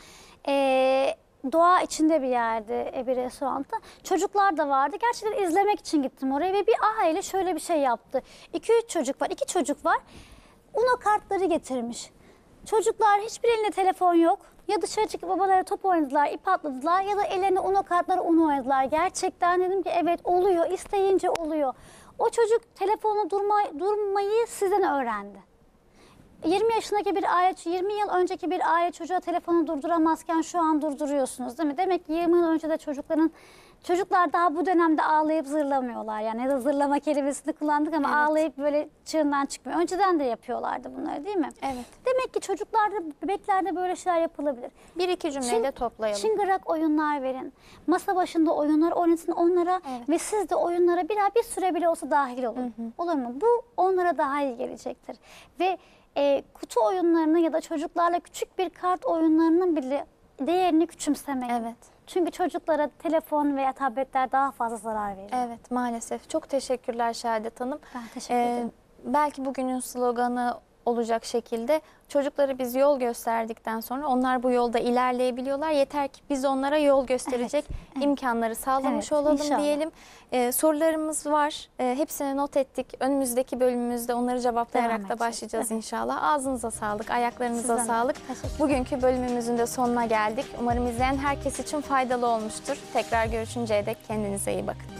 Doğa içinde bir yerde, bir restoranda. Çocuklar da vardı. Gerçekten izlemek için gittim oraya ve bir aile şöyle bir şey yaptı. 2-3 çocuk var, 2 çocuk var. Uno kartları getirmiş. Çocuklar, hiçbir elinde telefon yok. Ya dışarı çıkıp babalara top oynadılar, ip atladılar ya da ellerine Uno kartları oynadılar. Gerçekten dedim ki evet, oluyor, isteyince oluyor. O çocuk telefonu durmayı sizden öğrendi. 20 yaşındaki bir aile, 20 yıl önceki bir aile çocuğa telefonu durduramazken şu an durduruyorsunuz değil mi? Demek ki 20 yıl önce de çocuklar daha bu dönemde ağlayıp zırlamıyorlar. Yani ya da zırlama kelimesini kullandık ama ağlayıp böyle çığından çıkmıyor. Önceden de yapıyorlardı bunları değil mi? Evet. Demek ki çocuklarda, bebeklerde böyle şeyler yapılabilir. Bir iki cümleyle toplayalım. Çıngırak oyunlar verin. Masa başında oyunlar oynatın onlara ve siz de oyunlara bir süre bile olsa dahil olun. Olur mu? Bu onlara daha iyi gelecektir. Ve kutu oyunlarını ya da çocuklarla küçük bir kart oyunlarının bile değerini küçümsemeyin. Evet. Çünkü çocuklara telefon veya tabletler daha fazla zarar veriyor. Evet, maalesef. Çok teşekkürler Şehadet Hanım. Ben teşekkür ederim. Belki bugünün sloganı olacak şekilde çocuklara biz yol gösterdikten sonra onlar bu yolda ilerleyebiliyorlar. Yeter ki biz onlara yol gösterecek imkanları sağlamış olalım diyelim. Sorularımız var. Hepsini not ettik. Önümüzdeki bölümümüzde onları cevaplayarak da başlayacağız inşallah. Ağzınıza sağlık, ayaklarınıza sağlık. Bugünkü bölümümüzün de sonuna geldik. Umarım izleyen herkes için faydalı olmuştur. Tekrar görüşünceye dek kendinize iyi bakın.